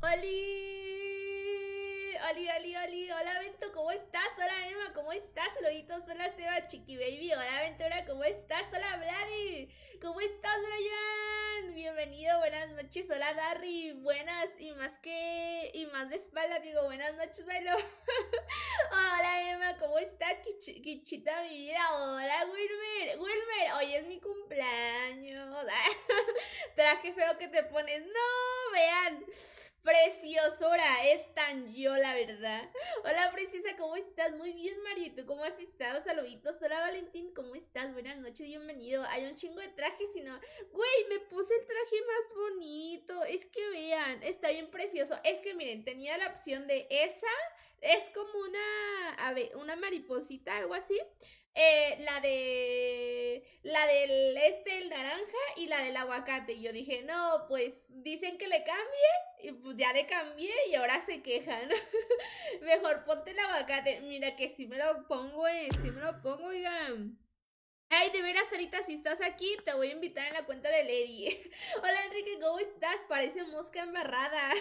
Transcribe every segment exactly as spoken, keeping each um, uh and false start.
¡Oli! ¡Oli, oli, oli! Hola, Vento, ¿cómo estás? Hola, Emma, ¿cómo estás? Saluditos, hola, Seba, Chiqui Baby. Hola, Ventura, ¿cómo estás? Hola, Vladi. ¿Cómo estás, Brian? Bienvenido, buenas noches. Hola, Darry. Buenas y más que... Y más de espalda, digo, buenas noches, bailo. Hola, Emma, ¿cómo estás? Quich Quichita, mi vida. Hola, Wilmer. Wilmer, hoy es mi cumpleaños. Traje feo que te pones. No, vean. Preciosura, es tan yo, la verdad. Hola, preciosa, ¿cómo estás? Muy bien, Mario, ¿y tú cómo has estado? Saluditos. Hola, Valentín, ¿cómo estás? Buenas noches, bienvenido. Hay un chingo de trajes, y no... Güey, me puse el traje más bonito. Es que vean, está bien precioso. Es que miren, tenía la opción de esa. Es como una, a ver, una mariposita, algo así. Eh, la de, la del este, el naranja, y la del aguacate. Y yo dije, no, pues dicen que le cambie, y pues ya le cambié y ahora se quejan. Mejor ponte el aguacate. Mira que si me lo pongo, eh, si me lo pongo, oigan. Ay, de veras, Sarita, si estás aquí, te voy a invitar en la cuenta de Lady. Hola, Enrique, ¿cómo estás? Parece mosca embarrada.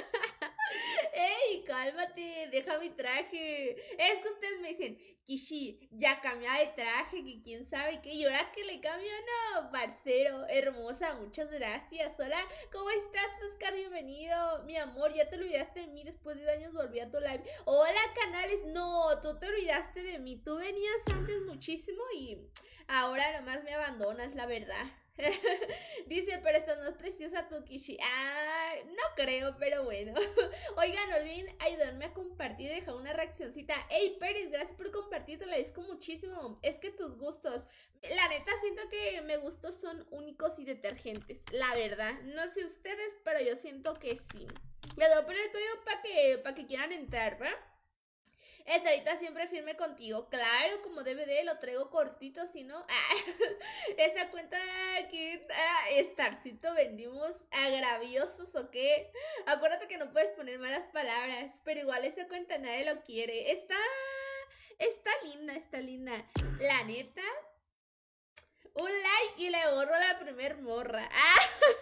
Ey, cálmate, deja mi traje. Es que ustedes me dicen, Kishi, ya cambia de traje, que quién sabe qué. Y ahora que le cambio, no, parcero, hermosa, muchas gracias. Hola, ¿cómo estás, Oscar? Bienvenido. Mi amor, ya te olvidaste de mí, después de años volví a tu live. Hola, canales, no, tú te olvidaste de mí. Tú venías antes muchísimo y ahora nomás me abandonas, la verdad. Dice, pero estás más preciosa tú, Kishi. Ah, no creo, pero bueno. Oigan, no olviden ayudarme a compartir y dejar una reaccioncita. Ey, Pérez, gracias por compartir, te lo agradezco muchísimo. Es que tus gustos, la neta, siento que mis gustos son únicos y detergentes. La verdad, no sé ustedes, pero yo siento que sí. Les voy a poner el código para que, para que quieran entrar, ¿verdad? Estarita siempre firme contigo. Claro, como D V D, lo traigo cortito, si no. Ah, esa cuenta que ah, Starcito vendimos agraviosos o qué. Acuérdate que no puedes poner malas palabras, pero igual esa cuenta nadie lo quiere. Está. Está linda, está linda. La neta. Un like y le borro la primer morra. Ah.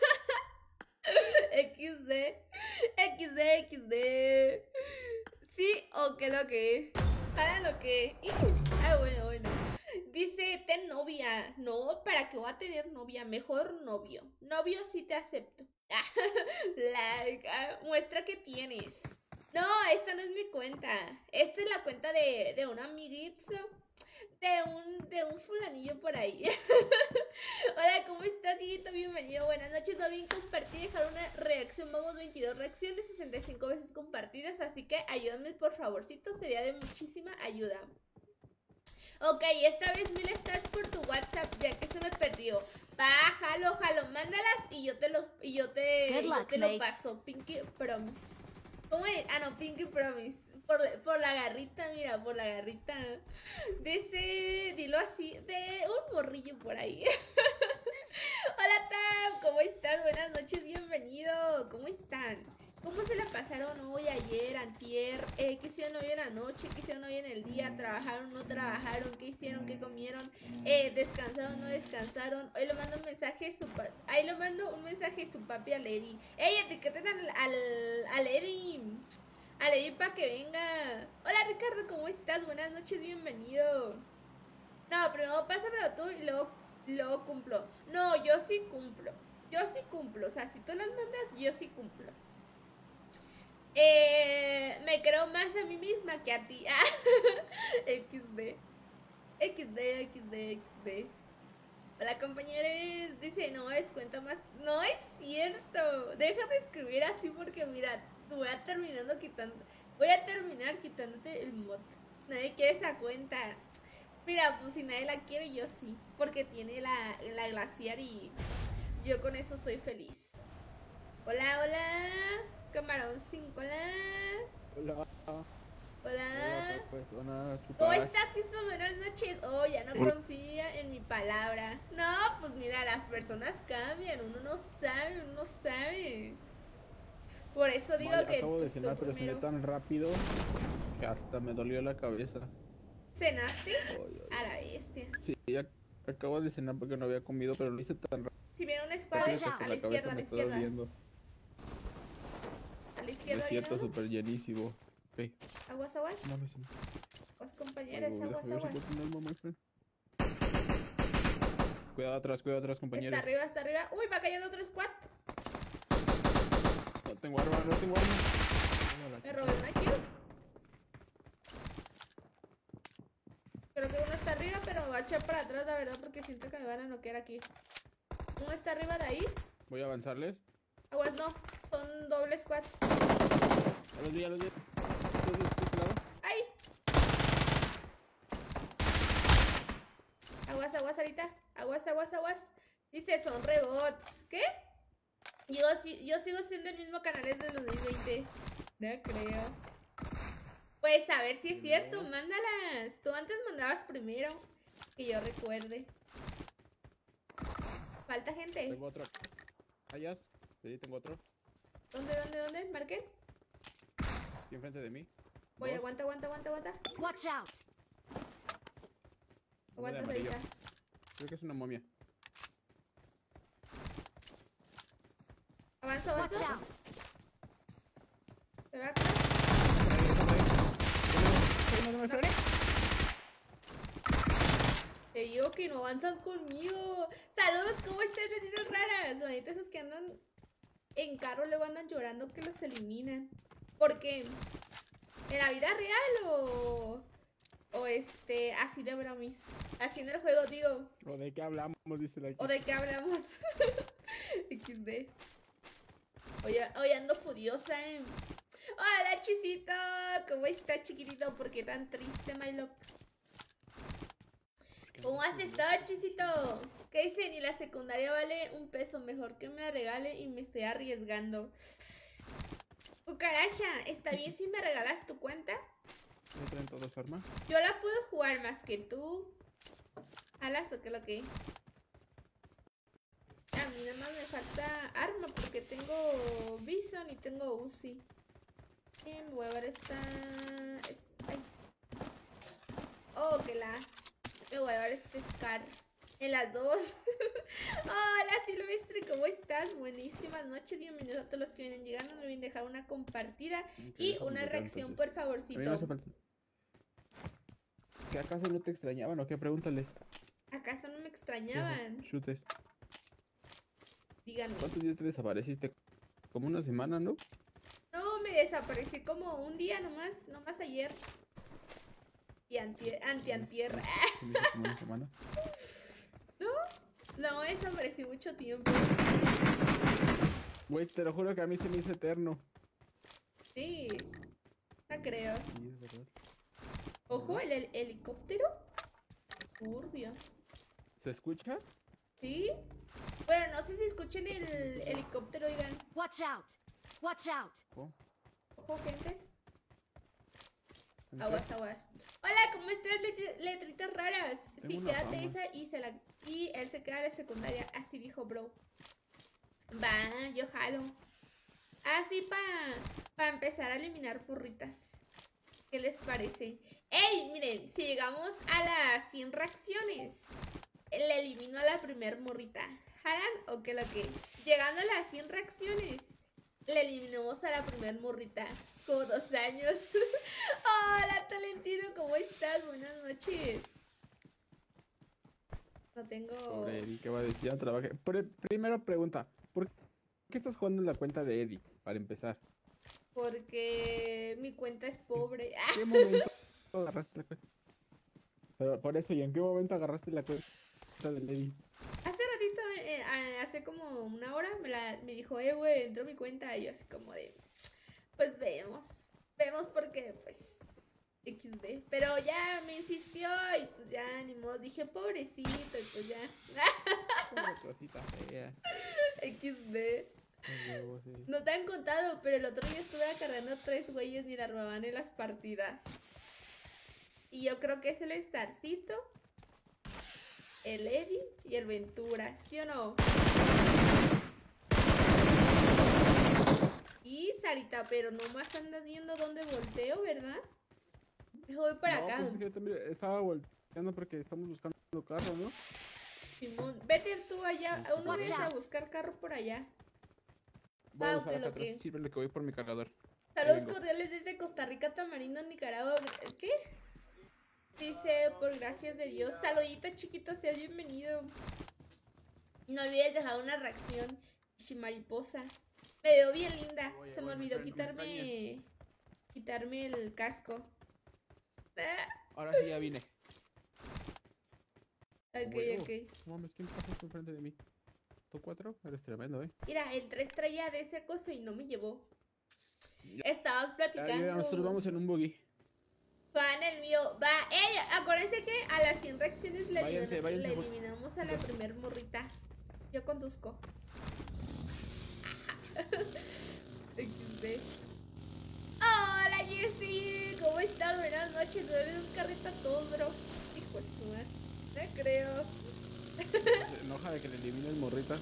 equis de. equis de, equis de. ¿Sí o qué lo que? ¿Para lo que? Ah, bueno, bueno. Dice, ten novia. No, ¿para qué voy a tener novia? Mejor novio. Novio sí te acepto. Like, uh, muestra que tienes. No, esta no es mi cuenta. Esta es la cuenta de, de un amiguito. De un, de un fulanillo por ahí. Hola, ¿cómo estás, Dieguito? Bienvenido, buenas noches. No olviden compartir y dejar una reacción. Vamos, veintidós reacciones, sesenta y cinco veces compartidas. Así que ayúdame, por favorcito. Sería de muchísima ayuda. Ok, esta vez mil stars por tu WhatsApp, ya que se me perdió. Va, jalo, jalo, mándalas y yo te los, y yo te, luck, yo te lo paso. Pinky Promise. ¿Cómo es? Ah, no, Pinky Promise. Por, por la garrita, mira, por la garrita. Dice, dilo así, de un morrillo por ahí. Hola, Tam, ¿cómo estás? Buenas noches, bienvenido. ¿Cómo están? ¿Cómo se la pasaron hoy, ayer, antier? Eh, ¿Qué hicieron hoy en la noche? ¿Qué hicieron hoy en el día? ¿Trabajaron, no trabajaron? ¿Qué hicieron? ¿Qué comieron? Eh, ¿descansaron, no descansaron? Hoy le mando un mensaje su pa Ahí lo mando un mensaje su papi a Lady. ¡Ey, etiqueten al, al, a Lady! A Lady para que venga. Hola, Ricardo, ¿cómo estás? Buenas noches, bienvenido. No, primero pásamelo tú y luego, luego cumplo. No, yo sí cumplo. Yo sí cumplo. O sea, si tú las mandas, yo sí cumplo. Eh, me creo más a mí misma que a ti. equis de. equis de, equis de, equis de. Hola, compañeros. Dice, no es cuenta más. No es cierto. Deja de escribir así porque mira, voy a terminando quitando. Voy a terminar quitándote el mod. Nadie quiere esa cuenta. Mira, pues si nadie la quiere, yo sí. Porque tiene la, la glaciar y yo con eso soy feliz. Hola, hola. Camarón cinco, hola. Hola. Hola. Hola, pues, hola, ¿Cómo estás, Jesús? Buenas noches. Oh, ya no confía en mi palabra. No, pues mira, las personas cambian. Uno no sabe, uno no sabe. Por eso digo vale, que acabo de pues, cenar, pero primero. cené tan rápido que hasta me dolió la cabeza. ¿Cenaste? Ay, ay. A la bestia. Sí, ac acabo de cenar porque no había comido, pero lo hice tan rápido. Si viene una espada, que a la la izquierda, cabeza a la me está izquierda. doliendo. A la izquierda viene Desierto uno. súper llenísimo. Ok. Aguas, aguas. No, no, no. Aguas, compañeros, Algo, aguas, déjame ver aguas. si puedo ponerlo, my friend. Cuidado atrás, cuidado atrás, Está compañeros. arriba, está arriba. Uy, va cayendo otro squad. No tengo arma, no tengo arma. No, la Me chica. robé una kill. Creo que uno está arriba, pero me va a echar para atrás, la verdad, porque siento que me van a noquear aquí. Uno está arriba de ahí. Voy a avanzarles. Aguas, no. Son doble squad. A los vi, a los vi. Los vi, de este lado. ¡Ay! Aguas, aguas, ahorita. Aguas, aguas, aguas. Dice, son rebots. ¿Qué? Yo, si- yo sigo siendo el mismo canal desde el dos mil veinte. No creo. Pues a ver si es cierto, No. mándalas. Tú antes mandabas primero. Que yo recuerde. Falta gente. Tengo otro. ¿Hayas? Sí, tengo otro. ¿Dónde, dónde, dónde? ¿Marqué? Aquí enfrente de mí. Voy, Dos. aguanta, aguanta, aguanta, aguanta. Watch out! Uno de Aguanta, amarillo. ahorita. Creo que es una momia. Avanza, Watch avanza. out! Se va a quedar. Ahí, Te digo que no avanzan conmigo. Saludos, ¿cómo estás? Les digo raras. Bonitas esos que andan en carro, luego andan llorando que los eliminan. Porque en la vida real o, o este, así de bromis. Así en el juego, digo. ¿O de qué hablamos? Dice la ¿O de qué hablamos? equis de. Hoy, hoy ando furiosa, eh. Hola, Chisito. ¿Cómo está, chiquitito? ¿Por qué tan triste, my love? ¿Cómo has estado, Chisito? ¿Qué dice? Ni la secundaria vale un peso. Mejor que me la regale y me estoy arriesgando. Cucaracha, ¿está bien si me regalas tu cuenta? ¿Me traen todos armas? Yo la puedo jugar más que tú. ¿Alas o qué lo que? A mí nada más me falta arma porque tengo Bison y tengo Uzi. Y me voy a ver esta... es- ay. Oh, que la... Me voy a ver este Scar. En las dos. Hola, Silvestre, ¿cómo estás? Buenísimas noches. Bienvenidos a todos los que vienen llegando. No olviden dejar una compartida y déjame una ver, reacción, entonces. por A mí no favorcito. hace falta. ¿Que acaso no te extrañaban o qué? Pregúntales. ¿Acaso no me extrañaban? Chutes. Díganme. ¿Cuántos días te desapareciste? Como una semana, ¿no? No, me desaparecí como un día nomás, nomás ayer. Y anti, anti antier. Se me hizo como una semana. No, me desaparecí mucho tiempo. Güey, te lo juro que a mí se me hizo eterno. Sí, no creo. Sí, es verdad. Ojo, el, el helicóptero. Turbio. ¿Se escucha? ¿Sí? Bueno, no sé si escuchen el helicóptero, oigan. Watch out! Watch out! Oh, Ojo, gente. ¿en Aguas, serio? aguas. Hola, ¿cómo estás, let- letritas raras? Tengo Sí, una quédate fama. esa y, se la, y él se queda en la secundaria. Así dijo, bro. Va, yo jalo. Así para pa empezar a eliminar furritas. ¿Qué les parece? ¡Ey! Miren, si llegamos a las cien reacciones, le elimino a la primer morrita. ¿Jalan o qué lo que? Llegando a las cien reacciones, le eliminamos a la primer morrita. Como dos años. Hola, Talentino, ¿cómo estás? Buenas noches. No tengo... Pobre Eddie, ¿qué va a decir? Ya trabajé. Pre- primero pregunta, ¿por qué estás jugando en la cuenta de Eddie? Para empezar. Porque mi cuenta es pobre. ¿En qué momento agarraste la cuenta? Pero por eso, ¿y en qué momento agarraste la cuenta de Eddie? Hace ratito, eh, eh, hace como una hora, me, la, me dijo, eh, güey, entró mi cuenta. Y yo así como de, pues vemos, vemos porque, pues, equis de. Pero ya me insistió y pues ya, ni modo. Dije, pobrecito, y pues ya. Una cosita fea. equis de. Ay, huevo, sí. No te han contado, pero el otro día estuve acarreando tres güeyes y la robaban en las partidas. Y yo creo que es el Starcito, el Eddie y el Ventura, ¿sí o no? Y Sarita, pero nomás andas viendo dónde volteo, ¿verdad? Voy para No, acá. pues es que yo también estaba volteando porque estamos buscando carro, ¿no? Simón, vete tú allá. Aún no Watch vienes a out. buscar carro por allá. Voy a Ah, buscar ok, acá lo atrás, que- sí, pero lo que voy por mi cargador. Saludos vengo. cordiales desde Costa Rica, Tamarindo, Nicaragua. ¿Qué? Dice, por gracias de Dios. Saludito chiquito, seas bienvenido. No olvides dejar una reacción. Mariposa. Me veo bien linda. Oye, Se me bueno, olvidó espera, no me quitarme. Quitarme el casco. Ah, Ahora sí ya vine. ok, Huevo. ok. No mames, ¿quién pasa por frente de mí? ¿Tú cuatro? Eres tremendo, ¿eh? Mira, el tres traía de ese coso y no me llevó. Ya, Estabas ya, ya, platicando. nosotros vamos en un buggy. Juan, el mío. Va, ella. Acuérdense que a las cien reacciones le, Váyanse, elimina- váyanse, le por- eliminamos a la primer morrita. Yo conduzco. equis de. Hola Jessie, ¿cómo estás? Buenas noches. ¿No eres carreta a todos, bro? Hijo de su madre. No creo. Se enoja de que le elimines morrita.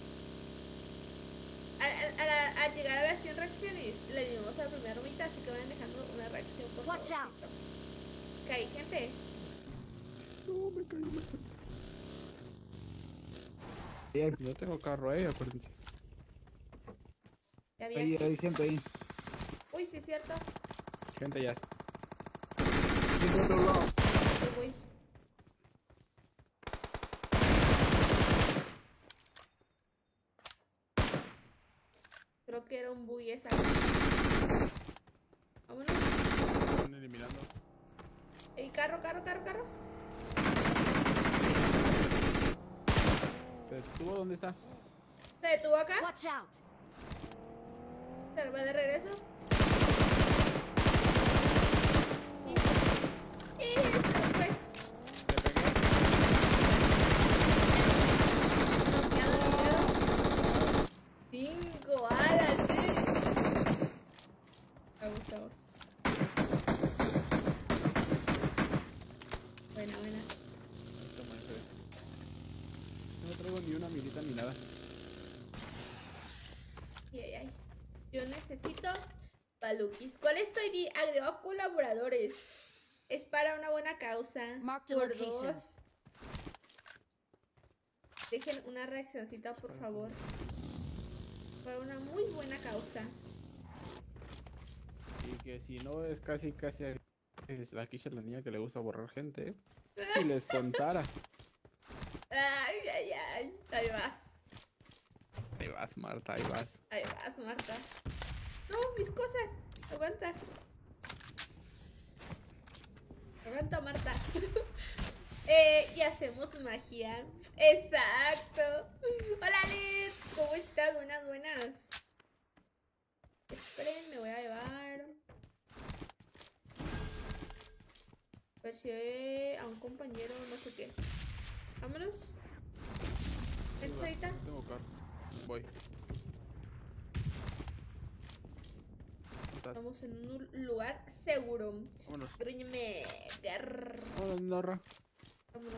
A, a- a la- a llegar a las cien reacciones, le eliminamos a la primera morrita, así que vayan dejando una reacción por Watch favor. out. Que hay gente. No, me caí, me caí. Bien, no tengo carro, eh, acuérdense. Ya había Ahí, aquí. hay gente ahí. Uy, sí es cierto. Gente ya. Gente de otro lado. Yo voy. Creo que era un buggy esa. Vámonos. Están eliminando. Ey, carro, carro, carro, carro. ¿Se detuvo? ¿Dónde está? Se detuvo acá. Watch out. Se va de regreso. Y... y se fue. ¿Le pegué? Noqueado, noqueado. Cinco alas, eh. Vamos, vamos. Buena, buena. Ahí toma ese. No traigo ni una milita ni nada. Ay, ay, ay. Yo necesito palukis. ¿Cuál estoy? Di- Agregó colaboradores. Es para una buena causa. Mark the Por location. dos. Dejen una reaccioncita, por favor. Para una muy buena causa. Y que si no es casi, casi es la Kisha, la niña que le gusta borrar gente, ¿eh? Si les contara. Ay, ay, ay. Ahí vas. Ahí vas, Marta, ahí vas. Ahí vas, Marta. No, mis cosas. Aguanta. Aguanta, Marta. eh, y hacemos magia. Exacto. Hola, Liz. ¿Cómo estás? Buenas, buenas. Esperen, me voy a llevar. A ver si hay a un compañero, no sé qué. Vámonos. ¿Ven, Sarita? No tengo carro. Voy. ¿Estás? Estamos en un lugar seguro. Vámonos. Grúñeme. Grrr. Vámonos, Norra. Vámonos.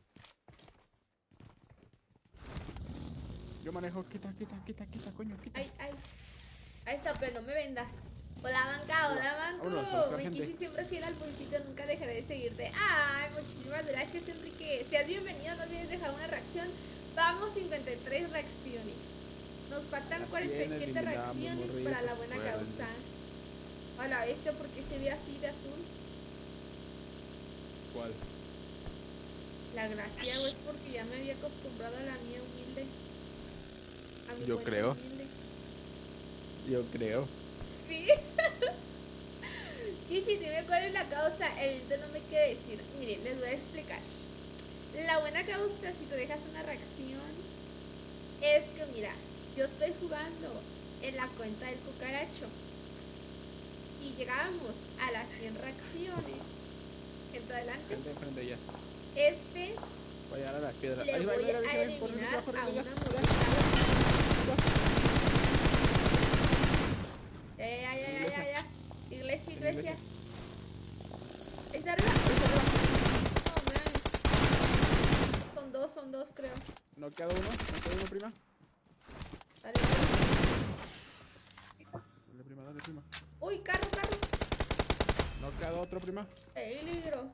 Yo manejo. Quita, quita, quita, quita, coño, quita. Ay, ay. Ahí está, pero no me vendas. Hola, banca, hola, Vámonos, banco. buscar Mi gente. Kishi siempre fiel al pulsito, nunca dejaré de seguirte. Ay, muchísimas gracias, Enrique. Seas bienvenido, no olvides dejar una reacción. Vamos, cincuenta y tres reacciones. Nos faltan Así cuarenta y siete eliminamos, reacciones morritos, para la buena acuérdense. causa. Hola, bestia, ¿por qué se ve así de azul? ¿Cuál? La gracia, o es porque ya me había acostumbrado a la mía humilde. A mi Yo buena creo. humilde. Yo creo. Sí. Kishi, dime cuál es la causa. El evento no me quiere decir. Miren, les voy a explicar. La buena causa, si tú dejas una reacción, es que, mira, yo estoy jugando en la cuenta del cucaracho y llegamos a las cien reacciones. Entra adelante. Gente enfrente ya. Este Voy a llegar a la piedra. le Ahí va, voy mira, a mira, ven, corre, eliminar corre, a corre, una ya, morrita. Ya, ya, ya, ya, ya, ya. Iglesia, iglesia. ¿Está arriba? No, man. Son dos, son dos, creo. ¿No queda uno? ¿No queda uno, prima? Dale. Dale, prima, dale, prima. Uy, carro, carro. ¿No queda otro, prima? Peligro.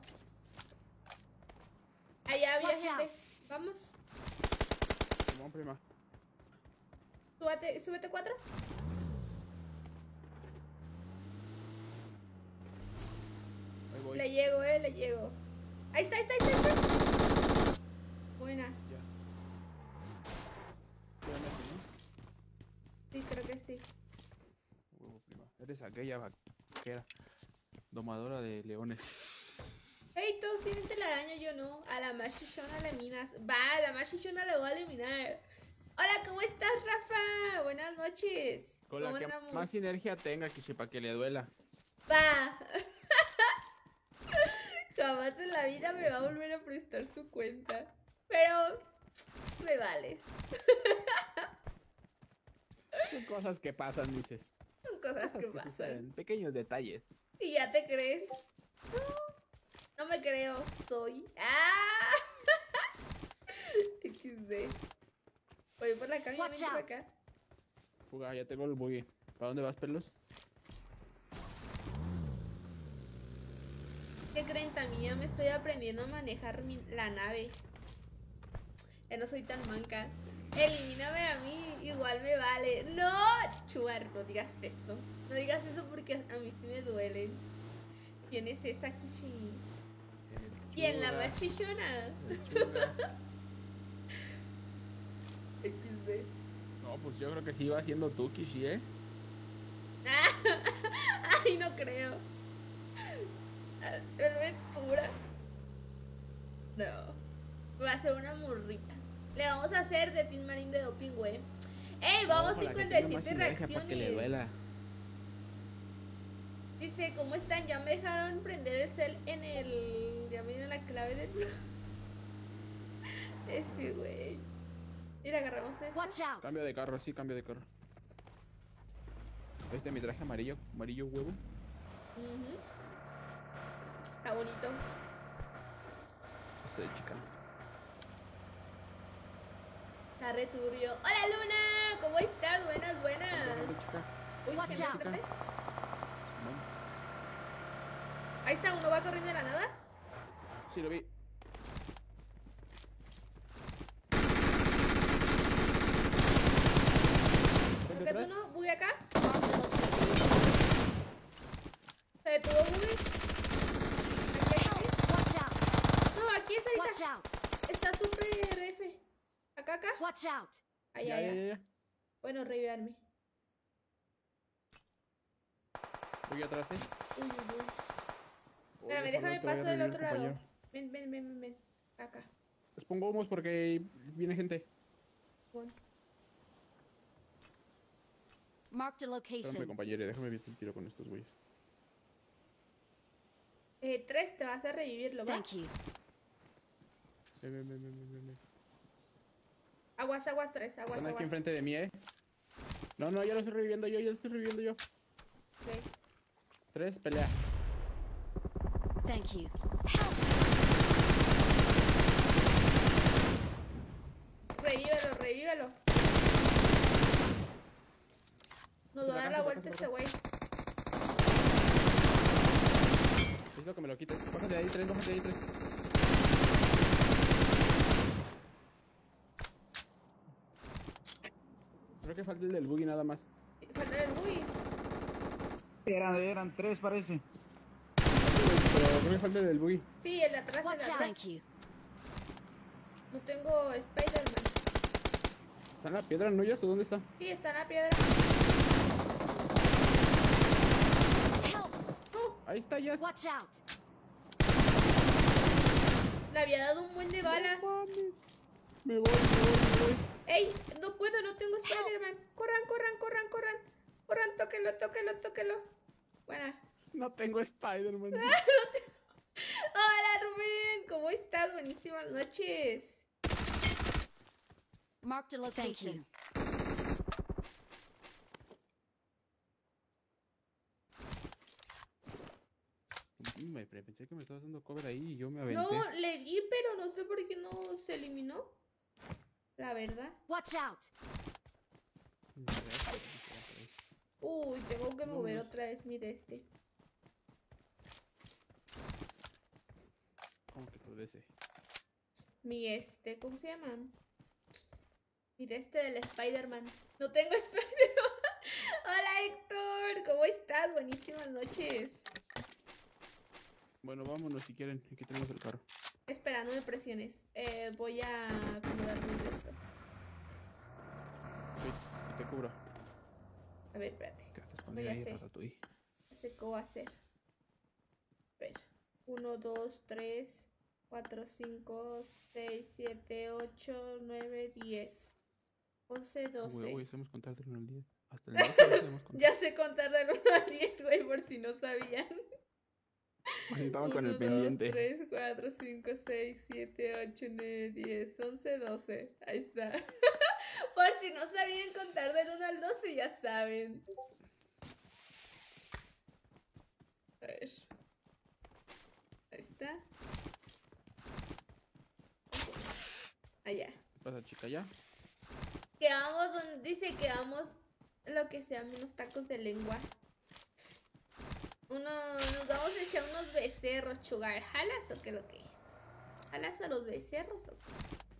Allá había Watch gente. out. Vamos. Vamos, prima. Súbete, súbete cuatro. llego, eh, le llego. Ahí está, ahí está, ahí está. Ahí está. Buena. Ya. ¿Qué onda, no? Sí, creo que sí. Huevo, prima. Eres aquella vaquera. Domadora de leones. Hey, todos tienen telaraña, yo no. A la más chichona la eliminas. Va, a la más chichona la voy a eliminar. Hola, ¿cómo estás, Rafa? Buenas noches. Con la ¿Cómo que andamos? más sinergia tenga, Kishi, para que le duela. Va. Jamás en la vida me va a volver a prestar su cuenta. Pero me vale. Son cosas que pasan, dices. Son cosas que Cosas pasan. suceden, pequeños detalles. ¿Y ya te crees? No, no me creo. Soy. ¡Ah! equis de. Voy por la calle, Watch ven por out. acá. Fuga, ya tengo el buggy. ¿Para dónde vas, pelos? ¿Qué creen? También me estoy aprendiendo a manejar mi- la nave. Ya no soy tan manca. Elimíname a mí, igual me vale. ¡No! Chuar, no digas eso. No digas eso porque a mí sí me duelen. ¿Quién es esa Kishi? ¿Quién la más chichona? equis de. No, pues yo creo que sí va siendo tú, Kishi, ¿eh? Ay, no creo. Aventura. No. Va a ser una morrita. Le vamos a hacer de Team Marín de doping, güey. ¡Ey! Vamos Ojo, la que cincuenta y tenga más siete sinergia para que le reacciones. duela. Dice, ¿cómo están? Ya me dejaron prender el cel en el... Ya me dieron la clave de... Ese, güey. Mira, agarramos esto. Watch out! Cambio de carro, sí, cambio de carro. Este mi traje amarillo, amarillo huevo. Ujú. Está bonito. Este de chica. Está re turbio. ¡Hola, Luna! ¿Cómo estás? Buenas, buenas. Este de chica. Uy, Watch ¿se me out. acerca? No, Ahí está, uno va corriendo de la nada. sí lo vi. ¿Por qué detrás? tú no? ¿Buggy acá? ¿Se detuvo Buggy? Aquí, aquí. Watch out! No, aquí es Watch ahorita. out! Está súper F. Acá, acá. Watch out! Allá, Ya, ya, allá. ya, ya. Bueno, revivarme. Voy atrás, ¿eh? Uy, uy, uy. Oye, Espérame, por déjame rato voy a paso del revivir, otro lado. compañero. Ven, ven, ven, ven, ven. Acá. Les pongo humos porque viene gente. Bueno. Marked a Espérame, location. compañero, déjame ver el tiro con estos güeyes. Eh, tres, te vas a revivirlo, ¿va? Thank you. Ven, ven, ven, ven, ven, ven. Aguas, aguas, tres, aguas, Están aquí aguas. enfrente de mí, ¿eh? No, no, ya lo estoy reviviendo yo, ya lo estoy reviviendo yo. Ok. Tres, pelea. Thank you. Revívelo, revívelo. Nos va a dar la vuelta este güey. Necesito que me lo quites. Bájate de ahí, tres, bájate de ahí, tres. Creo que falta el del buggy nada más. Falta el buggy. Eran, eran tres, parece. Pero creo que falta el del buggy. Sí, el de atrás, el Watch de out! atrás. Thank you. No tengo Spider-Man. ¿Está en la piedra Nuyas o dónde está? Sí, está en la piedra. Help! Ahí está, ya. Watch out! Le había dado un buen de balas. No mames. Me voy, me voy, me voy. ¡Ey! No puedo, no tengo Spider-Man. Corran, corran, corran, corran. Corran, tóquelo, tóquelo, tóquelo. Buena. No tengo Spider-Man. Hola, Rubén. ¿Cómo estás? Buenísimas noches. Marked a location. Me pensé que me estabas dando cover ahí y yo me aventé. No, le di, pero no sé por qué no se eliminó. La verdad. Watch out! Uy, tengo que mover Vámonos. otra vez mi de este. ¿Cómo que todo ese? Mi este, ¿cómo se llama? Mi de este del Spider-Man. No tengo Spider-Man. Hola, Héctor. ¿Cómo estás? Buenísimas noches. Bueno, vámonos si quieren. Aquí tenemos el carro. Espera, no me presiones. Eh, voy a acomodar mis de estos. Sí, y te cubro. A ver, espérate. Que te No, escondí ya ahí, sé. Ratatouille. Ya sé qué voy a hacer. A ver. uno, dos, tres, cuatro, cinco, seis, siete, ocho, nueve, diez. once, Uy, doce. uy, sabemos contar del uno al diez. Hasta el doce no sabemos contar. Ya sé contar del uno al diez, güey, por si no sabían. Así estaban con el uno, dos, pendiente. tres, cuatro, cinco, seis, siete, ocho, nueve, diez, once, doce. Ahí está. Por si no sabían contar del uno al doce, ya saben. A ver. Ahí está. Allá. ¿Qué pasa, chica, ya? Quedamos donde dice quedamos lo que sea, unos tacos de lengua. Uno, nos vamos a echar unos becerros, chugar. ¿Jalas o qué lo que? ¿Jalas a los becerros o qué?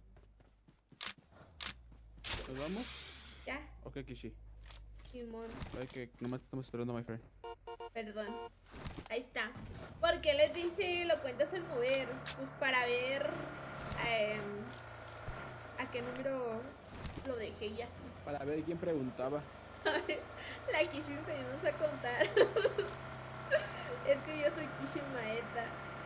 ¿Nos vamos? Ya, Ok, Kishi. Simón, Ay, que nomás estamos esperando, my friend. perdón. Ahí está. ¿Por qué les dice lo cuentas al mover? Pues para ver eh, a qué número lo dejé y así. Para ver quién preguntaba. A ver, la Kishi enseñamos a contar. Es que yo soy Kishi Maeta.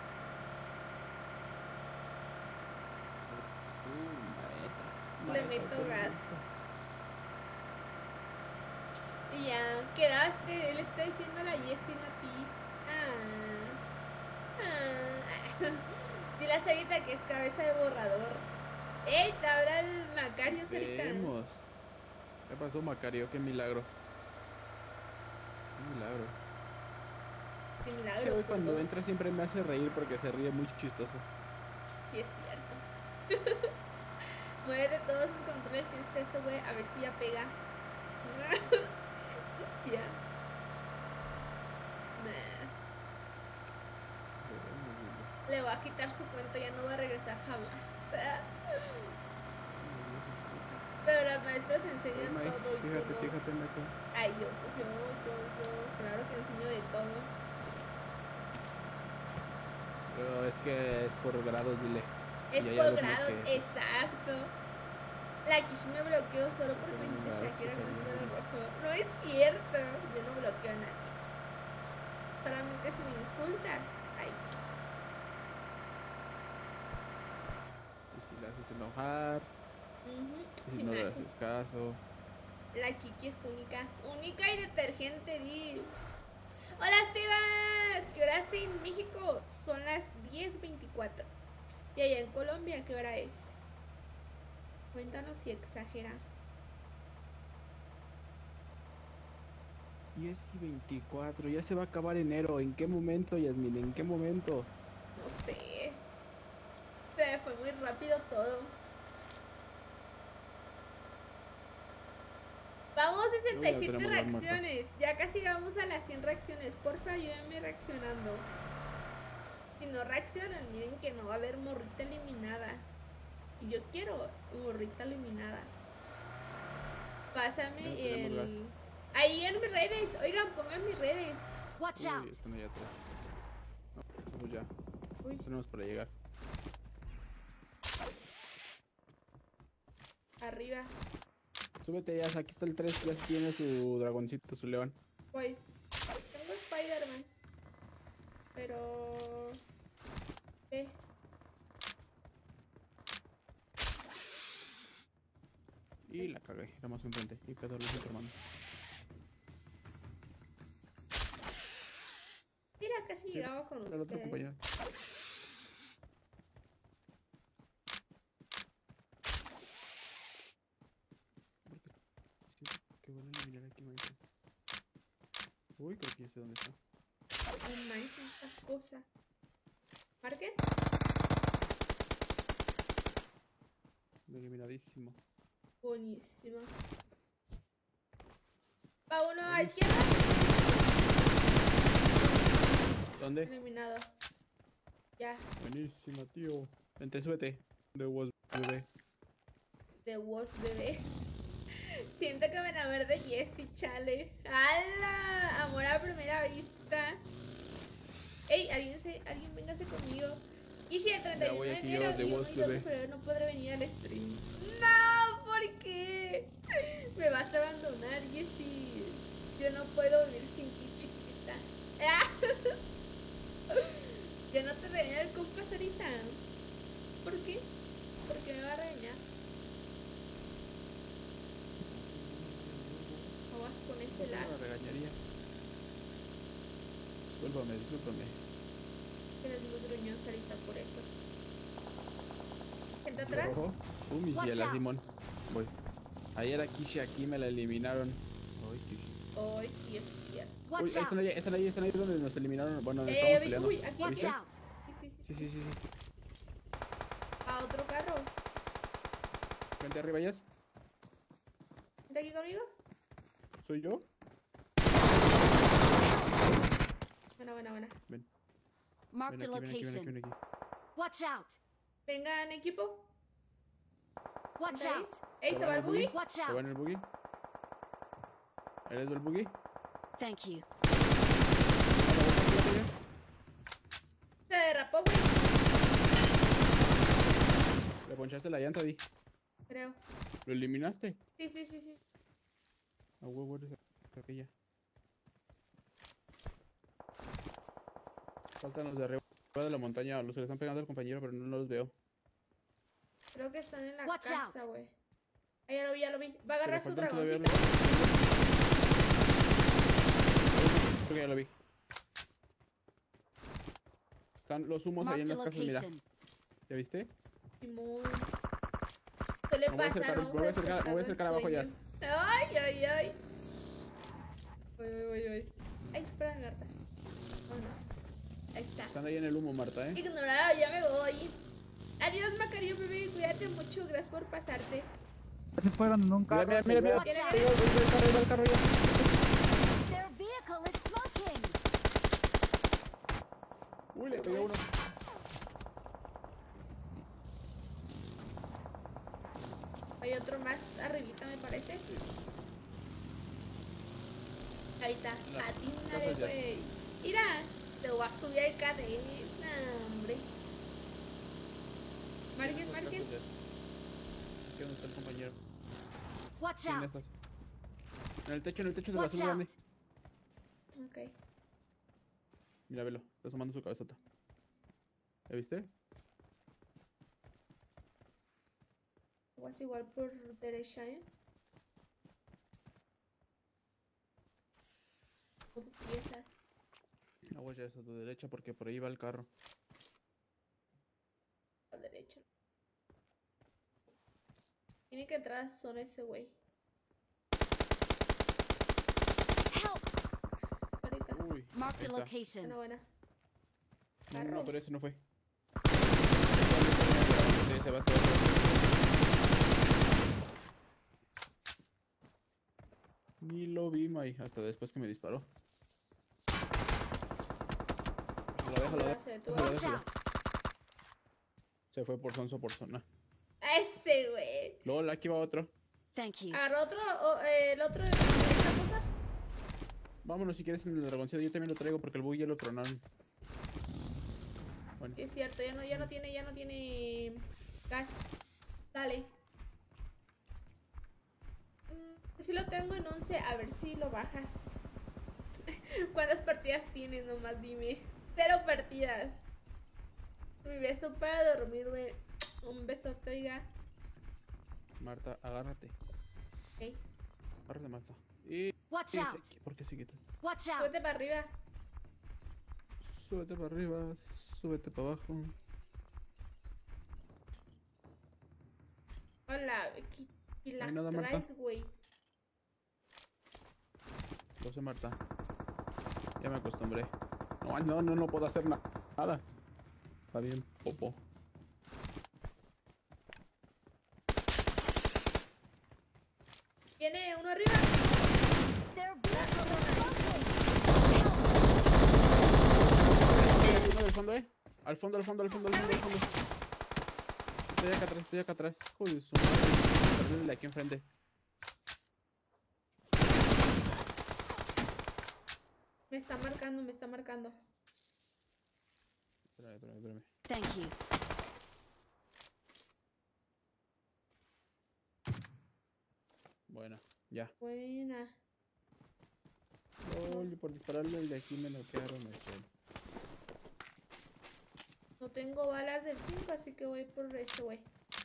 Uh, maeta. Le Maeta, meto qué gas. rico. Y ya, quedaste. Él está diciendo a la Jessie a ti. Ah. Ah. Dile a Sarita que es cabeza de borrador. ¡Ey! Te habla el Macario, Sarita. Vemos. ¿Qué pasó, Macario? Qué milagro. Qué milagro. Qué Ese milagro. güey cuando por entra siempre me hace reír porque se ríe muy chistoso. dos. Sí, es cierto. Mueve todos sus controles y es eso, güey. A ver si ya pega. Ya. Nah. Le voy a quitar su cuenta, ya no va a regresar jamás. Pero las maestras enseñan Ay, todo y fíjate, todo. fíjate, Meco. Ay, yo, yo, yo, yo, claro que enseño de todo. Pero es que es por grados, dile. Es Y hay por alumnos grados, que- exacto. La Kish me bloqueó solo porque me dijiste Grados Shakira con el pelo superiores. rojo. No es cierto, yo no bloqueo a nadie. Solamente si me insultas, ahí sí. Y si le haces enojar, Ujú, y si si no me le haces. haces caso. La Kiki es única. Única y detergente, di. Hola, Sebas. ¿Qué hora es en México? Son las diez veinticuatro. Y allá en Colombia, ¿qué hora es? Cuéntanos si exagera. diez y veinticuatro, ya se va a acabar enero. ¿En qué momento, Yasmin? ¿En qué momento? No sé. Se me fue muy rápido todo. Vamos a sesenta y No, ya siete tenemos las marcas. reacciones. Ya casi vamos a las cien reacciones. Porfa, ayúdenme reaccionando. Si no reaccionan, miren que no va a haber morrita eliminada. Y yo quiero morrita eliminada. Pásame Ya tenemos el... Ahí en mis redes. Oigan, pongan mis redes. Watch Uy, out! están allá atrás. No, estamos ya. Uy. Tenemos para llegar. Arriba. Súbete ya, aquí está el tres, ya tiene su dragoncito, su león. Voy. Tengo Spider-Man. Pero... Ve. Y la cagué, era más enfrente. Y quedó lo siento, hermano. Mira, casi llegaba con Era el otro ustedes. compañero. Porque siento que van a eliminar aquí, Minecraft. Uy, creo que ya sé dónde está. No manches, estas cosas. ¿Marquen? Eliminadísimo. Buenísimo. Va uno a izquierda. ¿Dónde? Eliminado. Ya. Buenísima, tío. Vente, súbete. De was bebé. The Wasp bebé. Siento que me enamoré de Jessie, chale. ¡Hala! Amor a primera vista. Ey, alguien, se, alguien véngase conmigo. Y si el treinta y Ya uno voy de aquí enero yo, de y Wolf, el dos de bebé. febrero no podré venir al stream. No, ¿por qué? Me vas a abandonar, Jessie. Yo no puedo vivir sin ti, chiquita. Yo no te regañé el compas ahorita. ¿Por qué? Porque me va a regañar. Vamos con ese No lag. la regañaría. Discúlpame, discúlpame. Eres muy gruñón ahorita por eso. ¿Gente atrás? Rojo. Uh, mi Watch ciela, out. Simón. Voy. Ayer a Kishi aquí me la eliminaron. Ay, Kishi. Ay, sí, es cierto. Uy, Watch están out. ahí, están ahí, están ahí donde nos eliminaron. Bueno, donde Eh, estamos vi- peleando. uy, aquí, Watch aquí. out. Sí, sí, sí. Sí, sí, sí, sí. A otro carro. Vente arriba, Jess. ¿Vente aquí conmigo? ¿Soy yo? Buena, buena, buena. Ven, Marked ven a aquí, ven aquí, ven aquí, ven location. aquí. Watch out. Vengan, equipo. Watch ¿Vente ahí? out. Ey, ¿se va el buggy? Watch ¿Se va en el out. buggy? ¿Eres del buggy? Thank you. Se derrapó, güey. Le ponchaste la llanta, Di. Creo. ¿Lo eliminaste? Sí, sí, sí, sí. A huevo eres aquella. Faltan los de arriba de la montaña, los que le están pegando al compañero, pero no, no los veo. Creo que están en la Watch casa, out. güey. Ah, ya lo vi, ya lo vi. ¿Va a Pero agarrar su faltan todavía dragoncito? Creo que ya lo vi. Están los humos ahí en Marked a las casas, mira. location. ¿Ya viste? Simón. Suele Me voy a pasar, acercar- vamos me voy a acercar- me voy a acercar abajo, ya. Jazz. Ay, ay, ay. Voy, voy, voy, voy. Ay, espera, Marta. Vámonos. Ahí está. Están ahí en el humo, Marta, ¿eh? Ignorado, ya me voy. Adiós, Macario, bebé. Cuídate mucho. Gracias por pasarte. Se fueron en un Mira, carro. mira, mira, mira. Watch Viene, out. Ahí va, ahí va el carro, ahí va el carro ya. Their vehicle is smoking. Uy, le pegué a uno. Hay otro más arribita, me parece. Ahí está. La- Atínale, casas ya. güey. Mira, te voy a subir el cadena, hombre. Marquen, Esas marquen. casas ya. Aquí donde está el compañero. Watch Sí, en out. estas. En el techo, en el techo de la Watch azul grande. out. Ok. Mira, velo. Está asomando su cabezota. ¿Ya viste? Vas igual por derecha, ¿eh? ¿Cómo te piensas? Aguas ya eso a tu derecha porque por ahí va el carro. A derecha. Tiene que entrar a zona ese güey. Help. Ahorita. Uy, Marked ahí a está. location. Buena, buena. No, no, Carro. no, pero ese no fue. Sí, se va, se va, se va. Ni lo vi, May, hasta después que me disparó. Déjalo, déjalo, Ya se detuvo. déjalo, Watch déjalo. out. Se fue por sonso por zona. Ese güey. Luego aquí va otro. Thank you. Agarró otro, o, eh, el otro, esta cosa. Vámonos si quieres en el dragoncito. Yo también lo traigo porque el bug ya lo tronaron. Bueno, Sí, es cierto, ya no, ya no tiene, ya no tiene gas. Dale. Mm, si lo tengo en once, a ver si lo bajas. ¿Cuántas partidas tienes? Nomás dime. Cero partidas. Mi beso para dormirme. Un besote, oiga. Marta, agárrate. Ok. Agárrate, Marta. Y... Watch y- out. ¿Por qué se quita? Watch out. Súbete para arriba. Súbete para arriba, súbete para abajo. Hola, ¿qué, qué la hay nada, Marta. traes, güey? Lo sé, Marta. Ya me acostumbré. No, no, no, no puedo hacer na- nada. Está bien, popo. Viene uno arriba. Their vehicle is smoking. Mira, uno del fondo, eh. Al fondo, al fondo, al fondo, al fondo, al fondo. Estoy acá atrás, estoy acá atrás. Joder, su madre. Perdiéndole aquí enfrente. Me está marcando, me está marcando. Espérame, espérame, espérame. Thank you. Buena, ya. Buena. Oye, por dispararle al de aquí me noquearon este. No tengo balas del cinco, así que voy por este güey.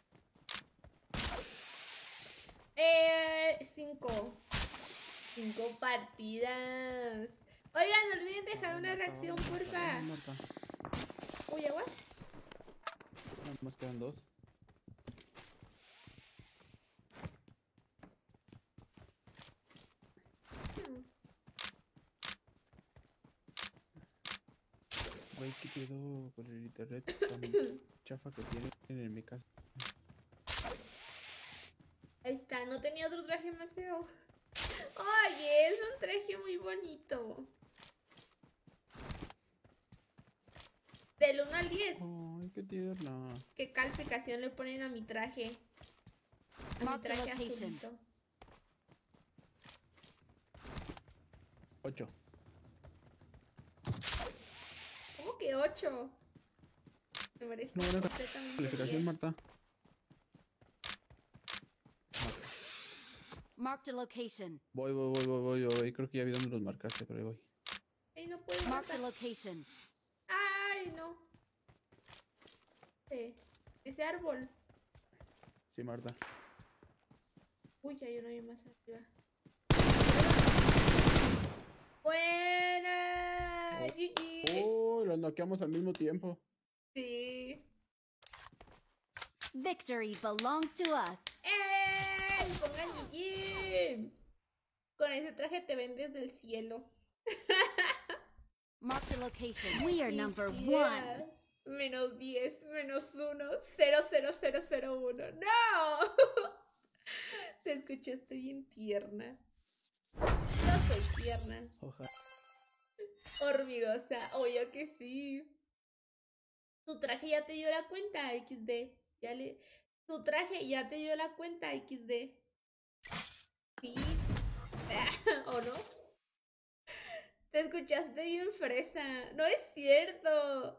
Eh, cinco. Cinco partidas. Oigan, no olviden dejar una reacción, porfa. Uy, aguas. Nada más quedan dos. Güey, ¿qué pedo con el internet tan chafa que tienen en mi casa? Ahí está, no tenía otro traje más feo. Oye, es un traje muy bonito. Del uno al diez. Ay, qué tierna. ¿Qué calificación le ponen a mi traje? A mi Mark the traje location. azulito. Ocho. ¿Cómo que ocho? Me parece No, buena completamente calificación, diez. Marta. Mark the location. Voy, voy, voy, voy, voy, voy. Creo que ya vi dónde los marcaste, pero ahí voy. Ay, no puedo Mark the matar. location. Ay, no. Eh, ese árbol. Sí, Marta. Uy, hay uno ahí más arriba. Buena. Oh. G G. Oh, los noqueamos al mismo tiempo. Sí. Victory belongs to us. ¡Ey! Pongan G G. Con ese traje te ven desde el cielo. Mark the location. We are number Quisieras. one. Menos diez, menos uno, cero, cero, cero, cero, uno. ¡No! Te escuchaste bien tierna. No soy tierna. Ojalá. Hormigosa, obvio que sí. Tu traje ya te dio la cuenta, equis de. Ya le... Tu traje ya te dio la cuenta, equis de. Sí. ¿O no? Te escuchaste bien fresa. No es cierto.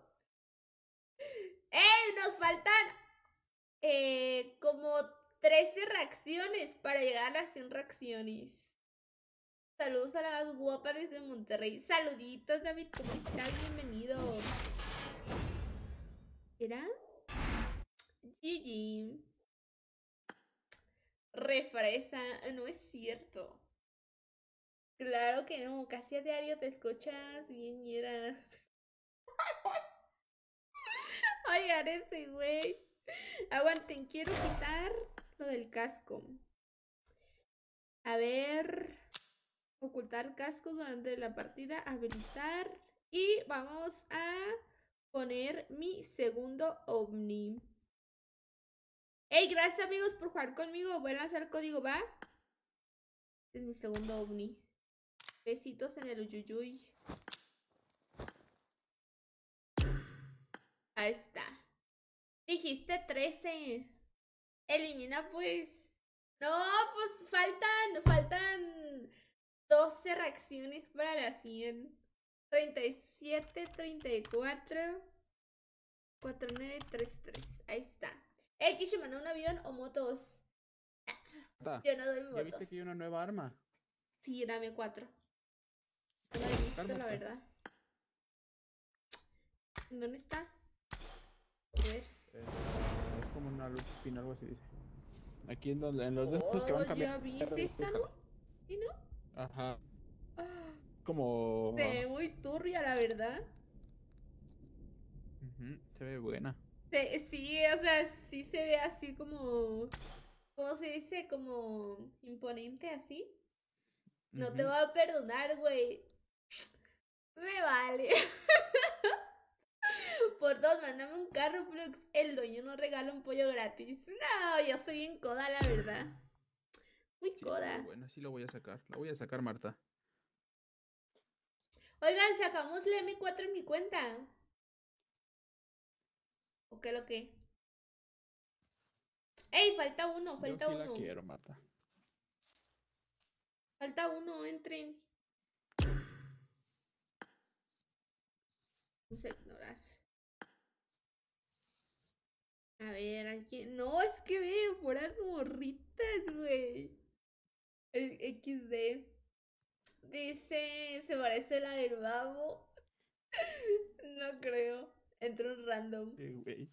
¡Eh! Nos faltan eh, como trece reacciones para llegar a las cien reacciones. Saludos a la más guapa desde Monterrey. Saluditos, David. ¿Cómo estás? Bienvenido. ¿Era? G G. Refresa. No es cierto. Claro que no. Casi a diario te escuchas bien, ñera. Oigan, ese güey. Aguanten, quiero quitar lo del casco. A ver. Ocultar cascos durante la partida. Habilitar. Y vamos a poner mi segundo ovni. Hey, gracias amigos por jugar conmigo. Voy a lanzar código, ¿va? Este es mi segundo ovni. Besitos en el uyuyuy. Ahí está. Dijiste trece. Elimina pues. No, pues faltan, faltan doce reacciones para las cien. treinta y siete, treinta y cuatro, cuarenta y nueve, treinta y tres. Ahí está. Eh, ¿Kishi mandó un avión o motos? Marta, Yo no doy ¿ya motos. viste que hay una nueva arma? Sí, dame cuatro. No la he visto, la Cálmate. verdad. ¿Dónde está? A ver. Eh, es como una luz final, algo así dice. Aquí en, donde, en los de estos que van Oh, ya cambiando. vi. ¿Sí está, no? ¿Sí, no? Ajá. Ah, Como. se ve muy turbia, la verdad. Ujú, se ve buena. Se- sí, o sea, sí se ve así como... ¿Cómo se dice? Como imponente así. No te Ujú. voy a perdonar, güey. Me vale. Por dos, mándame un carro, Flux. El dueño no regala un pollo gratis. No, yo soy bien coda, la verdad. Muy Sí, se ve coda. buena, sí la voy a sacar. La voy a sacar, Marta. Oigan, sacamos la eme cuatro en mi cuenta. ¿O qué lo que? ¡Ey! Falta uno, Yo falta sí uno. la quiero, Marta. Falta uno, entren. Vamos a ignorar. A ver, aquí. No, es que veo puras morritas, güey. El equis de. Dice, se parece la del babo. No creo. Entró un random. Sí, güey.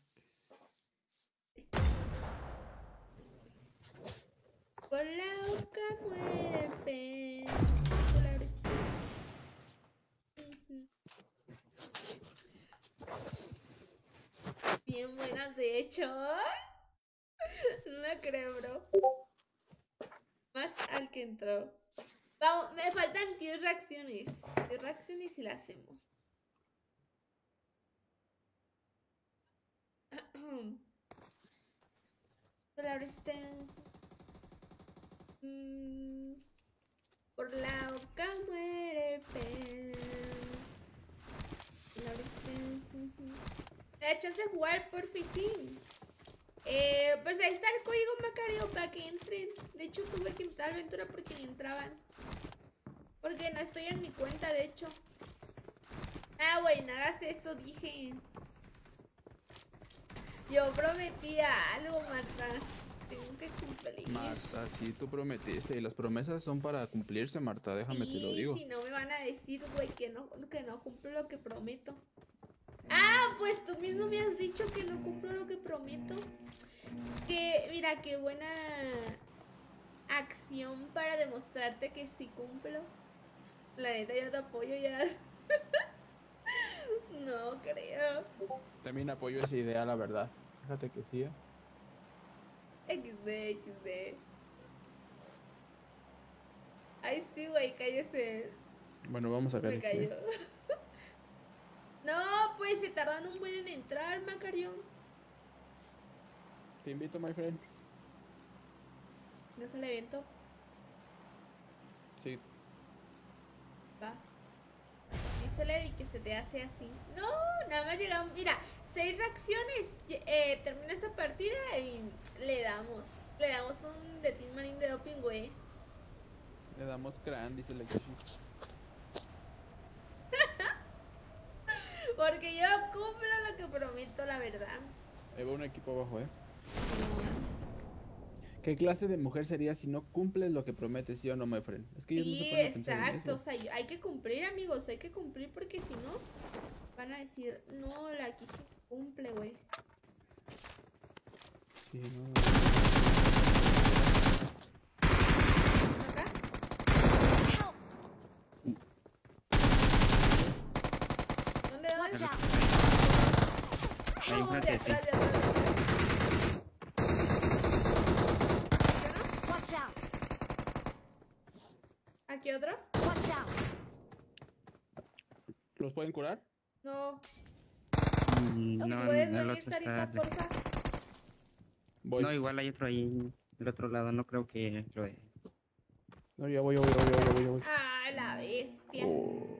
Por la boca muere el pez. Por la oreja. Ujú. Bien buenas, de hecho. No creo, bro. Más al que entró. Vamos, me faltan diez reacciones. diez reacciones y las hacemos. Por está. Mm, por la boca muere el pez. Por la está. De hecho, se jugar por fin. Eh, pues ahí está el código Macario para que entren. De hecho, tuve que entrar a aventura porque ni entraban. Porque no estoy en mi cuenta, de hecho. Ah, güey, no hagas eso, dije. Yo prometía algo, Marta. Tengo que cumplir. Marta, sí, tú prometiste. Y las promesas son para cumplirse, Marta. Déjame te lo Y digo. si no me van a decir, güey, que no, que no cumplo lo que prometo. Ah, pues tú mismo me has dicho que no cumplo lo que prometo. Que, mira, qué buena acción para demostrarte que sí cumplo. La neta, yo te apoyo ya. No creo. También apoyo esa idea, la verdad. Fíjate que sí, ¿eh? equis de, equis de. Ay, sí, güey, cállese. Bueno, vamos a ver. Me cayó. No, pues se tardan un buen en entrar, Macarión. Te invito, my friend. ¿No es el evento? Sí. Va. Dísele y que se te hace así. No, nada más llegamos. Mira, seis reacciones. Eh, termina esta partida y le damos. Le damos un de Team Marine de doping, güey. Le damos crán, dice la Kishi. Porque yo cumplo lo que prometo, la verdad. Ahí va un equipo abajo, ¿eh? ¿Qué clase de mujer sería si no cumples lo que prometes, sí o no, my friend? Es que ellos no Sí, se ponen a pensar en exacto. O eso. sea, yo- hay que cumplir, amigos. Hay que cumplir porque si no, van a decir, no, la Kishi cumple, güey. Sí, no. ¿Acá? ¿Dónde, dónde? Watch out! Hay No, una de que sí. atrás, de atrás. Watch out! ¿Aquí otro? Watch out! ¿Los pueden curar? No. Mm, No, ¿Puedes el venir, otro Sarita, está... porfa? Voy. No, igual hay otro ahí del otro lado, no creo que lo de... No, ya voy, ya voy, ya voy, ya voy, ya voy. Ah, la bestia. Oh.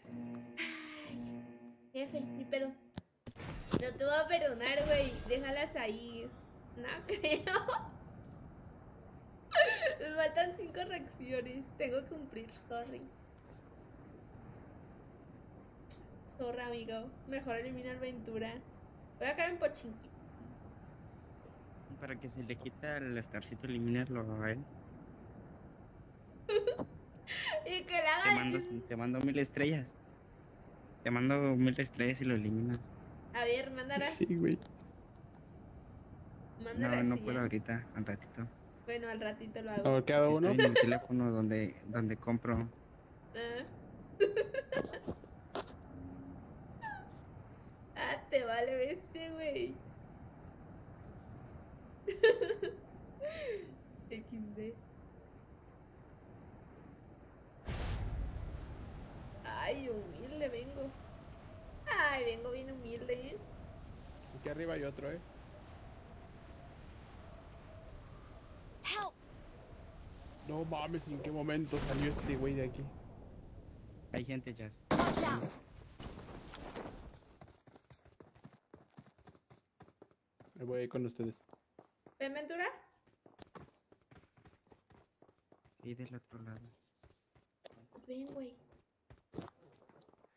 Jefe, ni pedo. No te voy a perdonar, güey. Déjalas ahí. No creo. Me faltan cinco reacciones. Tengo que cumplir, sorry. Zorra, amigo. Mejor eliminar Ventura. Voy a caer en Pochinki. Para que se le quita el estarcito, eliminarlo a él. Y que la Te hagan. mando, te mando mil estrellas. Te mando mil estrellas y lo eliminas. A ver, mándalas. Sí, güey. Mándalas. No, no y puedo ya. ahorita, al ratito. Bueno, al ratito lo A hago. ver, cada uno. Estoy en mi teléfono donde, donde compro. Ah. Ah, te vale bestia, güey. equis de. Ay, humilde vengo. Ay, vengo bien humilde, ¿eh? Aquí arriba hay otro, ¿eh? Help! No mames, ¿en qué momento salió este güey de aquí? Hay gente, Jazz. Watch out! Me voy a ir con ustedes. ¿Ven, Ventura? Sí, del otro lado. Ven, güey.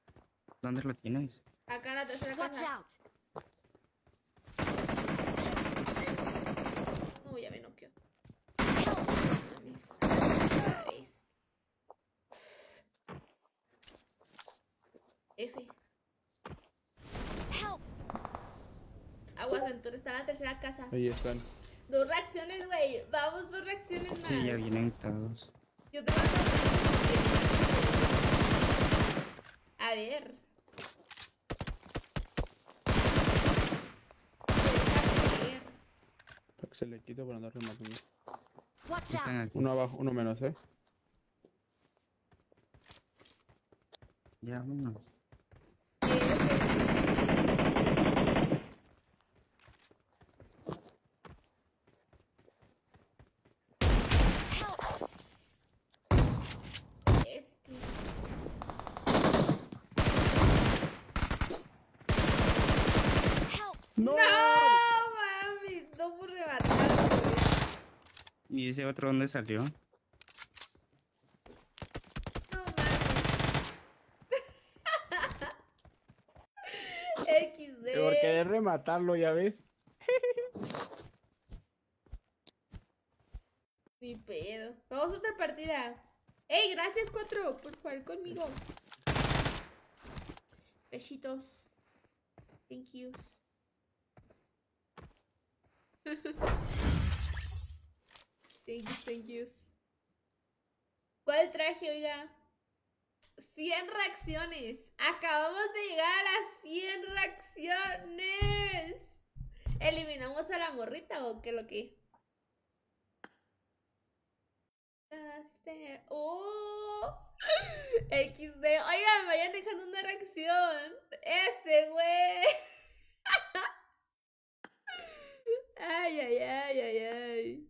¿Dónde lo tienes? Acá en la tercera Watch casa. out! F. Help! Aguas Ventura está en la tercera casa. Ahí están. Dos reacciones, güey. Vamos, dos reacciones más. Sí, ya vienen todos. Yo te voy a... A ver. A ver. Para que se le quite por andar rematando. Watch Están out! aquí. Uno abajo, uno menos, eh. Ya, vámonos. Help! Este. Help! ¡No! No, mami. No por rematar, güey. ¿Y ese otro dónde salió? No mames. equis de. Por querer rematarlo, ya ves. Ni pedo. Vamos a otra partida. ¡Ey! Gracias, cuatro, por jugar conmigo. Besitos. Thank you. Thank you, thank you. ¿Cuál traje, oiga? cien reacciones. Acabamos de llegar a cien reacciones. ¿Eliminamos a la morrita o qué lo que? ¡Oh! equis de. Oigan, vayan dejando una reacción. Ese, güey. Ay, ay, ay, ay, ay.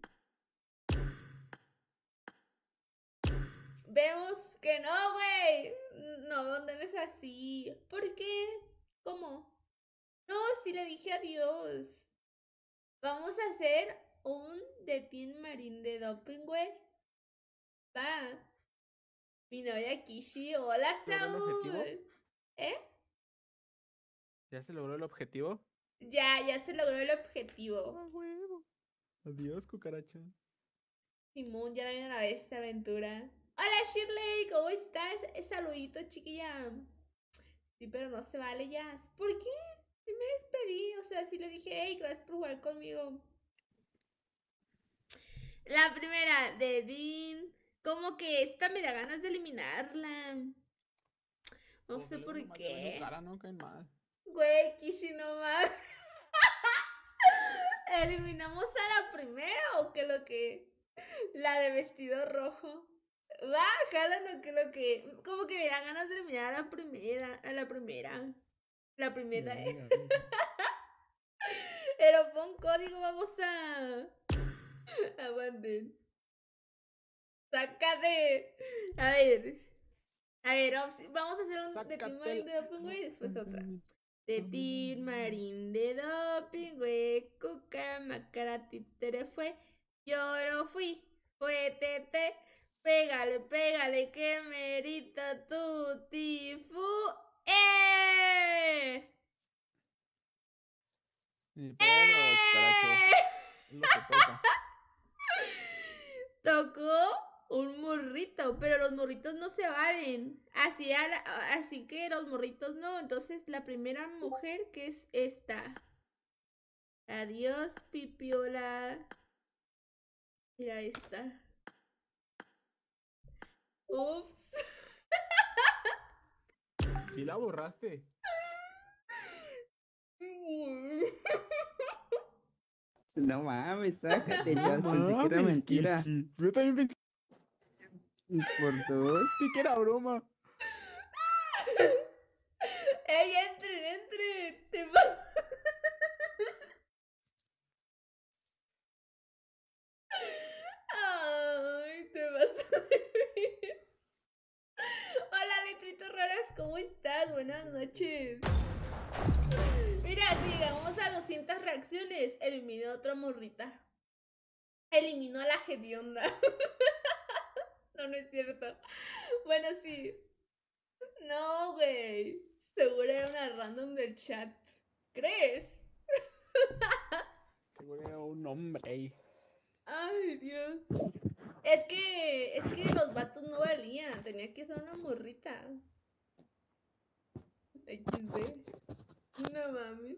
Vemos que no, güey. No, no es así. ¿Por qué? ¿Cómo? No, sí le dije adiós. Vamos a hacer un de Team Marín de doping, güey. Va. Mi novia Kishi. Hola, ¿Logró el Saúl. objetivo? ¿Eh? ¿Ya se logró el objetivo? Ya, ya se logró el objetivo. ¡Ah, huevo! Adiós, cucaracha. Simón, ya viene la vez esta aventura. Hola, Shirley, ¿cómo estás? Saludito, chiquilla. Sí, pero no se vale ya. ¿Por qué? Sí me despedí. O sea, sí le dije, hey, gracias por jugar conmigo. La primera de Dean. Como que esta me da ganas de eliminarla. No sé por qué. Cara, no caen mal. Güey, Kishi, no mames. ¿Eliminamos a la primera o qué lo que? La de vestido rojo. Va, jala, que lo que. Como que me da ganas de eliminar a la primera. A la primera. La primera, Ya, eh. ya, ya. Pero pon código, vamos a. Aguanten. Sácate. A ver. A ver, vamos a hacer un de Team Marín de doping, güey, y después otra. De Team Marín de doping, güey. Cuca, macara, títere fue. Yo no fui. Fue tete. Pégale, pégale, que merita tu tifu. ¡Eh! Ni pedo, cucaracho. Es lo que toca. Tocó un morrito, pero los morritos no se valen. Así, a la- así que los morritos no. Entonces la primera mujer que es esta. Adiós, pipiola. Mira esta. Ups. Sí la borraste. No mames, sácate, ya No pensé que era mames, mentira. Kishi. Yo también pensé Por dos. que era broma. ¡Ey, entren, entren! Te vas. Ay, te vas a vivir. Hola, letritos raras, ¿cómo estás? Buenas noches. Mira, si llegamos a doscientas reacciones, eliminó a otra morrita. Eliminó a la hedionda. No, no es cierto. Bueno, sí. No, güey. Seguro era una random del chat. ¿Crees? Seguro era un hombre ahí. Ay, Dios. Es que, es que los vatos no valían. Tenía que ser una morrita. equis de. No mames.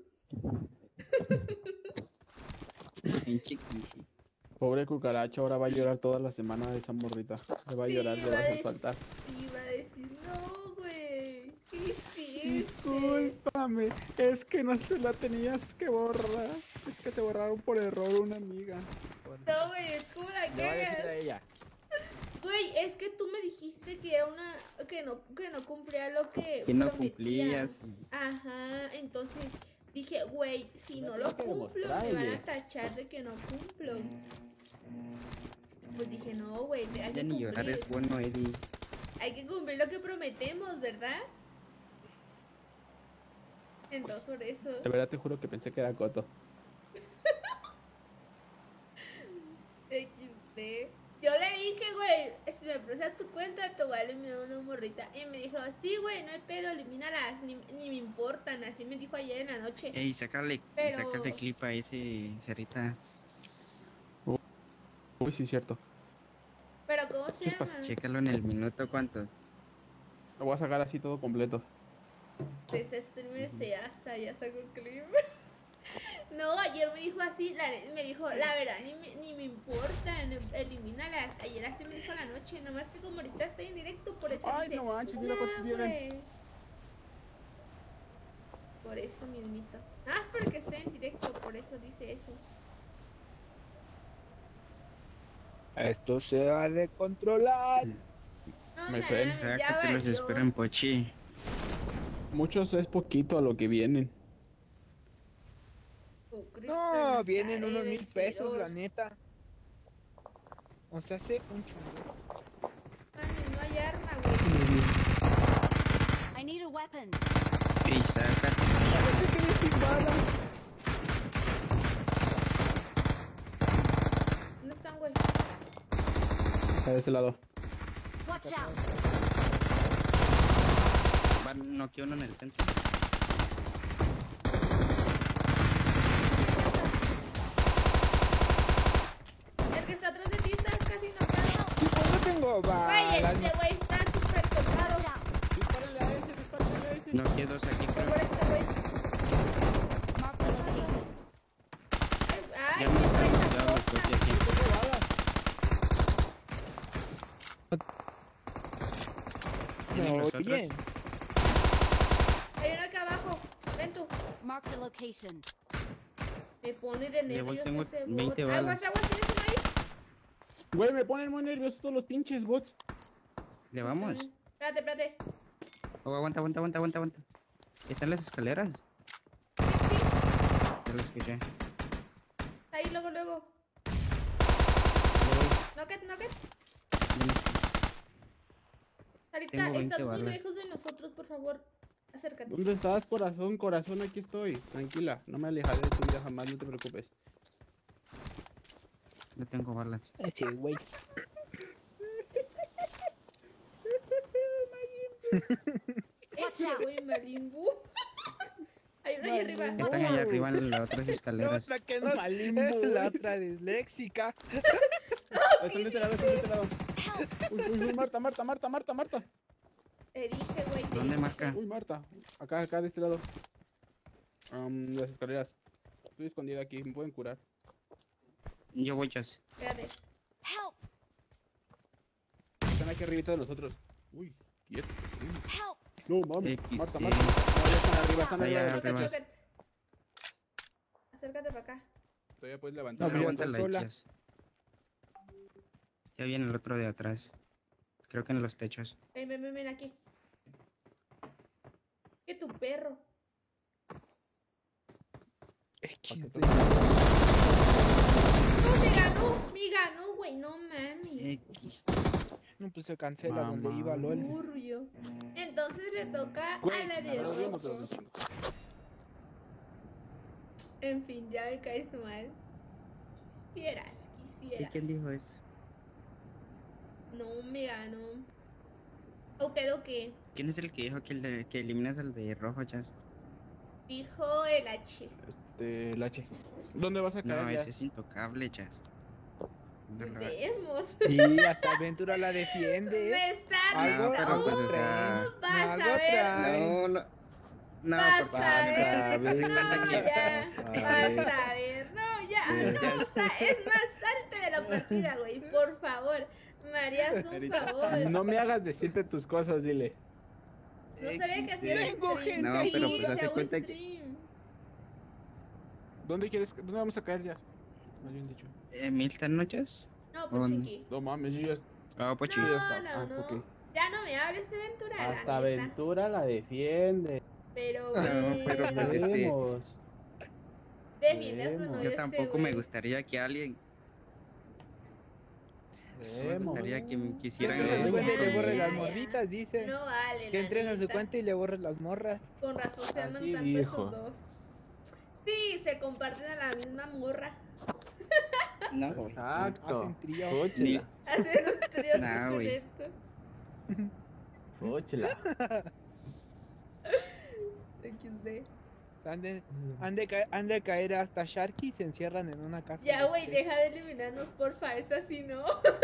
En chiquísimo. Pobre cucaracha, ahora va a llorar toda la semana de esa morrita. Le va a Sí, llorar, le va va a a hacer decir- faltar. Iba a decir, no, güey. ¿Qué hiciste? Discúlpame, es que no se la tenías que borrar. Es que te borraron por error una amiga. No, güey, es como la Le va a decir a cagas. ella. Güey, es que tú me dijiste que era una. Que no, que no cumplía lo que. Que no prometía. cumplías. Ajá, entonces dije, güey, si Me no tienes lo que cumplo, me van demostrarle. a tachar de que no cumplo. Pues dije, no, güey, hay Ya que ni llorar cumplir. es bueno, Eddie. Hay que cumplir lo que prometemos, ¿verdad? Entonces, por eso. De verdad te juro que pensé que era Coto. equis de. Yo le dije, güey, si me prestas tu cuenta, te voy a eliminar una morrita. Y me dijo, sí, güey, no hay pedo, elimínalas, ni, ni me importan. Así me dijo ayer en la noche. Ey, sácale, Pero- sácale clip a ese cerita. Uy, sí, cierto. Pero, ¿cómo se Chispas, llama? Chécalo en el minuto cuánto. Lo voy a sacar así todo completo. De ese streamer se asa, ya sacó clip. No, ayer me dijo así, la, ne- me dijo, la verdad, ni me, ni me importan, elimínalas. Ayer así me dijo la noche, nomás que como ahorita estoy en directo, por eso Ay, dice, no manches, mira cuántos "Nah, vienen". güey". Por eso mismito. Ah, es porque estoy en directo, por eso dice eso. Esto se ha de controlar. No, My mames, friend, ya Sácate los valió. espero en Pochi. Muchos es poquito a lo que vienen. Oh, Cristo No, vienen Nazaret, unos mil pesos, la vencedor. neta. O sea, hace un chingo. Mami, no hay arma, güey. I need a weapon. Ey, sácate. ¿Dónde están, güey? Está de este lado. Watch out. Va, noqueó uno en el centro. El que está atrás de ti está casi notado. Tipo, no tengo Güey, balas. este güey está súper tocado. Watch out. Dispárale a ese, dispárale a ese. Noqueé dos aquí, Voy creo. por este güey. Mark the location. Ay, Ya ay, me qué trae están esa quedando los cosa. Pochi aquí. ¿Tienen No, los otros? bien. Hay uno acá abajo. Ven tú. Mark the location. Me pone de Le voy, nervios tengo ese bot. veinte Aguas, balas. aguas, ¿tienes uno ahí? Güey, me ponen muy nerviosos todos los pinches bots. ¿Le vamos? Mm, Espérate, espérate. Oh, aguanta, aguanta, aguanta, aguanta, aguanta. ¿Están las escaleras? Sí, sí. Ya lo escuché. Está ahí, luego, luego. Ya voy. Knocket, knocket. Ven. Ahorita Tengo veinte estás muy balas. lejos de nosotros, por favor. Acércate. ¿Dónde estás, corazón? Corazón, aquí estoy. Tranquila, no me alejaré de tu vida jamás, no te preocupes. No tengo balas. Ese güey. Watch Ese out. güey Malimbu. Hay uno ahí arriba. Malimbu. Están allá arriba en las otras La escaleras. otra que no Malimbo. es la otra disléxica. Están de este lado, están de este lado. Help. Uy, uy, uy, Marta, Marta, Marta, Marta, Marta. Te dije, güey. te ¿Dónde dije. marca? Uy, Marta. Acá, acá, de este lado. Um, las escaleras. Estoy escondido aquí, me pueden curar. Yo voy, chas. Espérate. Help. Están aquí arribita de nosotros. Uy, quieto. Help. No, mames. X, Marta, sí. Marta. No, ya están arriba, están Allá arriba. Knocket, arriba. knocket. Acércate para acá. Todavía puedes levantar. No, pues ya Aguanta está la sola. chas. Ya viene el otro de atrás. Creo que en los techos. Ven, ven, ven, ven aquí. ¿Qué tu perro? X D. No, me ganó. Me ganó, güey. No mames. X. No, pues se cancela donde Mamá. iba LOL. Burro. Entonces le toca Güey, a la de no, yo no te lo rojo. digo. En fin, ya me caes mal. Quisieras, ¿Y quisieras. quién dijo eso? No me ganó. ¿O quedó que? ¿Quién es el que dijo que, el de, que eliminas al de rojo, chas? Dijo el H. Este, el H. ¿Dónde vas a caer No, ya? ese es intocable, chas. No lo hagas. Vemos. Y hasta Aventura la defiende. Me está Algo No, pero pues, o retando. sea, Vas a algo ver. trae. No, no. No, Vas por a favor, ver, no, haz de no, cuenta que- ya, Vas a vas ver. a ver, no, ya, Sí. no, o sea, es más, salte de la partida, güey, por favor, me harías un favor. No me hagas decirte tus cosas, dile. No sabía que hacías Tengo stream. gente No, Sí, pero pues te hazte hago cuenta que- stream. ¿Dónde quieres? ¿Dónde vamos a caer ya? Más bien dicho. Eh, ¿Milton noches? No, ¿Dónde? Puchiqui. No mames, yo ya. Ah, pues chido. No, está. no, Ah, no. ok. Ya no me hables de Ventura, la Hasta neta. Ventura la defiende. Pero, No, pero bueno, pues este, Vemos. defiende a su vemos. novio yo ese tampoco me güey. gustaría que alguien, me Vemos. gustaría que me Que quisieran... entres a su Eh, cuenta y le ya, borre las ya. morritas, dice. No vale, Que la entres a su neta. cuenta y le borre las morras. Con razón se aman Así tanto dijo. esos dos. Sí, se comparten a la misma morra. No, Exacto. Hacen trío. Fóchela. Hacen un trío Nah, güey. secreto. Fóchela. equis de. Han de, han, de ca- han de caer hasta Sharky y se encierran en una casa. Ya, de güey, tres. deja de eliminarnos, porfa. Es así, ¿no?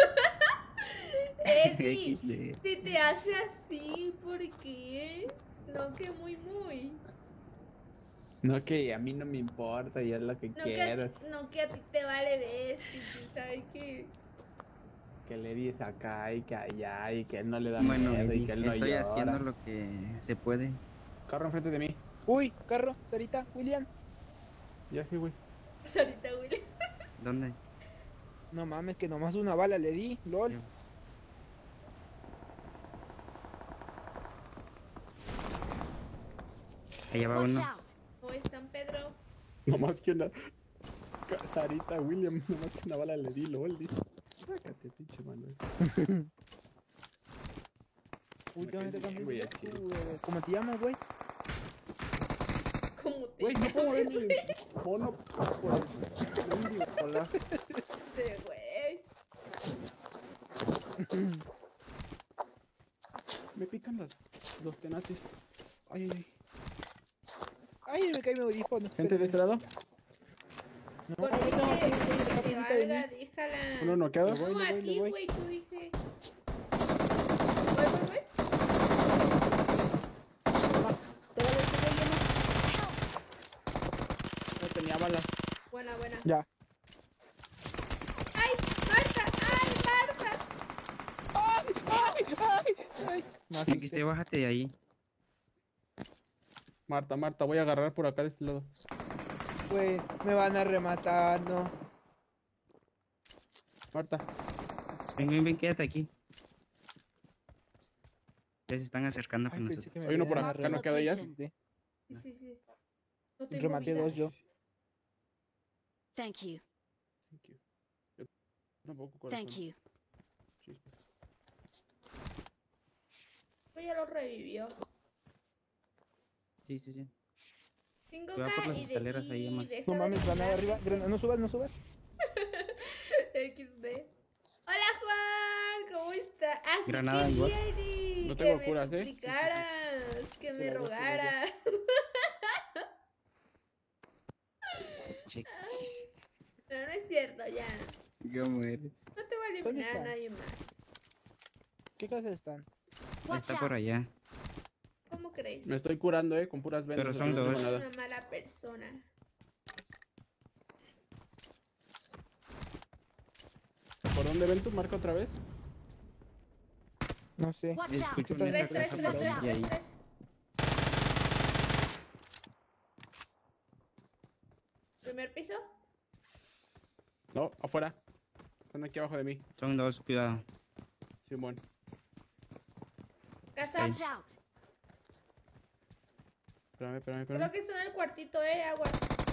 Eddie, equis de. si te hace así, ¿por qué? No, que muy, muy. No, que a mí no me importa y es lo que No, que a quieras. ti, no, que a ti te vale ver. ¿Sabes qué? Que le dices acá y que allá y que él no le da Bueno, miedo y Eddie, que él no estoy llora. haciendo lo que se puede. Carro enfrente de mí. Uy, carro, Sarita, William. Ya sí, güey. Ahorita, Willy. ¿Dónde? No mames, que nomás una bala le di, lol. Yo. Allá va Watch uno. out! ¿Cómo están, Pedro? Nomás que una. Ca- Sarita, William, nomás que una bala le di, lol, dice. Sácate, pinche Manuel. Uy, Me ¿dónde te caes bien, güey, cambias? aquí. Uh, ¿Cómo te llamas, güey? ¿Cómo te Güey, no puedo ver mi mono por el mendigo colar. llamas, güey? Me pican las, los tenates. Ay, ay, ay. Ay, me cae mi audífono. ¿Gente de este lado? No, ¿Por no, qué? no, no, Que no, te no, no, valga, no, déjala. ¿Uno noqueado? Me voy, No, le a voy, le ti, voy. güey, tú dices. Voy, voy, voy. No tenía balas. Buena, buena. Ya. ¡Ay, Marta! ¡Ay, Marta! ¡Ay, ay, ay! Me Equis asusté. de, bájate de ahí. Marta, Marta, voy a agarrar por acá de este lado. Güey, me van a rematar, no. Marta. Ven, ven, ven, quédate aquí. Ya se están acercando Ay, con pensé nosotros. que me Hay uno habían por acá, ¿no rematado. queda ya? Location. Sí, sí, sí. No tengo Rematé vida. dos yo. Thank you. Thank you. Yo tampoco, corazón. Thank you. Chispas. Pues ya lo revivió. Sí, sí, sí. cinco Va por K las y de escaleras ahí, y Emma. deja No de mames, granada arriba. eliminarse. Granada, no subas, no subas. equis de. Hola, Juan, ¿cómo está? Ah, sí, Granada que igual. Eddie, No que tengo me curas, ¿eh? suplicaras, que me las dos, sí, las dos. rogaras. Che, No, no es cierto, ya. ¿cómo eres? No te voy a ¿Dónde eliminar a está? nadie más. ¿Qué casa están? Watch Está por out! allá. ¿Cómo crees? Me estoy curando, eh, con puras vendas. Pero o sea, son no tengo dos. nada. Una mala persona. ¿Por dónde ven tu marca otra vez? No sé. Watch out! Escucho Está una bien. Tres, tres, casa tres, por tres, ahí. tres, ahí. tres. ¿Primer piso? No, afuera. Están aquí abajo de mí. Son dos, cuidado. Simón. Casa. Watch out! Espérame, espérame, Creo espérame. que está en el cuartito, eh, agua.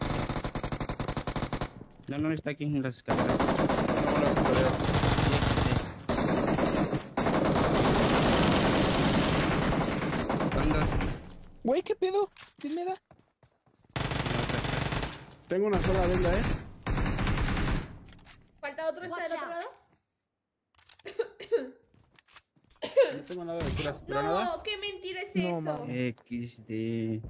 No, no, está aquí en las escaleras. No, las escaleras. Son dos. Güey, ¿qué pedo? ¿Quién me da? Tengo una sola venda, eh. ¿Falta otro? ¿Está del Watch otro out. lado? No tengo nada de curas. ¿Granada? No, qué mentira es No, eso. mames. equis de.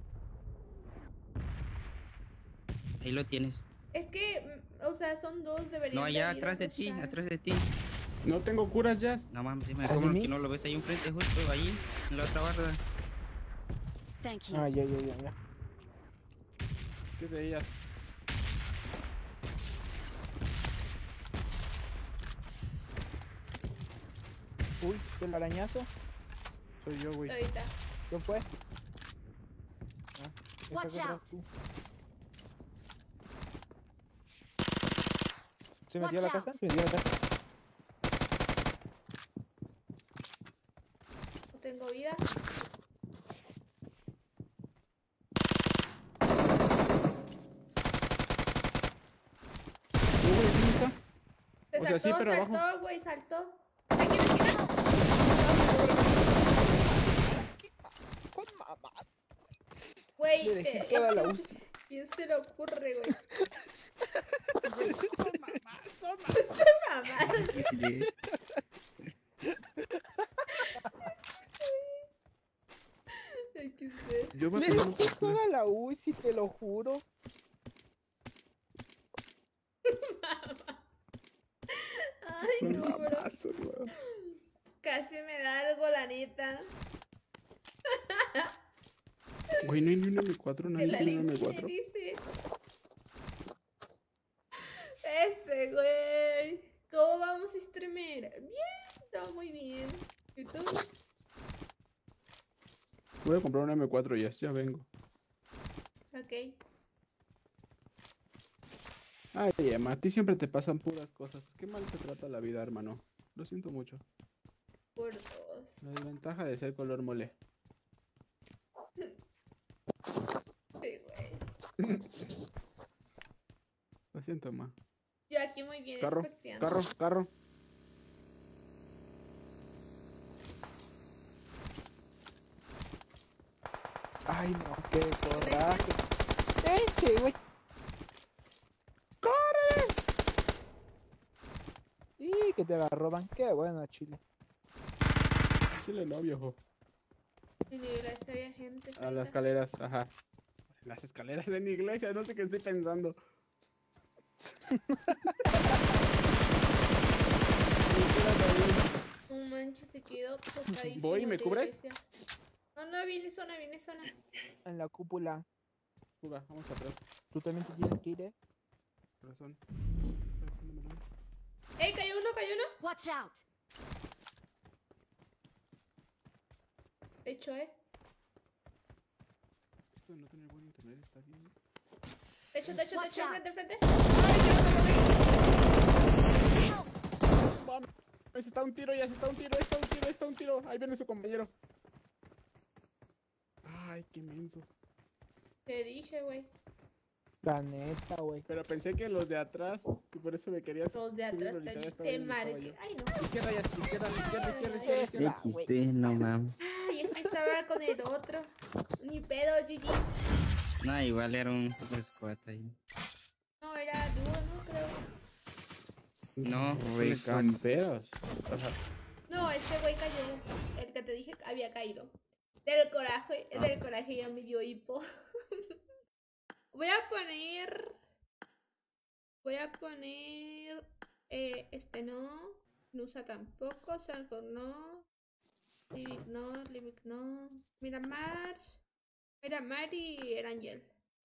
Ahí lo tienes. Es que, mm, o sea, son dos, deberían No, allá de ir a atrás de ti, rushar. atrás de ti. No tengo curas ya. No mames, dime, ¿Atrás de ¿cómo mí? que no lo ves ahí enfrente, justo ahí, en la otra barra? Thank you. Ah, ya, ya, ya, ya. ¿Qué es de ellas? Uy, el arañazo. Soy yo, güey. Ahorita. ¿Quién fue? Ah, está Watch detrás out. tú. ¿Se metió a la Watch casa? out. Se metió a la casa. No tengo vida. No, güey, ¿dónde está? Se O sea, sí, saltó, pero abajo. saltó, güey, saltó. Aquí en la esquina. Son mamadas. Güey, Le dejé te- toda la U C I. ¿quién se le ocurre, güey? Son mamás, son Mamá. Sí. equis de. Yo me Le acuerdo dejé que- toda la U C I, te lo juro. Ay, Son no, bro. mamazos, güey. Casi me da algo, la neta. Güey, no hay ni un eme cuatro, Que nadie la tiene un eme limpié, cuatro. dice. Este, güey. ¿Cómo vamos a streamer? Bien, todo muy bien. ¿Y tú? Voy a comprar un eme cuatro ya, ya vengo. Ok. Ay, Emma, a ti siempre te pasan puras cosas. Qué mal te trata la vida, hermano. Lo siento mucho. Por dos. La desventaja de ser color mole. Sí, güey. Lo siento, Emma. Yo aquí muy bien Carro, expecteando. carro, carro. Ay, no, qué coraje. Ese, güey. ¡Corre! Y que te la roban. Qué bueno, Chile. Chile no, viejo. En la iglesia había gente. A cerca. las escaleras, ajá. Las escaleras de mi iglesia, no sé qué estoy pensando. Un manche se quedó tocadísimo. Voy, ¿me de cubres? iglesia. No, no, viene zona, viene zona. En la cúpula. Fuga, vamos atrás. Tú también te tienes que ir, eh. Corazón. ¡Ey, cayó uno, cayó uno! Watch out. Hecho, eh. Esto de no tener buen internet está bien. Techo, techo, Watch techo, out. frente, frente. Mames, está un tiro, ya se está un tiro, está un tiro, está un tiro. Ahí viene su compañero. Ay, qué menso. Te dije, güey. La neta, güey. Pero pensé que los de atrás, y por eso me querías. Los de subir, atrás ahorita ya te, estaba te ahí donde estaba marqué. yo. Ay, no. Izquierda, ya, izquierda, izquierda, izquierda, izquierda, Esa, izquierda. güey. X D, no mames. Ay, es que estaba con el otro. Ni pedo, G G. No, igual era un super squad ahí. No, era dúo, ¿no? Creo. No, Güey, fue con... camperos. Ajá. No, este güey cayó. El que te dije había caído. Del coraje, Ah. del coraje ya me dio hipo. Voy a poner. Voy a poner. Eh, este no. Nusa tampoco. Sancor no. Livic no. Livic no. Miramar. Miramar y Erangel.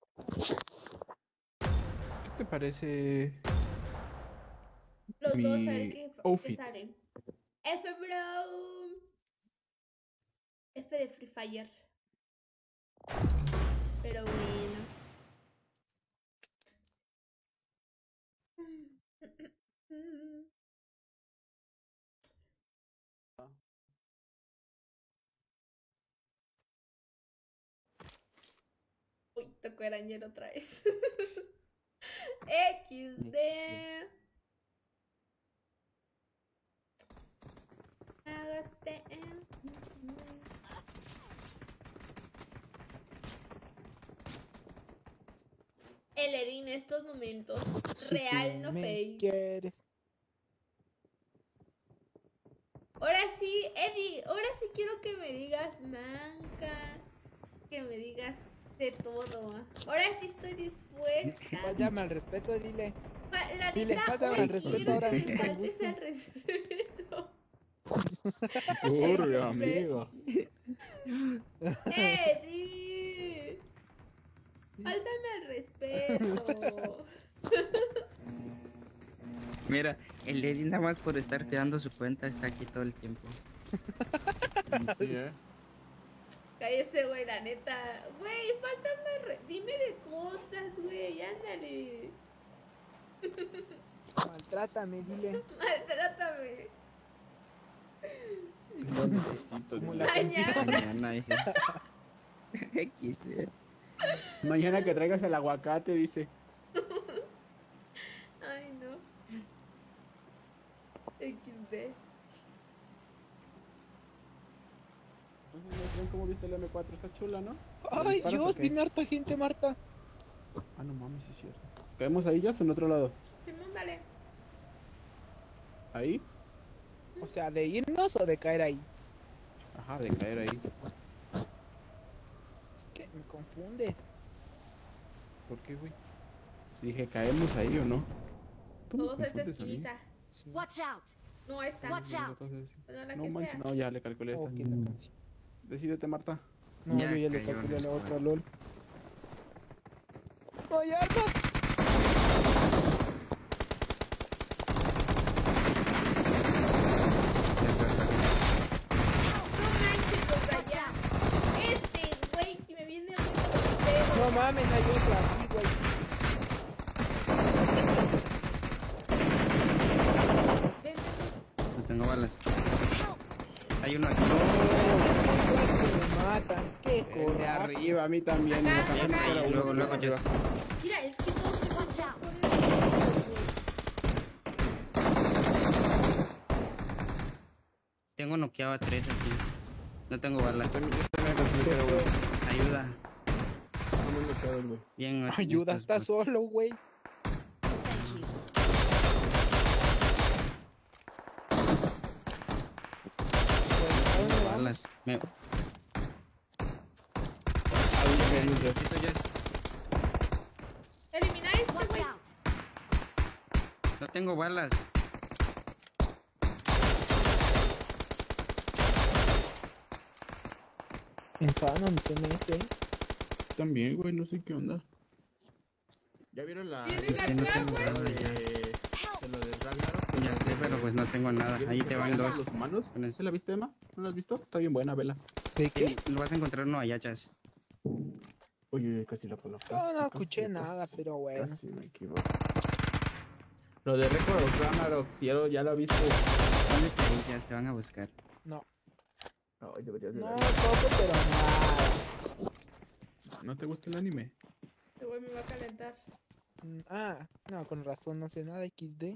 ¿Qué te parece? Los Mi dos a ver qué, qué outfit. salen. F, bro. F de Free Fire. Pero bueno. Uy, tocó arañero otra vez. equis de. Hágase en- El Edin en estos momentos. Si Real, tú no me fake. quieres. Ahora sí, Eddie, ahora sí quiero que me digas manca. Que me digas de todo. Ahora sí estoy dispuesta. Fállame al respeto, dile. Fa- La Dile, neta, fáltame hoy al respeto quiero ahora que sí, me con faltes gusto. el respeto. Pobre Eddie, amigo. Eddie. Faltame el respeto. Mira, el Eddie nada más por estar creando su cuenta está aquí todo el tiempo. Sí, eh. Cállese, güey, la neta. Güey, faltame el re... Dime de cosas, güey, ándale. Maltrátame, dile. Maltrátame. Lo necesito. Como dile. la Mañana. Mañana dije. X, eh. Mañana que traigas el aguacate, dice. Ay, no. equis de. Entonces, ¿ven cómo viste el eme cuatro? Está chula, ¿no? Ay, ¿Disparas o Dios, qué? viene harta gente, Marta. Ah, no mames, sí es cierto. ¿Caemos ahí ya o en otro lado? Simón, dale. ¿Ahí? O sea, ¿de irnos o de caer ahí? Ajá, de caer ahí. Es que me confundes. ¿Por qué, güey? Dije, ¿caemos ahí o no? ¿Tú me Todos a esta confundes a mí? esquinita. Sí. Watch out! No, esta. Watch out. No, la No que manches, sea. no, ya le calculé esta. Ok, la canción. Decídete, Marta. No, Ya yo ya le cayó calculé a la la otra, escuela. lol. ¡No, ya no! No manches, los de allá. Ese güey que me viene a un No mames, hay otro aquí, güey. Ven, ven, No tengo balas. Hay uno aquí. Me matan, qué El de coraje. arriba, a mí también. Acá, me cambiaron acá. para uno, Luego, luego arriba. ven. Mira, es que todos se Watch out. por eso, güey. Tengo noqueado a tres aquí. No tengo balas. También- yo también recibí, pero, güey, Ayuda. no me lo quedo, güey. Bien. ocho Ayuda, minutos, está pues. solo, güey. Thank you. ¿A dónde Tengo vamos? balas. Me... Ahí viene el Dios. Necesito ya- Elimina a este, Watch güey. out! No tengo balas. Enfano, mi C M S, eh. También, güey, no sé qué onda. ¿Ya vieron la... Vienen la- no acá, tengo güey. de, de lo de Ragnarok? Ya sé, pero pues no tengo nada. Ahí te van dos. los humanos. Con eso. ¿Se la viste, Emma? ¿No la has visto? Está bien buena, vela. ¿De qué? Sí, lo vas a encontrar uno allá, chas. Oye, casi la coloco. No, no escuché nada, pero bueno. Casi me equivoco. Lo de Record of Ragnarok, si ya lo, ya lo viste. ¿Dónde te ya te van a buscar? No, Ay, deberías de no, verlo. poco, pero nada. ¿No te gusta el anime? Este güey me va a calentar. Mm, Ah, no, con razón, no sé nada, equis de.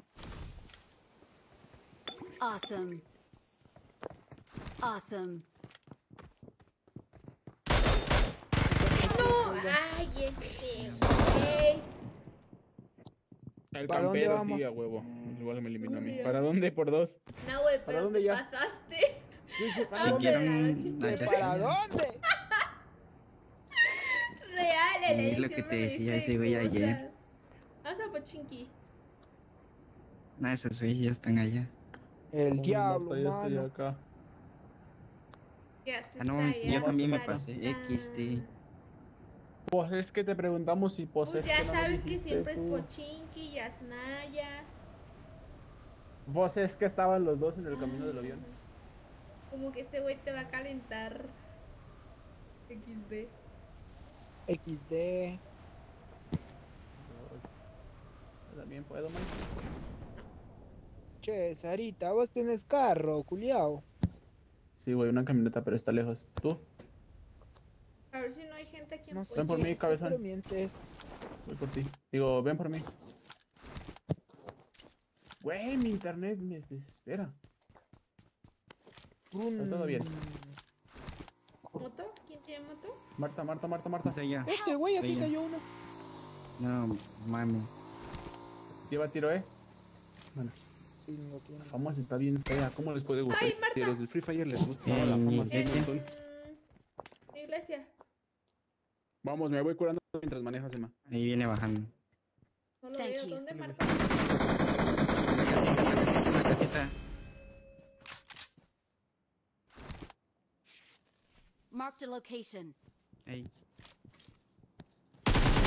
Awesome. Awesome. No, ay, este güey. El ¿Para dónde campero vamos? sí, a huevo. Igual me eliminó a mí. Mira. ¿Para dónde? Por dos. No, güey, ¿Para pero dónde te ya? pasaste. Dije, ¿para Si dónde? quieren... chiste. allá- ¿Para dónde? Real, el Es Eddie lo que siempre te me decía dice ese güey cosas. ayer. Vamos a Pochinki. No, esos güeyes ya están allá. El Oh, diablo, Marta, ya estoy mano. acá. Ya se Ah, no, está, yo ya también me está. pasé, equis de. Pues es que te preguntamos si Pues poses. ya que no me sabes que dijiste siempre es tú. Pochinki, Yasnaya. Vos es que estaban los dos en el camino del avión. Como que este güey te va a calentar. equis de. equis de. También puedo, man. Che, Sarita, vos tenés carro, culiao. Sí, güey, una camioneta, pero está lejos. ¿Tú? A ver si no hay gente aquí en No sé. Ven por mí, ¿qué cabezón. pero mientes? Voy por ti. Digo, ven por mí. Güey, mi internet me desespera. Un... todo bien. ¿Moto? ¿Quién tiene moto? Marta, Marta, Marta, Marta. No sé yo. Este güey, aquí Ella. cayó uno. No, mami. Lleva tiro, eh. Bueno, Sí, no tiene. la fama está bien fea. ¿Cómo les puede gustar? Ay, Marta. Si a los de Free Fire les gusta Eh, la fama. ¿de sí, En un montón. la iglesia. Vamos, me voy curando mientras manejas, Emma. Ahí viene bajando. No lo Thank veo. you. ¿Dónde marca? Una casita. Marked a location. Ahí.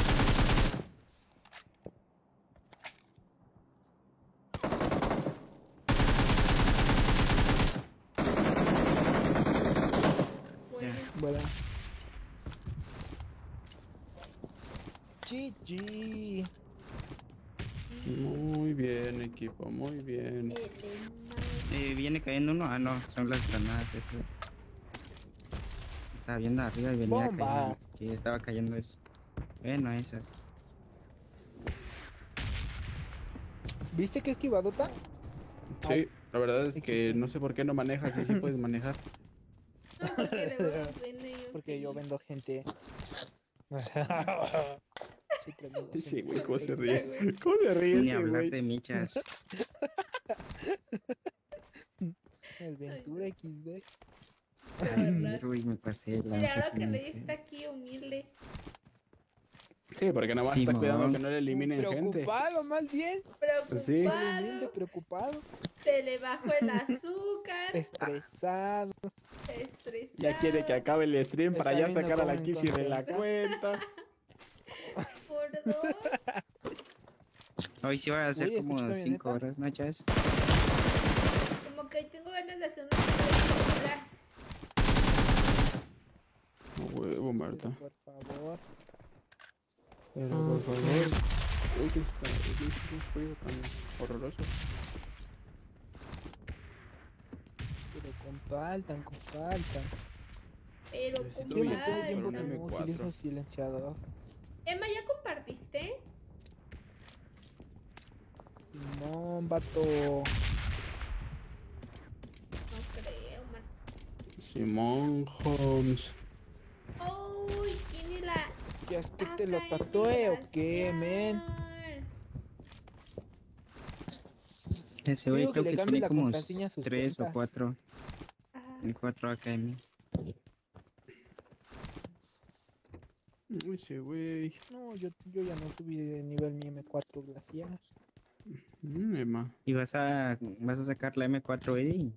tómbola. G G. Muy bien, equipo, muy bien. Eh, viene cayendo uno. Ah, no, son las granadas esas. Estaba viendo arriba y venía Bomba. cayendo. Sí, estaba cayendo eso. Bueno, esas. ¿Viste que esquivadota? Sí, la verdad es que equipo. no sé por qué no manejas y sí puedes manejar. No, porque luego nos vende yo. Porque yo vendo gente. Sí, tremendo Sí, güey, gente. ¿cómo se Está, ríe? güey. ¿Cómo se ríe Ni ese hablar güey? de michas. El Ventura equis de. De Ay, verdad. Rui, me pasé la Mira, ahora que Rey está aquí humilde. Sí, porque nada más está Simón. cuidando que no le eliminen gente. Preocupado, más bien. Sí. El humilde Preocupado. preocupado. Se le bajó el azúcar. Estresado. Estresado. Ya quiere que acabe el stream Está para ya viendo sacar a la cómo Kissy de la encontrar. cuenta. Por dos. Hoy sí va a ser Uy, como ¿escucho cinco camioneta? horas, ¿no, Chas? Como que hoy tengo ganas de hacer unas películas. No huevo, Marta. Pero por favor. Pero por favor. Uy, que está, qué es un frío tan horroroso. Pero compartan, compartan. Pero Necesito Siempre billete todo el para tiempo un que M no cuatro. utilizo silenciador. Emma, ¿ya compartiste? Simón, vato. No creo, man. Simón Holmes. Uy, tiene la. ¿Ya es que Acá te lo en tatué o qué, men? migración. Ese güey Digo que creo le que cambie tiene la como contraseña a sus tres o cuentas. cuatro. Ajá. El cuatro A K M. Uy, ese güey. No, yo, yo ya no subí de nivel mi eme cuatro glaciar. Mm, Emma. Y vas a vas a sacar la M cuatro Eddie.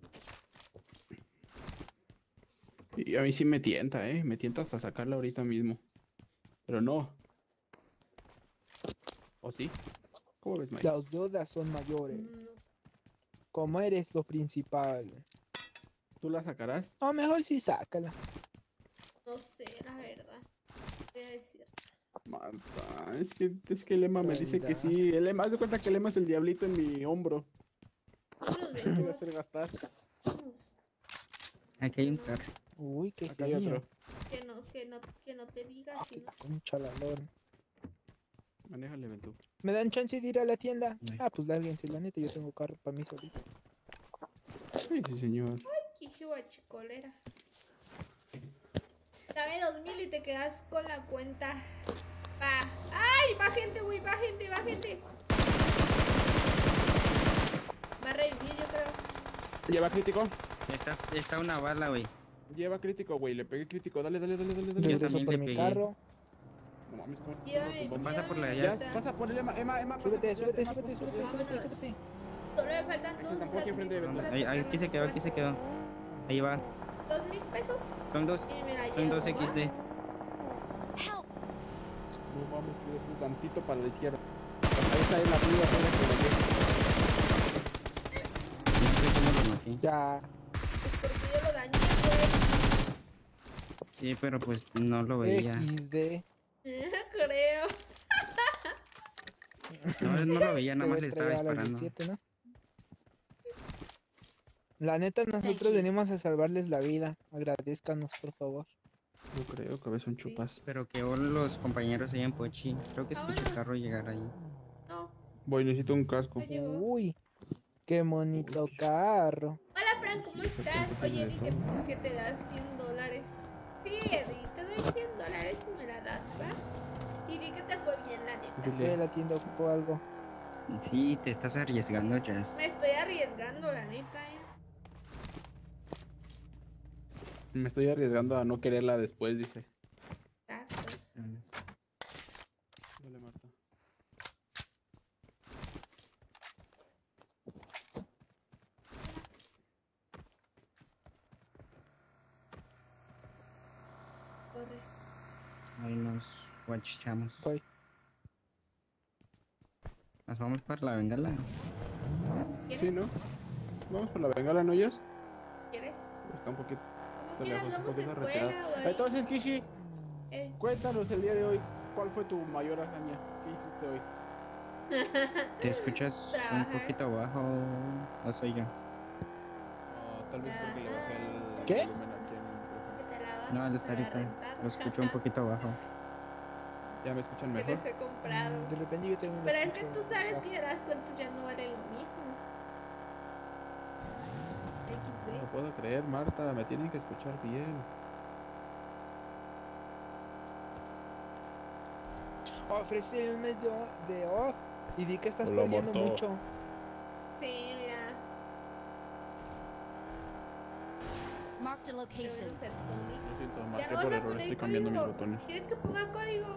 Y a mí sí me tienta, eh. Me tienta hasta sacarla ahorita mismo. Pero no. ¿O sí? ¿Cómo ves, Mike? Las deudas son mayores. No, Como eres lo principal. ¿Tú la sacarás? O mejor sí sácala. no sé, la verdad. Voy a decir. Marta, es que, es que el Emma me dice que Realidad. sí. El Emma, haz de cuenta que el Emma es el diablito en mi hombro. Vámonos, Me va a Beto. hacer gastar. Vamos. Aquí hay un carro. Uy, qué Acá hay genio. otro. Que no, que no, que no te digas, Ah, si qué no. concha la lora. Manéjale, ven tú. ¿Me dan chance de ir a la tienda? Ay. Ah, pues lárguense, la neta, yo tengo carro para mí solito. Sí, sí, señor. Quishiwa chicolera. Dame dos mil y te quedas con la cuenta. Va. ¡Ay! Va gente, güey, va gente, va gente. Va a revivir, yo creo. Lleva crítico. Está, está una bala, güey. Lleva crítico, güey. Le pegué crítico. Dale, dale, dale, dale, dale. Yo Regreso también por le mi pegué. carro. No mames, ¿cómo? Llévame, ¿Cómo? Pasa por la llévame, Ya, ahorita. pasa por el Emma, Emma, Emma. pasa Súbete, por súbete, Emma, súbete, súbete, súbete, Vámonos. súbete. Solo me faltan Ahí dos. se estampó aquí enfrente de frasquitos Ahí, para ahí, aquí se sacar quedó, la aquí se cuenta. quedó. Ahí va. Dos mil pesos Son dos. y me la Son llevo. dos ¿va? X D. Help! No mames, que es un tantito para la izquierda. Ahí está en la fila, ahí la que lo lleva. No sé cómo lo maté. Ya. Pues porque yo lo dañé, güey. Sí, pero pues no lo veía. equis de. Creo. No, no lo veía, Te nada más voy le a estaba traer a las disparando. diecisiete, ¿no? La neta, nosotros you. venimos a salvarles la vida. Agradezcanos, por favor. No creo que son chupas. Pero que hoy los compañeros ahí en Pochi. Creo que escuché el Vámonos. carro llegar ahí. No, Voy, necesito un casco. no llegó. Uy, qué bonito carro. Hola, Fran, ¿cómo Sí, está estás? tanto Oye, di que, de que te das cien dólares. Sí, Eddie, te doy cien dólares y me la das, ¿va? Y di que te fue bien, la neta. Voy a la tienda, ocupo algo. Sí, te estás arriesgando, Jazz. Me estoy arriesgando, la neta, eh. Me estoy arriesgando a no quererla después, dice. Exacto. Dale, Marta. Corre. Ahí nos guachichamos. Voy. Nos vamos para la bengala. ¿Quieres? Sí, ¿no? Vamos por la bengala, ¿no, Jess? ¿Quieres? Está un poquito. Vamos. poquito quieras, lejos, un vamos a poquito escuela, retirado. güey. Entonces, Kishi, Eh, cuéntanos el día de hoy, ¿cuál fue tu mayor hazaña? ¿Qué hiciste hoy? ¿Te escuchas un Trabajar. poquito bajo o soy yo? Oh, tal vez porque le bajé el ¿Qué? volumen aquí en el micrófono. que te la vas No, el para ahorita rentar. lo escucho un poquito bajo. ¿Ya me escuchan Que mejor? les he comprado. De repente yo tengo un Pero es que escucho tú sabes bajo. que ya las cuentas ya no valen lo mismo. No lo equis de. puedo creer, Marta, me tienen que escuchar bien. Ofrece un mes de, o- de off y di que estás Hola, perdiendo Marta. mucho. Sí, mira. Marked a Te voy a location. hacer código. Lo siento, Ya marqué no por vas a error, poner estoy cambiando mis código. botones. ¿Quieres que ponga código?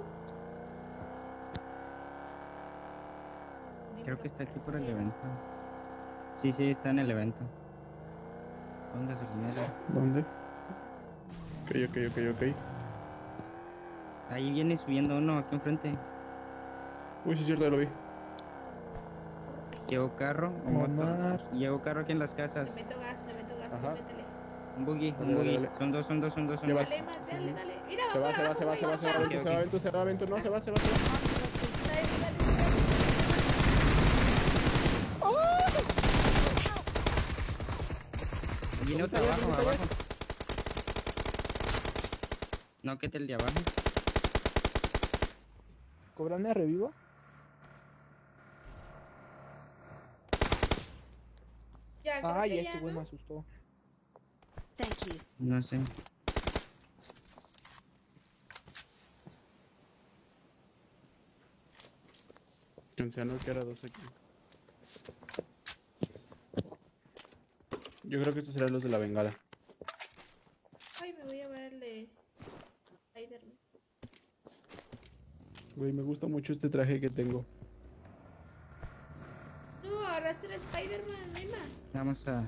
Creo que está aquí por el Dímelo, evento. Sí, sí, está en el evento. Con gasolinera. ¿Dónde? Ok, ok, ok, ok. Ahí viene subiendo uno aquí enfrente. Uy, sí es cierto, ya lo vi. Llevo carro o moto. Omar. Llevo carro aquí en las casas. Le meto gas, le meto gas, tú Ajá. métele. Un buggy, Dale, un dale, buggy. dale. Son dos, son dos, son dos, son Lleva- dos. Dale, más, dale, dale. Mira, Se va, por se va, abajo, se va, güey, se va, por se va, abajo. Vento, se va, Vento, se va, Vento, no, se va, se va, se va. Dale, dale, dale. Viene otro Allá, abajo, allá. abajo. No, que te el de abajo. ¿Cobrarme a revivo? Ya, creo Ay, que este ya, güey me ¿no? asustó. Thank you. No sé. Anciano que era dos aquí. Yo creo que estos serán los de la bengala. Ay, me voy a ver el de Spider-Man. Güey, me gusta mucho este traje que tengo. No, agarraste el Spider-Man, Emma. Vamos a...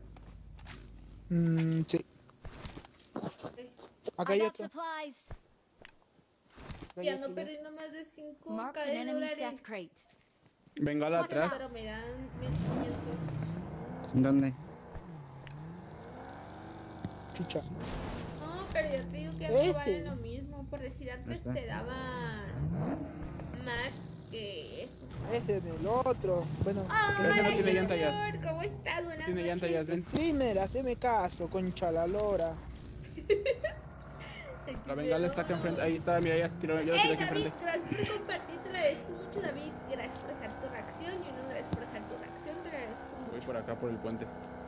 Mmm, sí. Ok. Acá I hay got otro. supplies. Acá hay Ya otro, no ya. perdiendo más de cinco Marked an enemy's dólares. death crate. Bengala Watch atrás. out. Pero me dan mil quinientos. ¿Dónde? Chucha. No, pero yo te digo que ya no Ese. vale lo mismo. Por decir, antes está. te daban más que eso. Ese del otro. Bueno, Hola, Ese no tiene llanta ya. señor, ¿cómo estás? Buenas Tiene llanta ya, noches. ven. streamer, haceme caso, concha la lora. La bengala está acá enfrente. Ahí está, mira, ya se tiró, ya lo tiré Hey aquí David, enfrente. gracias por compartir, te agradezco mucho David, gracias por dejar tu reacción, y uno gracias por dejar tu reacción, te agradezco Voy mucho. por acá por el puente.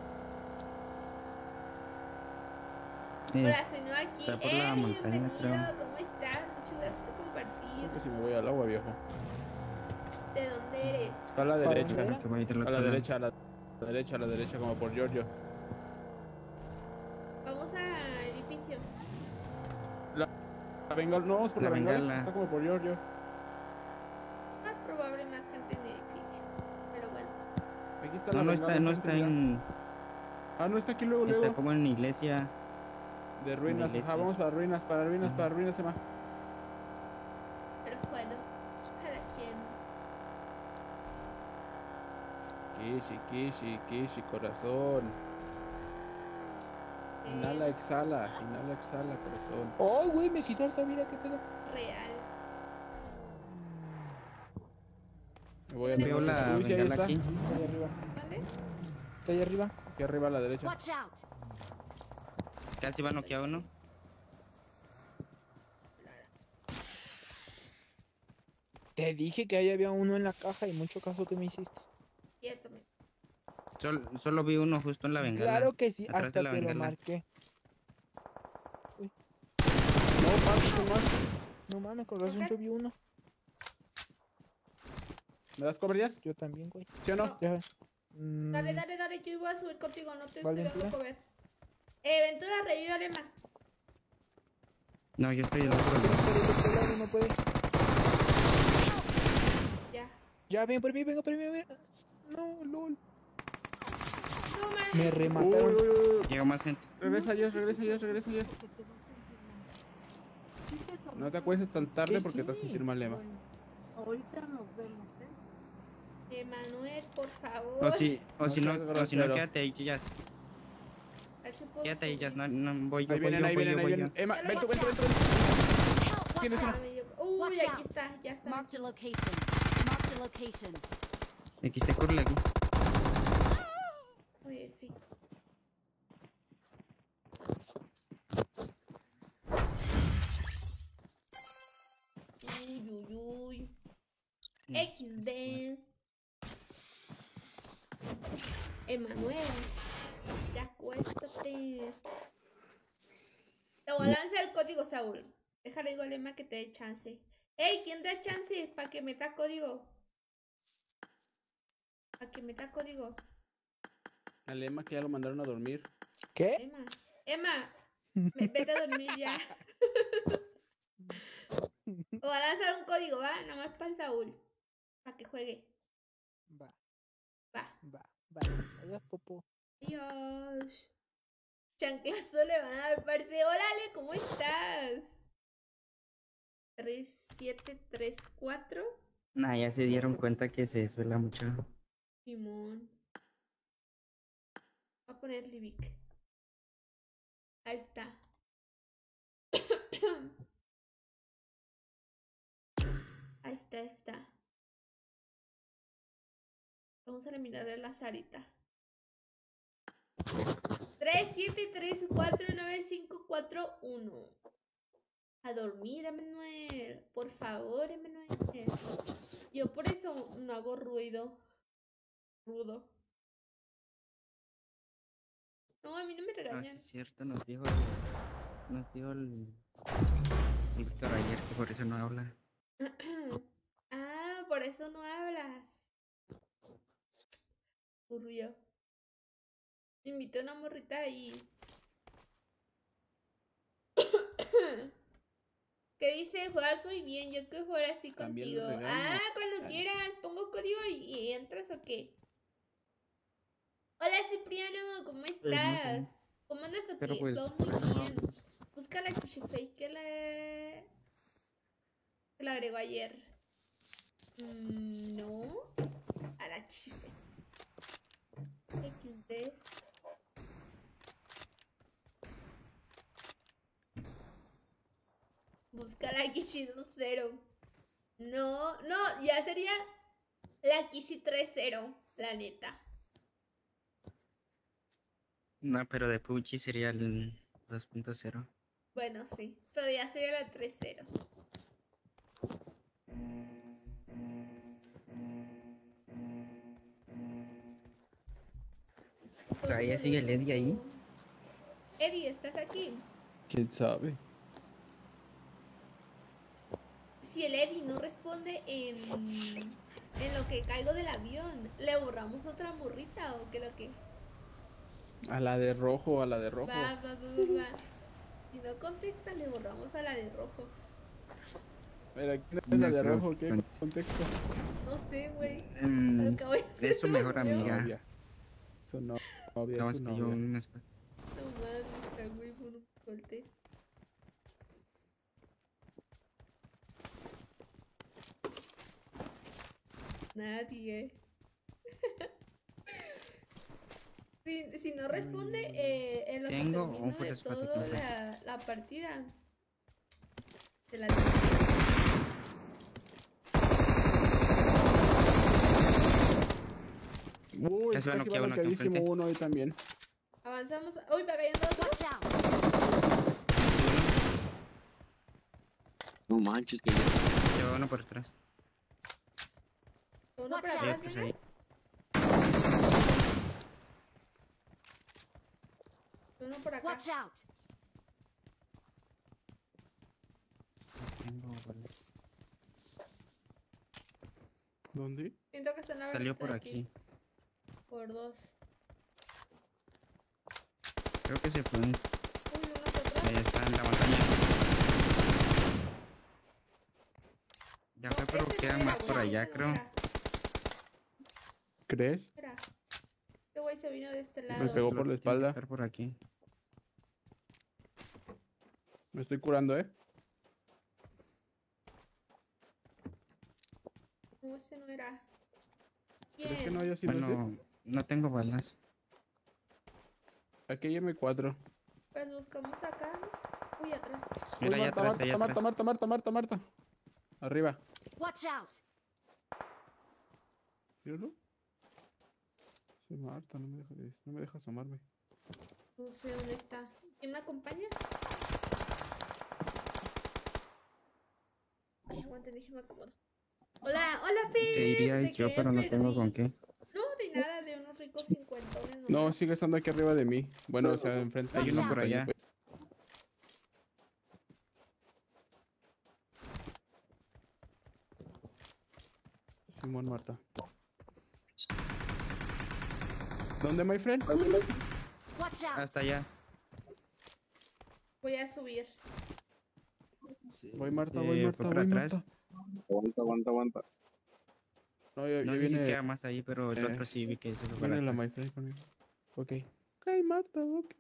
Eh, Hola, señor aquí, está por la hey, montaña, bienvenido, creo. ¿cómo estás? Muchas gracias por compartir. Creo que si me voy al agua, viejo. ¿De dónde eres? Está a la ¿Para derecha. dónde era? que voy del A otro la lado. derecha, a la derecha, a la derecha, como por Giorgio. Vamos a edificio. La bengala, no, vamos por la, La bengala. bengala. Está como por Giorgio. Más probable más gente en edificio, pero bueno. Aquí está No, la no bengala. está, no enfrente, está mira. en... Ah, no está aquí luego, Está luego. como en iglesia. De ruinas, iglesia. ajá, vamos para ruinas, para ruinas, Ajá. para ruinas, se va. Pero bueno, cada quien. Kishi, Kishi, Kishi, corazón. Inhala, exhala, inhala, exhala, corazón. Ay, güey, me quitó harta vida, qué pedo. Real. Me voy a Veo meter. la Uy, sí, ahí bengala está. aquí. Está ahí arriba. ¿Dónde? Está ahí arriba. Aquí arriba a la derecha. Watch out. Casi va a noquear uno. Te dije que ahí había uno en la caja y mucho caso que me hiciste. Y yo también. Sol- solo vi uno justo en la bengala. Claro que sí, atrás de hasta la te lo bengala. marqué. No, más, no más. No mames, con razón yo vi uno. ¿Me das cover, Jazz? Yo también, güey. ¿Sí o no? No. Deja. Mm, Dale, dale, dale, yo iba a subir contigo, no te estoy Valentina. dando cover. Eh, Ventura, revive a Lema. No, yo estoy del otro pero lado. de este lado no puede. Ya. Ya, ven por mí, venga por mí, ven. No, lol. No, man. Me Uy, remataron. uy, uy, uy. Llega más gente. Regresa, Jazz, regresa, Jazz, regresa, Jazz. No te acuestes tan tarde Que porque te vas a sí. sentir mal, Lema. Ahorita nos vemos, ¿eh? Emanuel, por favor. O si, o No si no, seas o si no, grosero. quédate ahí, ya. A ver si puedo Quédate ahí, Jazz, subir. no, no, voy yo, Ahí voy vienen, yo, ahí voy vienen, yo, ahí voy yo. vienen. Emma, Hello, ven tú, watch ven tú, ven out. tú. Help! ¿Quién es Watch ese? out! Ah, me llegó. Uy, Watch aquí out. está, ya está. Marked a location. Marked a location. Aquí está, córrele aquí. Oye, sí. Uy, uy, uy. equis de. Emanuel, ya acuéstate. Te voy a lanzar el código, Saúl. Déjale digo al Emma que te dé chance. Ey, ¿quién da chance para que meta código? Para que meta código. Al Emma que ya lo mandaron a dormir. ¿Qué? Emma, Emma, me- vete a dormir ya. Te voy a lanzar un código, ¿va? Nada más para el Saúl. Para que juegue. Va, Va. va, va. Adiós, Popo. Dios. Chanclazo le van a dar, parce. Órale, ¿cómo estás? tres, siete, tres, cuatro. Nah, ya se dieron cuenta que se suela mucho. Simón. Voy a poner Livic. Ahí está. Ahí está, ahí está. Vamos a eliminar a la Sarita. tres, siete, tres, cuatro, nueve, cinco, cuatro, uno. A dormir, Emanuel. Por favor, Emanuel. Yo por eso no hago ruido. Rudo. No, a mí no me Ah, sí regañan. es cierto, nos dijo, nos dijo el, el Víctor ayer que por eso no habla. Ah, por eso no hablas. Turbio. Invité a una morrita y. ¿Qué dice? Juegas muy bien. Yo quiero jugar así También lo contigo. regañas. Ah, cuando Dale. quieras. Pongo código y, y entras o qué. Hola Cipriano, ¿cómo Pues no estás? sé. ¿Cómo andas o Pero qué? pues, Todo por muy eso no bien. hablas. Busca la Kishifei que le. que la agregó ayer. Mm, no. A la Kishifei. equis de. Busca la Kishi dos cero. No, no, ya sería la Kishi tres cero, la neta. No, pero de Pucci sería el dos punto cero. Bueno, sí, pero ya sería la tres cero. ¿Todavía sigue el Eddie ahí? Eddie, ¿estás aquí? ¿Quién sabe? Si el Eddie no responde en, en lo que caigo del avión, ¿le borramos otra morrita o qué lo que? A la de rojo, a la de rojo. Va, va, va, va, va. Si no contesta, le borramos a la de rojo. Mira, ¿quién es No la de creo rojo? que ¿Qué con- contexto? No sé, güey. Mm, Al cabo ya se es su mejor durmió. amiga. Novia. Su no- novia, Nada es más su que yo novia. un espa- No mames, está güey, por un corte. Nadie. si, si no responde eh, en lo que Tengo termino un de fuerza todo espátula. la, la partida. Se la Uy, Ya se va a casi va noquear uno aquí noqueadísimo enfrente. uno hoy también. avanzamos. Uy, va cayendo otro. Watch out! No manches, que ya. Lleva uno por atrás. Uno Watch para out. Sí, atrás, pues nene. ahí. Uno por acá. Watch out! Tengo balas. ¿Dónde? Siento que está en la Salió verdad por aquí. Por dos. Creo que se fue. Uy, uno por atrás. Ahí está en la montaña. Ya No, fue, pero ese no queda era, más güey, por allá, ese no creo. era. ¿Crees? Espera. Este güey se vino de este Me lado. pegó Solo por la tiene que espalda. estar por aquí. Me estoy curando, ¿eh? No, ese no era. ¿Crees que ¿Quién? no haya sido ese? Bueno, no tengo balas. Aquí hay M cuatro. Pues buscamos acá. Uy, atrás. Uy, Mira, allá Marta, atrás, allá Marta, atrás. Marta, Marta, Marta, Marta, Marta. Arriba. Watch out! ¿Míralo? Sí, Marta, no me deja, de- no me deja asomarme. No sé dónde está. ¿Quién me acompaña? Ay, aguante, déjeme acomodo. Hola, hola, Fer. Te diría ¿De yo, qué pero no perdí? tengo con qué. No, de nada, de unos ricos cincuentones. No, nomás. sigue estando aquí arriba de mí. Bueno, o sea, enfrente Hay de uno una por montaña, allá. pues. Simón, Marta. ¿Dónde, my friend? Watch out! Hasta allá. Voy a subir. Voy, Marta, Eh, voy, fue Marta, por voy, atrás. Marta. Aguanta, aguanta, aguanta. No, ya, No ya sé si viene, queda más ahí, pero el eh, otro sí vi que se fue para viene la atrás. my friend conmigo. Ok. Ok, Marta, ok.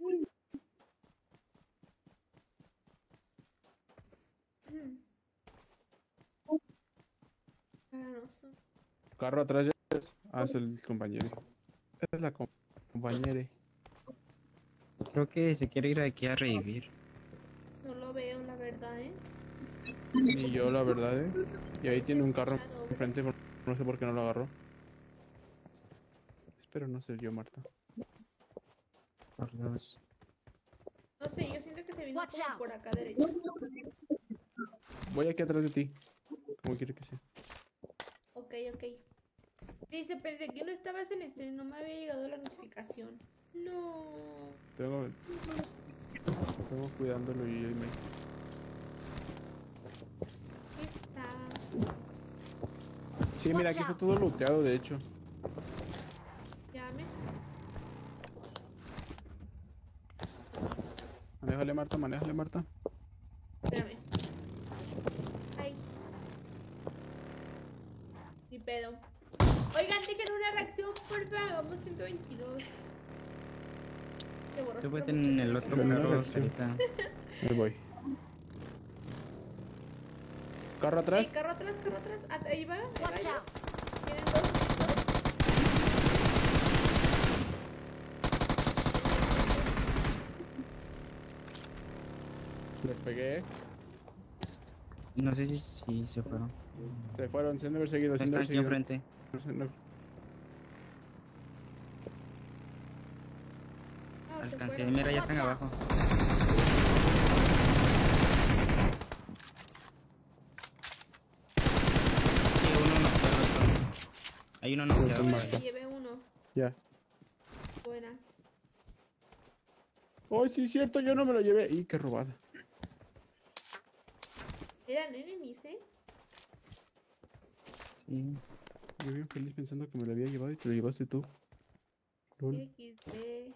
Ah, no sé. Carro atrás ya es. Ah, es el compañero. Es la com- compañera. Creo que se quiere ir aquí a revivir. No lo veo, la verdad, ¿eh? Ni yo, la verdad, eh. Y ahí Parece tiene un carro escuchado. enfrente, pero no sé por qué no lo agarró. Espero no ser yo, Marta. Por dos. No sé, yo siento que se vino Watch como out. por acá derecho. Voy aquí atrás de ti. Como quiere que sea. Ok, ok. Dice, pero que no estabas en stream, no me había llegado la notificación. No. Tengo. Tengo cuidándolo y ahí me. ¿Qué está? Sí, mira, aquí está todo looteado, de hecho. Llame. Manéjale, Marta, manéjale, Marta. Espérame. Ay. Ni pedo. Oigan, dejen una reacción, porfa. Vamos ciento veintidós. Te borras Tú otro vete en el muchacho. otro Una carro, reacción. ahorita. Ahí voy. ¿Carro Ey, atrás? carro atrás, carro atrás. Ah, ahí va, ahí va, Watch ahí va. out! Tienen dos, dos. Les pegué. No sé si, si se fueron. Se fueron, se han de haber seguido, se han Están de haber aquí seguido. enfrente. No sé, no- No, se Alcancé. fueron. Mira, ya están Watch out. abajo. Sí, uno no, el otro. Hay uno no Sí, quedado son por más. Me ahí. llevé uno. Ya. Buena. Oh, sí, es cierto, yo no me lo llevé. Y qué robada. Eran enemies, ¿eh? Sí. Yo bien feliz pensando que me lo había llevado y te lo llevaste tú. Lol. equis de.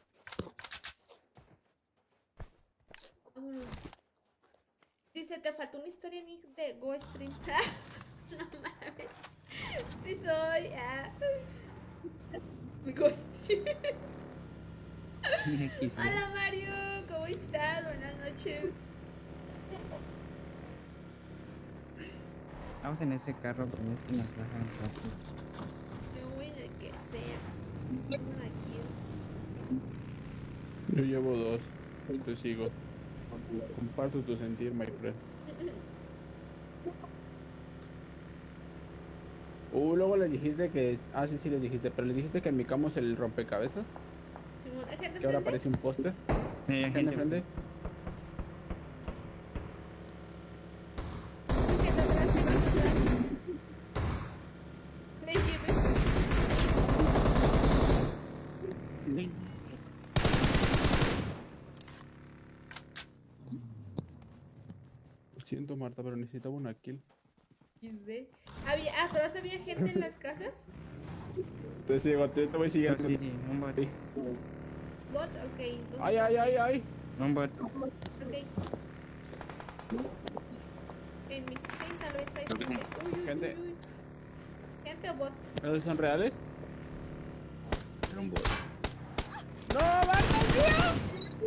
Vámonos. Dice, te faltó una historia Nick de Go Stream. No mames. Sí soy. Ah. Go Stream. Aquí sí. Hola Mario, ¿cómo estás? Buenas noches. Vamos en ese carro, pero es que nos bajan fácil. Yo voy de que sea. Vámonos aquí. Yo llevo dos. Te sigo. Comparto tu sentir, my friend. Uh, luego les dijiste que... Ah, sí, sí les dijiste, pero les dijiste que micamos el rompecabezas. Simón, ¿hay gente Que ahora enfrente? aparece un póster. Sí, hay ¿Quién gente enfrente? ¿Hay gente atrás? ¿Hay gente atrás? Me llevé. Lo siento, Marta, pero necesitaba una kill. equis de. Había, atrás había gente en las casas. Te sigo, te, te voy Oh, siguiendo. sí, sí, un bot. Sí. Bot, ok. ¿dónde Ay, ay, ay, ay. Un bot. Ok. En mi stream tal vez hay Ok. gente. Uy, uy, Gente. uy, uy. Gente o bot. ¿Esos son reales? Era un bot. ¡No, Marta, tío!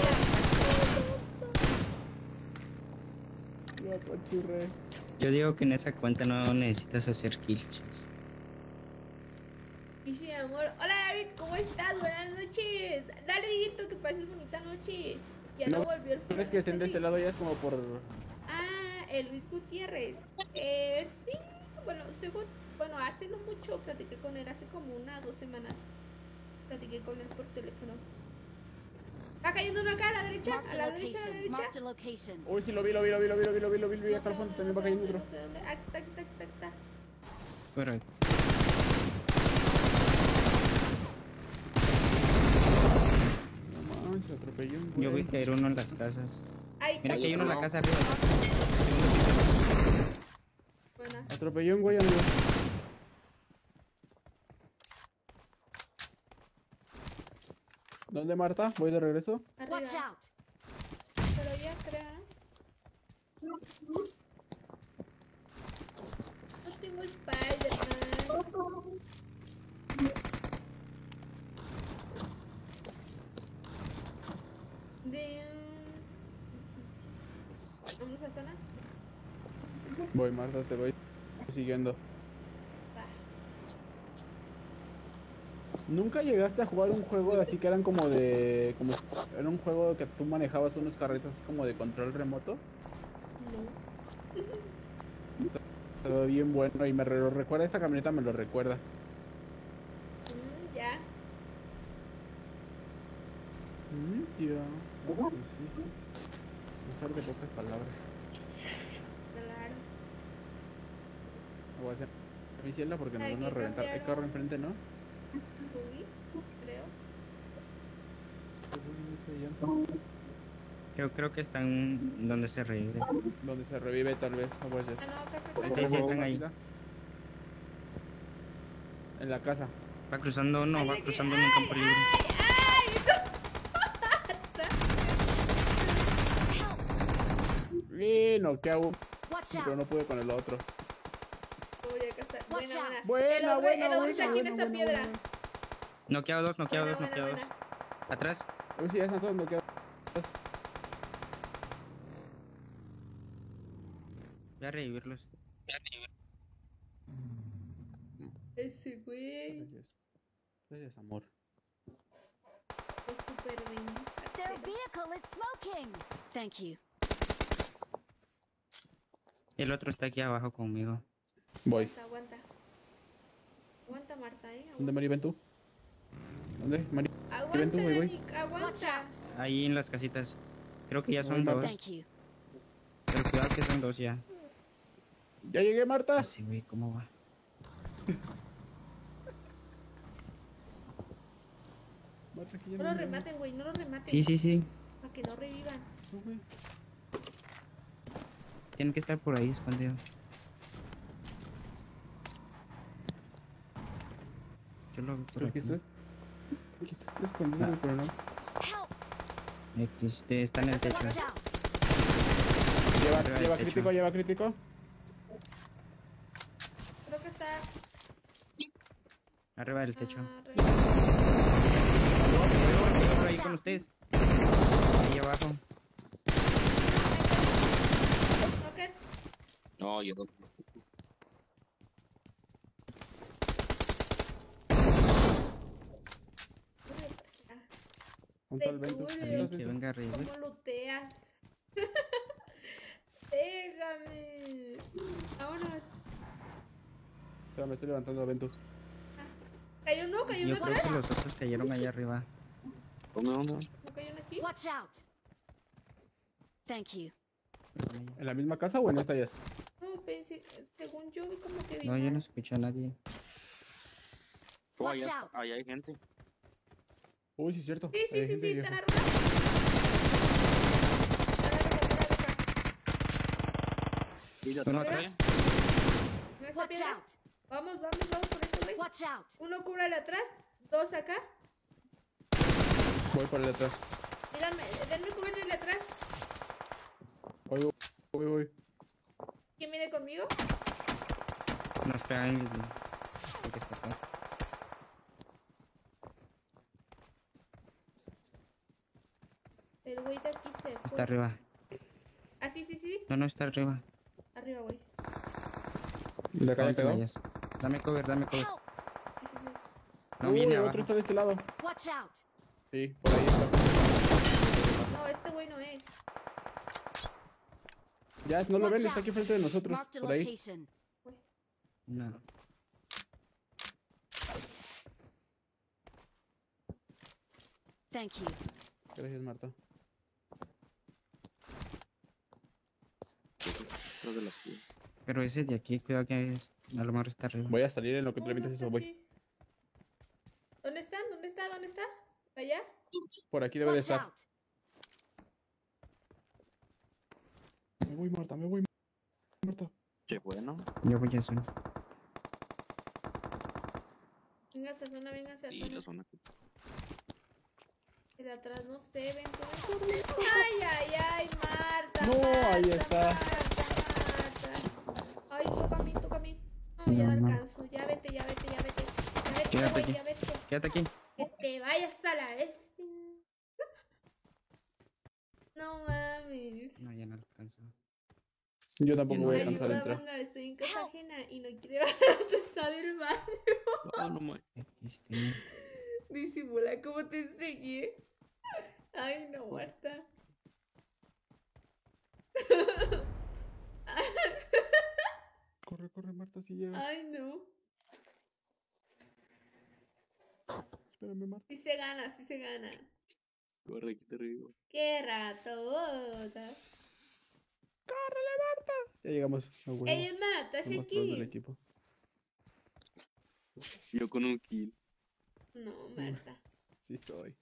Yo apachurré. Yo digo que en esa cuenta no necesitas hacer kills. Y sí, amor. Hola David, ¿cómo estás? Buenas noches. Dale, Dieguito, que pases bonita noche. Ya no, No, volvió el ¿Crees que estén de este lado ya es como por... Ah, el Luis Gutiérrez. Eh, sí. Bueno, según, bueno, hace no mucho platiqué con él, hace como una dos semanas. Platiqué con él por teléfono. Va cayendo uno acá a la derecha, Marked a a la derecha, a la location. derecha. Marked a location. Uy, sí, lo vi, lo vi, lo vi, lo vi, lo vi, lo vi, lo vi, lo vi. No Acá sé al fondo dónde, también no va sé cayendo dónde, otro. no sé dónde. Aquí está, aquí está, aquí está, aquí está. Pero No manches, atropellé un güey. yo vi caer uno en las casas. Ay, Mira que hay uno en la no. casa arriba. buena. Atropellé un güey, amigo. ¿Dónde, Marta? Voy de regreso. Watch Arriba. out. Pero ya atrás. No tengo Spider-Man. De... Vamos a zona. Voy, Marta, te voy siguiendo. Va. ¿Nunca llegaste a jugar un juego así que eran como de... como era un juego que tú manejabas unos carritos así como de control remoto? No. Todo bien bueno y me re- lo recuerda, esta camioneta me lo recuerda. Mm, ya. Mm, tío. Ah, pues sí, sí. Mejor de pocas palabras. Claro. Voy a hacer mi ciela porque nos Hay van a que reventar. Hay cambiar carro un- enfrente, ¿no? Uy, creo. Yo creo que están donde se revive. Donde se revive tal vez, no puede ser. Ah, no, acá, acá, Ahí acá. Sí, sí, están ahí. Martita. En la casa. Va cruzando, no, Ay, va de que- cruzando en un campo libre. Y noquea uno, Watch pero no out. pude con el otro. Uy, acá está. Buena, buena. Buena, el otro, buena, el otro buena, está aquí en buena, esa buena, piedra. buena. Noqueado dos, noqueado Buena, dos, buena, noqueado dos. buena. Atrás, Uy, sí, ya están todos noqueados. voy a revivirlos. Ese güey Gracias. Gracias, amor. es súper bien. Their vehicle is smoking. Thank you. El otro está aquí abajo conmigo. Voy. Aguanta, aguanta. Aguanta, Marta, eh. ¿Dónde, Aguanta, Mari? Ven tú. ¿Dónde, Mari? aguanta, tú, güey, güey. Dani, Watch aguanta. out. Ahí en las casitas. Creo que ya Voy, son Marta. dos. Thank you. Pero cuidado que son dos ya. Ya llegué, Marta. Así, güey, ¿cómo va? Marta, aquí ya No lo no hay rematen, güey, no lo rematen. Sí, sí, sí. Para que no revivan. no, güey. Tienen que estar por ahí escondidos. Yo lo veo por Pero aquí aquí. estás. Aquí estás escondido, Ah. güey, pero no. Help. Aquí, este, está en el techo. Watch out. Lleva, Arriba del lleva techo. crítico, lleva crítico. Creo que está. Arriba del techo. ah, re- Estoy por ahí con ustedes. Ahí abajo. Ok. No, yo no. Ah, Junto al vento. Seguro. Alguien ¿Estás que vento? venga a revivir. ¿Cómo luteas? Déjame. Vámonos. Espera, me estoy levantando a ventos. ¿Cayó uno? ¿Cayó Yo uno creo atrás? que los otros cayeron allá arriba. ¿Dónde, dónde? ¿No cayó uno aquí? Watch out. Thank you. ¿En la misma casa o en esta ya? No, pensé, según yo vi como que vi. No, yo no mal. escuché a nadie. Oh, Watch allá, out. allá hay gente. Uy, sí, es cierto. Sí, sí, Hay sí, gente sí, vieja. están arriba. Sí, de Uno atrás, atrás. ¿eh? ¿No está Watch piedra? out. Vamos, vamos, vamos por esto, güey. Watch out. Uno cúbrale atrás, dos acá. Voy para el de atrás. Díganme, denme cubrirle atrás. Voy, voy, voy, voy. ¿Quién viene conmigo? Nos pegan el, el que está atrás. El güey de aquí se fue. Está arriba. Ah, sí, sí, sí. No, no, está arriba. Arriba, güey. ¿De acá No ya te quedó? vayas. Dame cover, dame cover. Help. Sí, sí, sí. No Uy, viene otro abajo. está de este lado. Watch out. Sí, por ahí está. No, este güey no es. Ya, no lo Watch ven, está out. aquí frente de nosotros. Marked a Por ahí. location. No. Thank you. Gracias, Marta. Creo que la fui. Pero ese de aquí, cuidado que es, a lo mejor está arriba. Voy a salir en lo que tú No, le no metes está eso, voy. aquí. ¿Dónde están? ¿Dónde está? ¿Dónde está? ¿Allá? Por aquí debe de Watch estar. out. Me voy, Marta, me voy, Marta. Qué bueno. Yo voy a hacer. Venga a esa zona, venga a esa Y zona. la zona. De atrás no sé, ven tú. Ay, ay, ay, Marta. No, ahí Marta, está. Marta, Marta. Ay, toca a mí, toca a mí. No, ya No, no no. alcanzo. Ya vete, ya vete, ya vete. Ya vete, Quédate güey, aquí. ya vete. Quédate aquí. Que te vayas a la vez. No mames. No, ya no alcanzo. Yo tampoco no voy a hay. alcanzar a Ayuda, entrar. venga, estoy en casa ajena y no quiero bajar del baño. No, no me. Aquí estoy. Disimula cómo te enseñé. Ay, no, Marta. Corre, corre, Marta, si llega. Ay, no. Espérame, Marta. Sí se gana, sí se gana. Corre, aquí te arriba. Qué ratota. Ya llegamos. A huevo. Ella mata, Somos todos del aquí. equipo. Yo con un kill. No, Marta. Sí soy.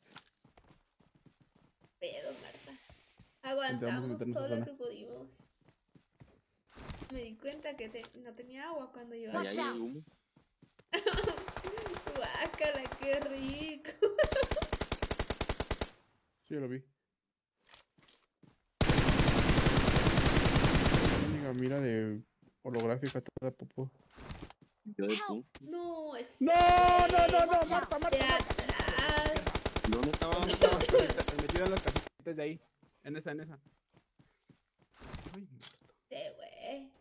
Pedo, Marta. a Aguantamos meter en esa todo lo zona. que pudimos. Me di cuenta que te- no tenía agua cuando yo. Ahí Watch hay out. humo. Guácala, qué rico. Sí, yo lo vi. Amiga, mira de holográfica toda popó. Yo de pum. No, es. No, no, no, no, Watch Marta, out. Marta. De atrás. ¿Dónde estaba? ¿Dónde estaba? Metida en las casitas de ahí. En esa, en esa. Ay, Marta. Sí, güey.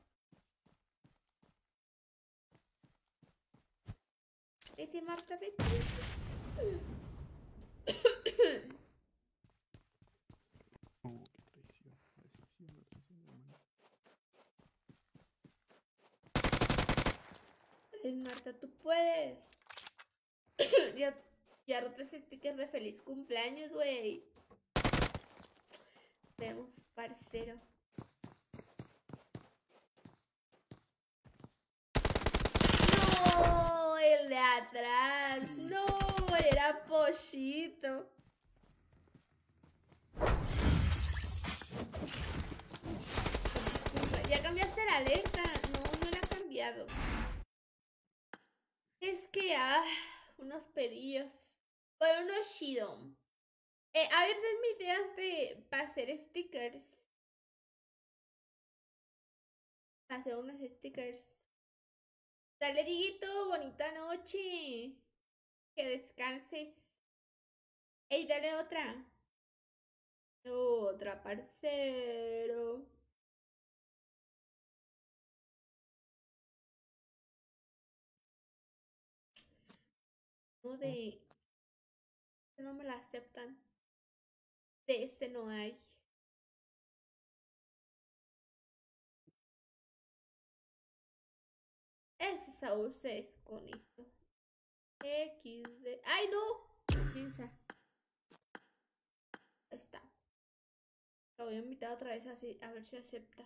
Vete, Marta, vete. No, qué traición. La decepción, la traición, hermano. Puedes, Marta, tú puedes. ya, ya roté ese sticker de feliz cumpleaños, güey. Vemos, parcero. No, el de atrás. No, era Pollito. Ya cambiaste la alerta. No, no la he cambiado. Es que, ah, unos pedillos. Bueno, unos chido. Eh, a ver, denme ideas de para hacer stickers. Para hacer unos stickers. Dale, Diguito, bonita noche. Que descanses. Ey, dale otra. Otra, parcero. No de... Este no me la aceptan. De este no hay. Ese Saúl se desconectó. equis de... ¡Ay, no! Piensa. Ahí está. Lo voy a invitar otra vez así, a ver si acepta.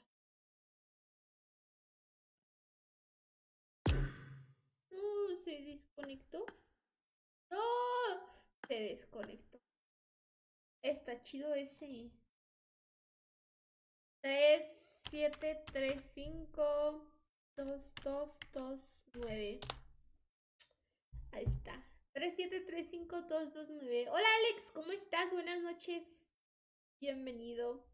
No, se desconectó. No, se desconectó. Está chido ese. tres, siete, tres, cinco, dos, dos, dos, nueve. Ahí está. tres, siete, tres, cinco, dos, dos, nueve. Hola Alex, ¿cómo estás? Buenas noches. Bienvenido.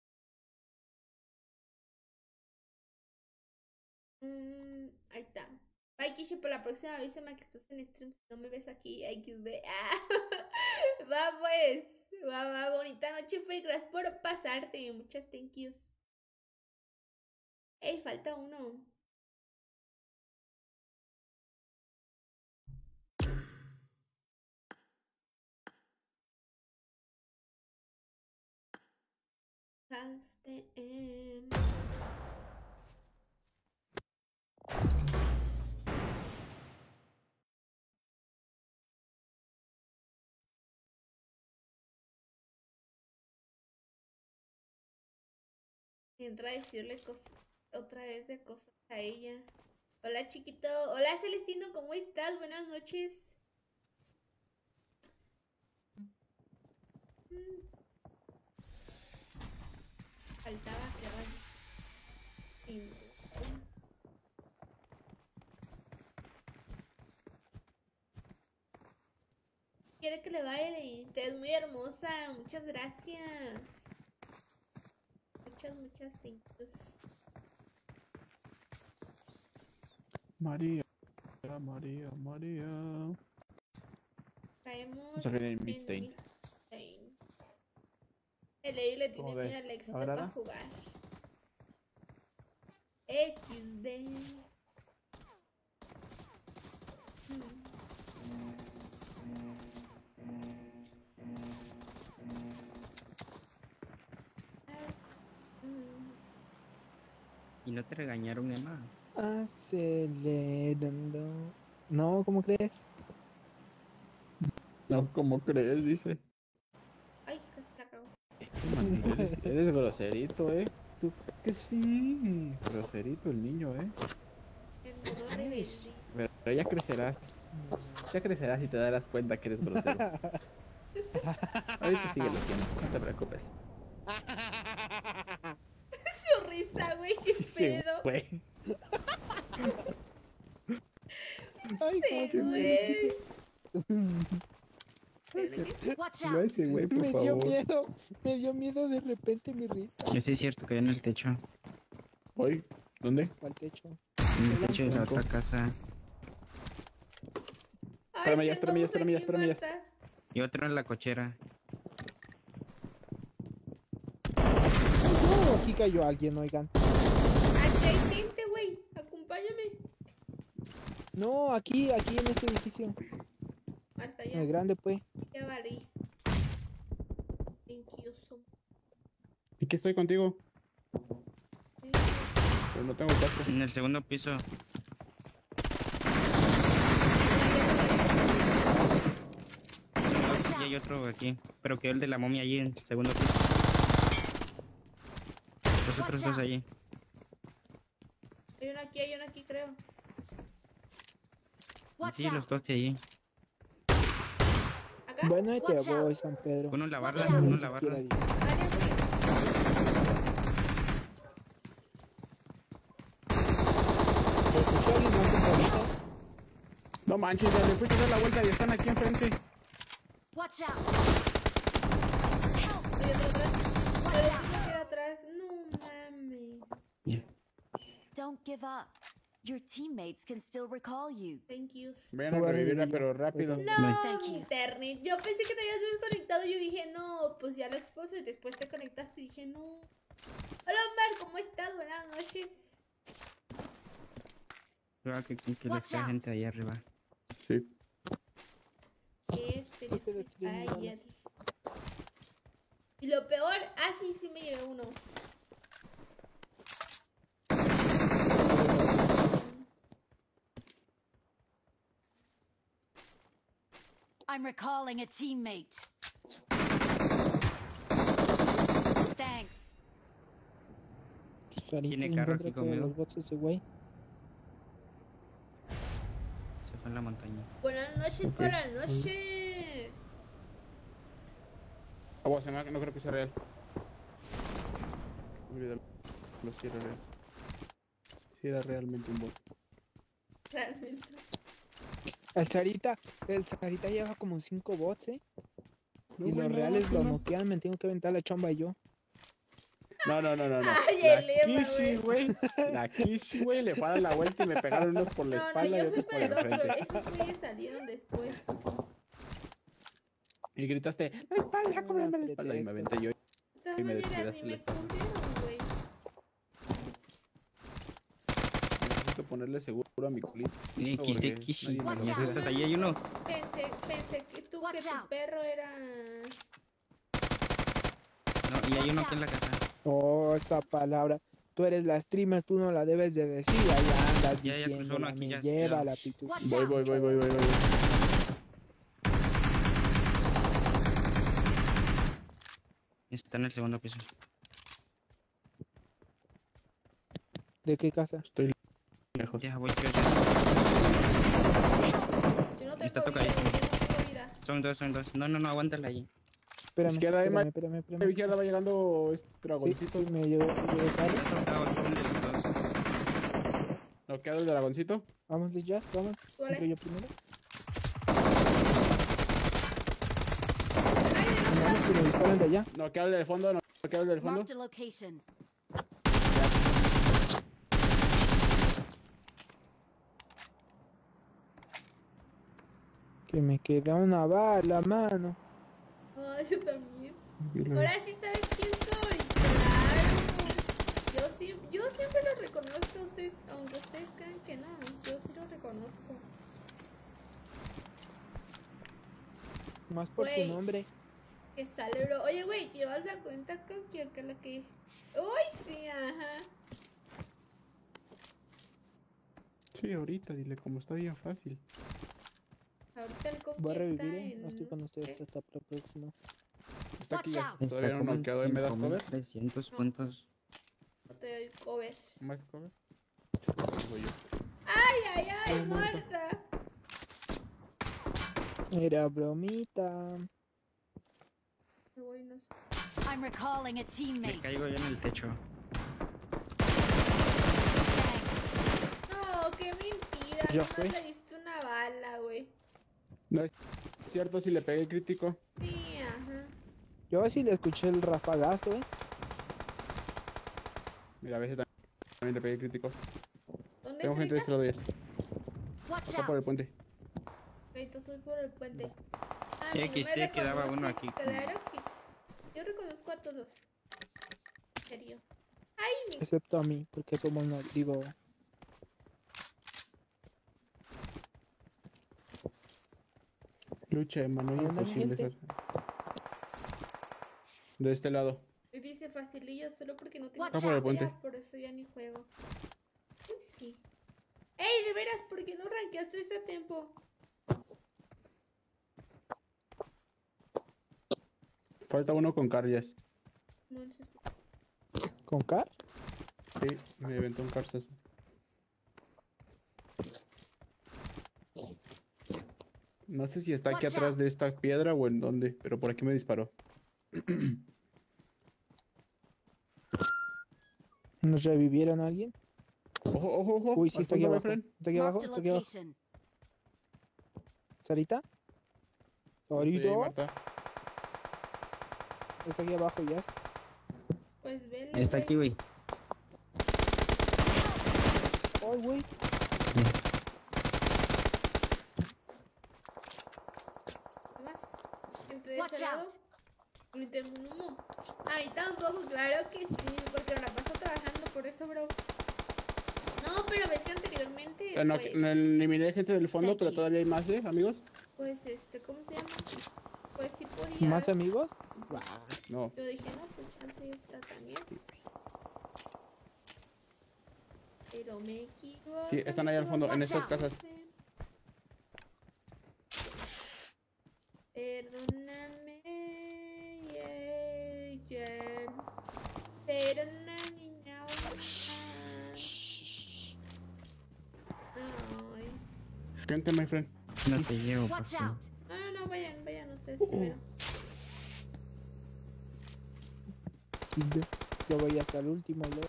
Mm, ahí está. Bye, Kishi, por la próxima avísame que estás en stream. Si no me ves aquí, equis de. Ah. Va, pues. Va, va. Bonita noche, Fer. Gracias por pasarte. Muchas thank yous. Ey, falta uno. That's the end. Entra a decirle cosas, otra vez de cosas a ella. Hola chiquito, hola Celestino, ¿cómo estás? Buenas noches. Mm. Faltaba que hagan. Quiere que le baile. Te ves muy hermosa. Muchas gracias. Muchas, muchas thank yous. María, María, María. Caemos Vamos a ver el en Midtain. Midtain. El Lady le tiene ¿Cómo miedo ves? al éxito ¿Ahora para no? jugar. equis de. Hmm. ¿Y no te regañaron, Emma? Acelerando. No, ¿cómo crees? No, ¿cómo crees? Dice. Ay, casi la cago. Man, eres, eres groserito, eh. Tú que sí. Groserito el niño, eh. En modo rebelde. Pero ya crecerás. Ya crecerás y te darás cuenta que eres grosero. Ahorita sigue lo que no te preocupes. Su risa, güey, qué Sí, pedo. güey. Ay, Sí, cómo güey. Watch No out! ese güey, por me dio favor. miedo. Me dio miedo de repente mi risa. Yo sí es cierto, cayó en el techo. Hoy, ¿dónde? Al techo. En el techo de la otra casa. Ay, Espérame ya, tengo espérame ya, uno espérame ya, aquí, espérame ya. Marta. Y otro en la cochera. No, aquí cayó alguien, oigan. Aquí hay gente, güey. Acompáñame. No, aquí, aquí en este edificio. Marta, En ya. el grande, pues. Ya valí. Thank you so much. ¿Y qué estoy contigo? Pero no tengo casco. En el segundo piso. Y hay otro aquí. Pero quedó el de la momia allí en el segundo piso. Los otros dos allí. Hay uno aquí, hay uno aquí, creo. Watch Sí, los out! dos de allí. ¿Acá? Bueno, ahí te Watch voy, out. San Pedro. Uno en la barra, Watch out. uno en la barra. Quiera Dios. Área, güey. ¿Te escuché alguien más en cabeza? No manches, ya le fuiste a dar la vuelta y están aquí enfrente. Watch out! Help! Hay otro atrás. Watch Pero out! uno queda atrás. No mames. Don't give up. Your teammates can still recall you. Thank you. Vayan a No va a revivirla, revivir. pero rápido. No, Thank you. internet. Yo pensé que te habías desconectado. Yo dije, no, pues ya lo expuso. Y después te conectaste y dije, no. Hola, Omar, ¿cómo estás? Buenas noches. Creo que, que les Watch cae out. gente ahí arriba. Sí. Qué Creo que de pereza. tres Ay, balas. ya. Y lo peor, ah, sí, sí me llevé uno. I'm recalling a teammate. Thanks. Sarita, Tiene carro encuentra aquí todos conmigo. los bots ese güey. Se fue en la montaña. Buenas noches, Ok. buenas noches. Ah, bueno, se me ha- no creo que sea real. Olvídalo. Lo si era real. Si era realmente un bot. Realmente. El Sarita, el Sarita lleva como cinco bots, eh. No, y güey, los no, reales no, lo no. noquean, me tengo que aventar la chomba yo. No, no, no, no, no. Ay, La el Emma, Kishi, güey. La Kishi, güey, le fue a dar la vuelta y me pegaron unos por la No, no, espalda y yo fui otros por por el el otro. frente. Esos güeyes salieron después. Y gritaste, la espalda, cúbreme la espalda. Y me aventé yo. De todas Y me maneras, ni descuidaste me la espalda. cubrieron, güey. Necesito ponerle seguro a mi culito. Eh, porque Kishi, Kishi. nadie me lo Watch cuida. out. ¿Estás ahí? Hay uno. Pensé, pensé que tú, que Watch tu out. perro era... No, y hay uno aquí en la casa. Oh, esa palabra. Tú eres la streamer, tú no la debes de decir. Allá andas Ya, ya cruzó diciendo, uno aquí, ya, lleva cuidado. la pitu. Watch Voy, out. voy, voy, voy, voy, voy. Está en el segundo piso. ¿De qué casa? Estoy lejos. Ya, voy yo, yo. Yo no Está tengo vida, tocadísimo. yo no tengo vida. Son dos, son dos. No, no, no, aguántala ahí. Espérame, Izquierda, hay espérame, más. espérame, A la espérame. izquierda va llegando este Sí, dragoncito. sí, me llegó, me llegó tarde. Está tocado el full de los dos. Noqueado el dragoncito. Vamos, Liz, Jazz, vamos. Vale. Entro yo primero. Ay, No mames, que me disparan de allá. Noqueado el del fondo. Noqueado el del fondo. Marked a location. Que me queda una bala, mano. Ay, yo también. Tranquilo. Ahora sí sabes quién soy. Claro. Yo, sí, yo siempre lo reconozco a ustedes, aunque ustedes crean que no. Yo sí lo reconozco. Más por tu Güey. nombre. Que sale, bro. Oye, güey, ¿llevas la cuenta con quién? Que la que. Uy, sí, ajá. Sí, ahorita, dile, como está bien fácil. Ahorita el coque Voy a revivir, está eh. en... No estoy con ustedes ¿qué? hasta la próxima. Está aquí Watch ya. out. Todavía no noqueado. ¿Me das cover? trescientos No. puntos. No te doy cover. ¿Más cover? Voy yo. ¡Ay, ay, ay! Ay, muerto. ¡Muerta! Era bromita. Me voy, no sé. I'm recalling a Me teammate. caigo yo en el techo. Thanks. No, qué mentira. ¿Ya Nomás fue? le diste una bala, güey. No es cierto si le pegué crítico. Sí, ajá. Yo sí le escuché el rafagazo, eh. Mira, a veces también le pegué crítico. ¿Dónde Tengo gente de está? este lado ya. Watch Está por el out. puente. Ahorita soy por el puente. Ah, X ¿no me T quedaba uno reconoces? aquí. Claro que sí. Yo reconozco a todos. En serio. Ay, mi... Excepto a mí, porque como no digo. Lucha de mano ¿Dónde hay imposible. gente? Ser. De este lado. Dice facilillo solo porque no tengo Watch Ah, por el out. puente. por eso ya ni juego. Uy, sí. Ey, de veras, ¿por qué no rankeaste ese tiempo? Falta uno con cardias. Manches. ¿Con Car? Sí, me aventó un carzazo. No sé si está aquí Watch atrás out. de esta piedra o en dónde, pero por aquí me disparó. ¿Nos revivieron a alguien? Ojo, ojo, ojo. Uy, sí, al está aquí fondo, my abajo. friend. Está aquí abajo, Marked a está aquí abajo. location. ¿Sarita? Estoy ahí, Sarita. Marta. Está aquí abajo ya. Pues vele. Está aquí, güey. Ay, güey. Más. Entre de Watch ese lado. out. Y tengo un humo. Ahí tampoco, claro que sí, porque me la paso trabajando por eso, bro. No, pero ves que anteriormente, Eh, no, pues, no eliminé gente del fondo, Thank pero you. todavía hay más, ¿eh, amigos? pues, este, ¿cómo se llama? Pues sí podía. ¿Más amigos? No. Yo dije, no, pues chance está también. Pero me equivoco. Sí, están ahí al fondo, en Watch estas out. casas. Perdóname, yeah, yeah. Perdóname, no. Ay. Gente, my friend. No te llevo, por Watch favor. out. No, no, no, vayan, vayan ustedes primero. Yo voy hasta el último, LOL.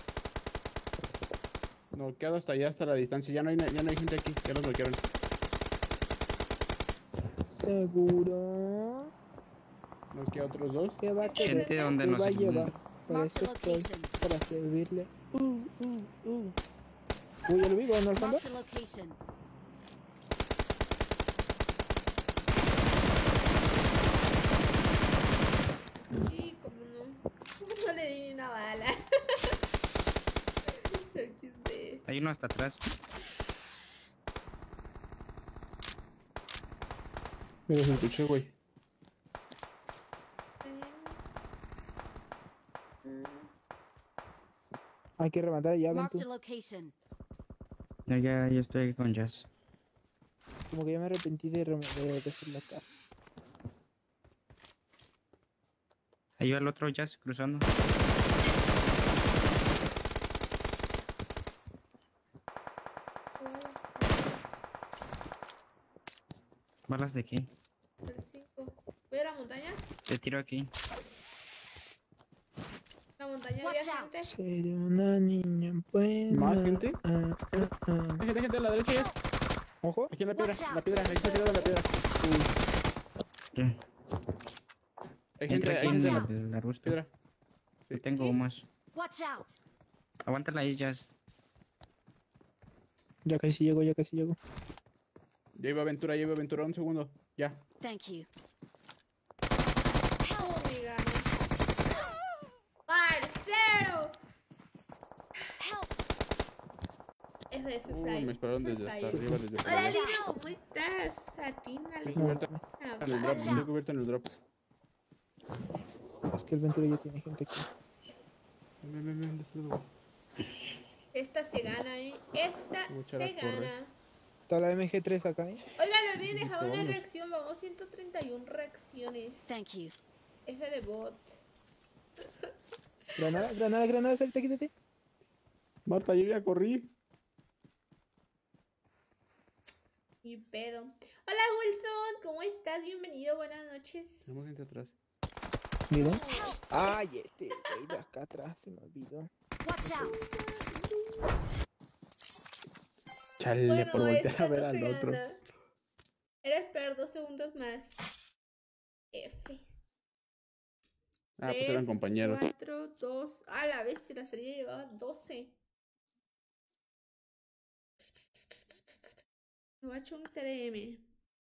No, quedo hasta allá, hasta la distancia. Ya no hay, na- ya no hay gente aquí. Ya los bloquearon. ¿Seguro? No queda otros dos. ¿Qué va a Gente querer? Gente donde ¿Qué nos va a eliminó. llevar? Para Marked eso a estoy, location. para servirle. Uh, uh, uh. Uy, ya lo vi, ¿no, al fondo? Marked a location. Sí, como no. No le di ni una bala. X D. Hay uno hasta atrás. Me los escuché, güey. Mm. Hay que rematar ya, ven Marked a tú. location. No, ya, ya estoy con Jazz. Como que ya me arrepentí de, rem- de, de hacer la cara. Ahí va el otro Jazz cruzando. ¿Balas de qué? El cinco. Voy a la montaña. Te tiro aquí. La montaña Watch había out. gente. Seré una niña buena. ¿Más gente? Ah, ah, ah. Hay gente, gente a la derecha ya. Ojo. Aquí en la piedra, Watch en la out. piedra, ahí está tirada la piedra. ¿Qué? Hay gente, Entra aquí hay en gente en el, la el arbusto. piedra. Yo tengo humas. Watch out. Aguántala ahí, Jazz. Ya casi llego, ya casi llego. Ya iba aventura, ya iba aventura, un segundo. Ya. Thank you. Oh, mi gano. ¡Parcero! Help. F F Uh, Fly. me esperaron Free desde hasta Fire. arriba, desde Hola, arriba. Lino, ¿cómo estás? Atínale. Estoy cubierto Ah, en el drop, Watch estoy out. cubierto en el drop. Es que el Ventura ya tiene gente aquí. Ven, ven, ven, de este lado. Esta se gana, ¿eh? Esta Mucha se la corre. gana. Está la M G tres acá, ¿eh? Oigan, no olviden dejar una Vámonos. reacción. Vamos, ciento treinta y una reacciones. Thank you. F de bot. Granada, granada, granada, salta, quítate. Marta, yo ya corrí. Y pedo. Hola, Wilson. ¿Cómo estás? Bienvenido. Buenas noches. Tenemos gente atrás. Mira. Ay, este güey de acá atrás se me olvidó. Watch out. Chale, Bueno, por voltear esta a ver no al se otro. gana. Era esperar dos segundos más. F. Ah, pues eran compañeros. cuatro, dos. A la vez la serie llevaba doce. Me voy a echar un T D M.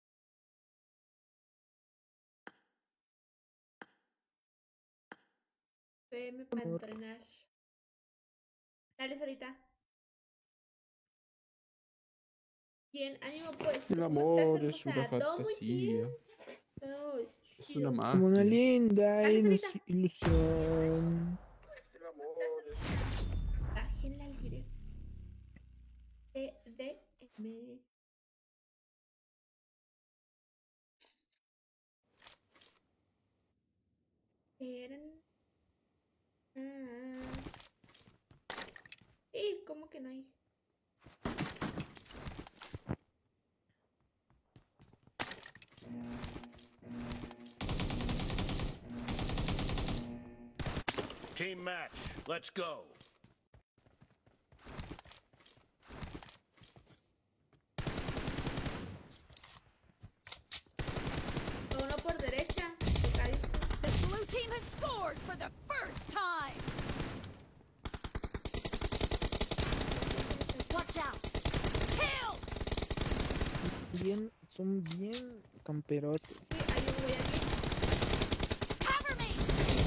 T D M para Amor. entrenar. Dale, Sarita. Bien, ánimo pues. El ¿Cómo estás, amor es una hermosa? Todo muy bien. fantasía. Todo Es chido. una Como una magia. linda Dale, ilus- Sarita. ilusión. Bájenla al directo. T D M. Eran. Ah. ¿Y cómo que no hay? Team match, let's go. Uno por derecha. Tocadito. The blue team has scored for the first time. Watch out. Kill. Bien, son bien camperotes. Sí, hay un güey aquí. Cover me.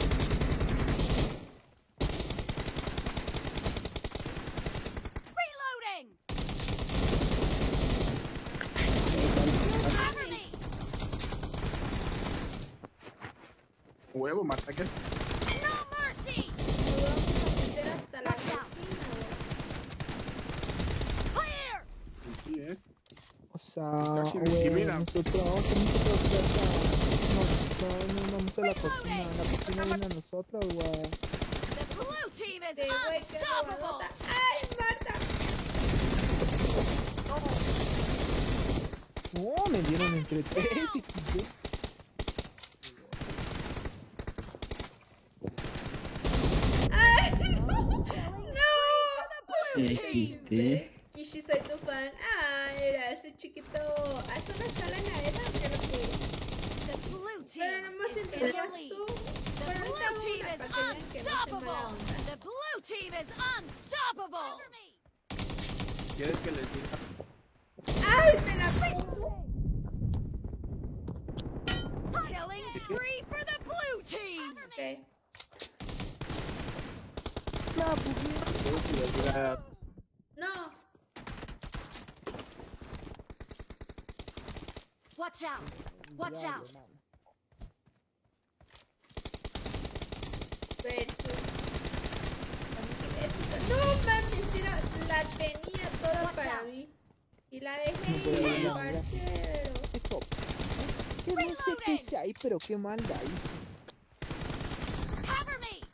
Reloading. Cover me. Huevo, Marta, ¿qué? No mercy. Nos vamos a meter hasta la Watch out. cocina, güey. Clear. Sí, ¿eh? O sea, Casi güey, discrimina. nosotros, nosotros acá, no, no, no vamos a la cocina, la cocina viene a nosotros, güey. The blue team is De güey, qué unstoppable. robadota. ¡Ay, Marta! No, me dieron entre tres y quité. ¡Ay, no! ¡No! X D. Kishi, soy tu fan. ¡Ay, gracias, chiquito! ¿Haz una sala en la arena o qué lo que? The blue team Pero nada más is in entre the más lead. tú. The Pero blue ahorita team una is para que vean que no soy mala unstoppable. onda. The blue team is unstoppable. ¿Quieres que les diga? ¡Ay, me la pongo! Killing spree for the blue team. Ok. La bugué. No. Watch out. Watch Diablo, out. mano. Versus. Es No mames, era- la tenía toda para mí. Y la dejé No, pero ir, mira, parcero. Eso. Que no sé qué sea ahí, pero qué maldad hice. Cover me!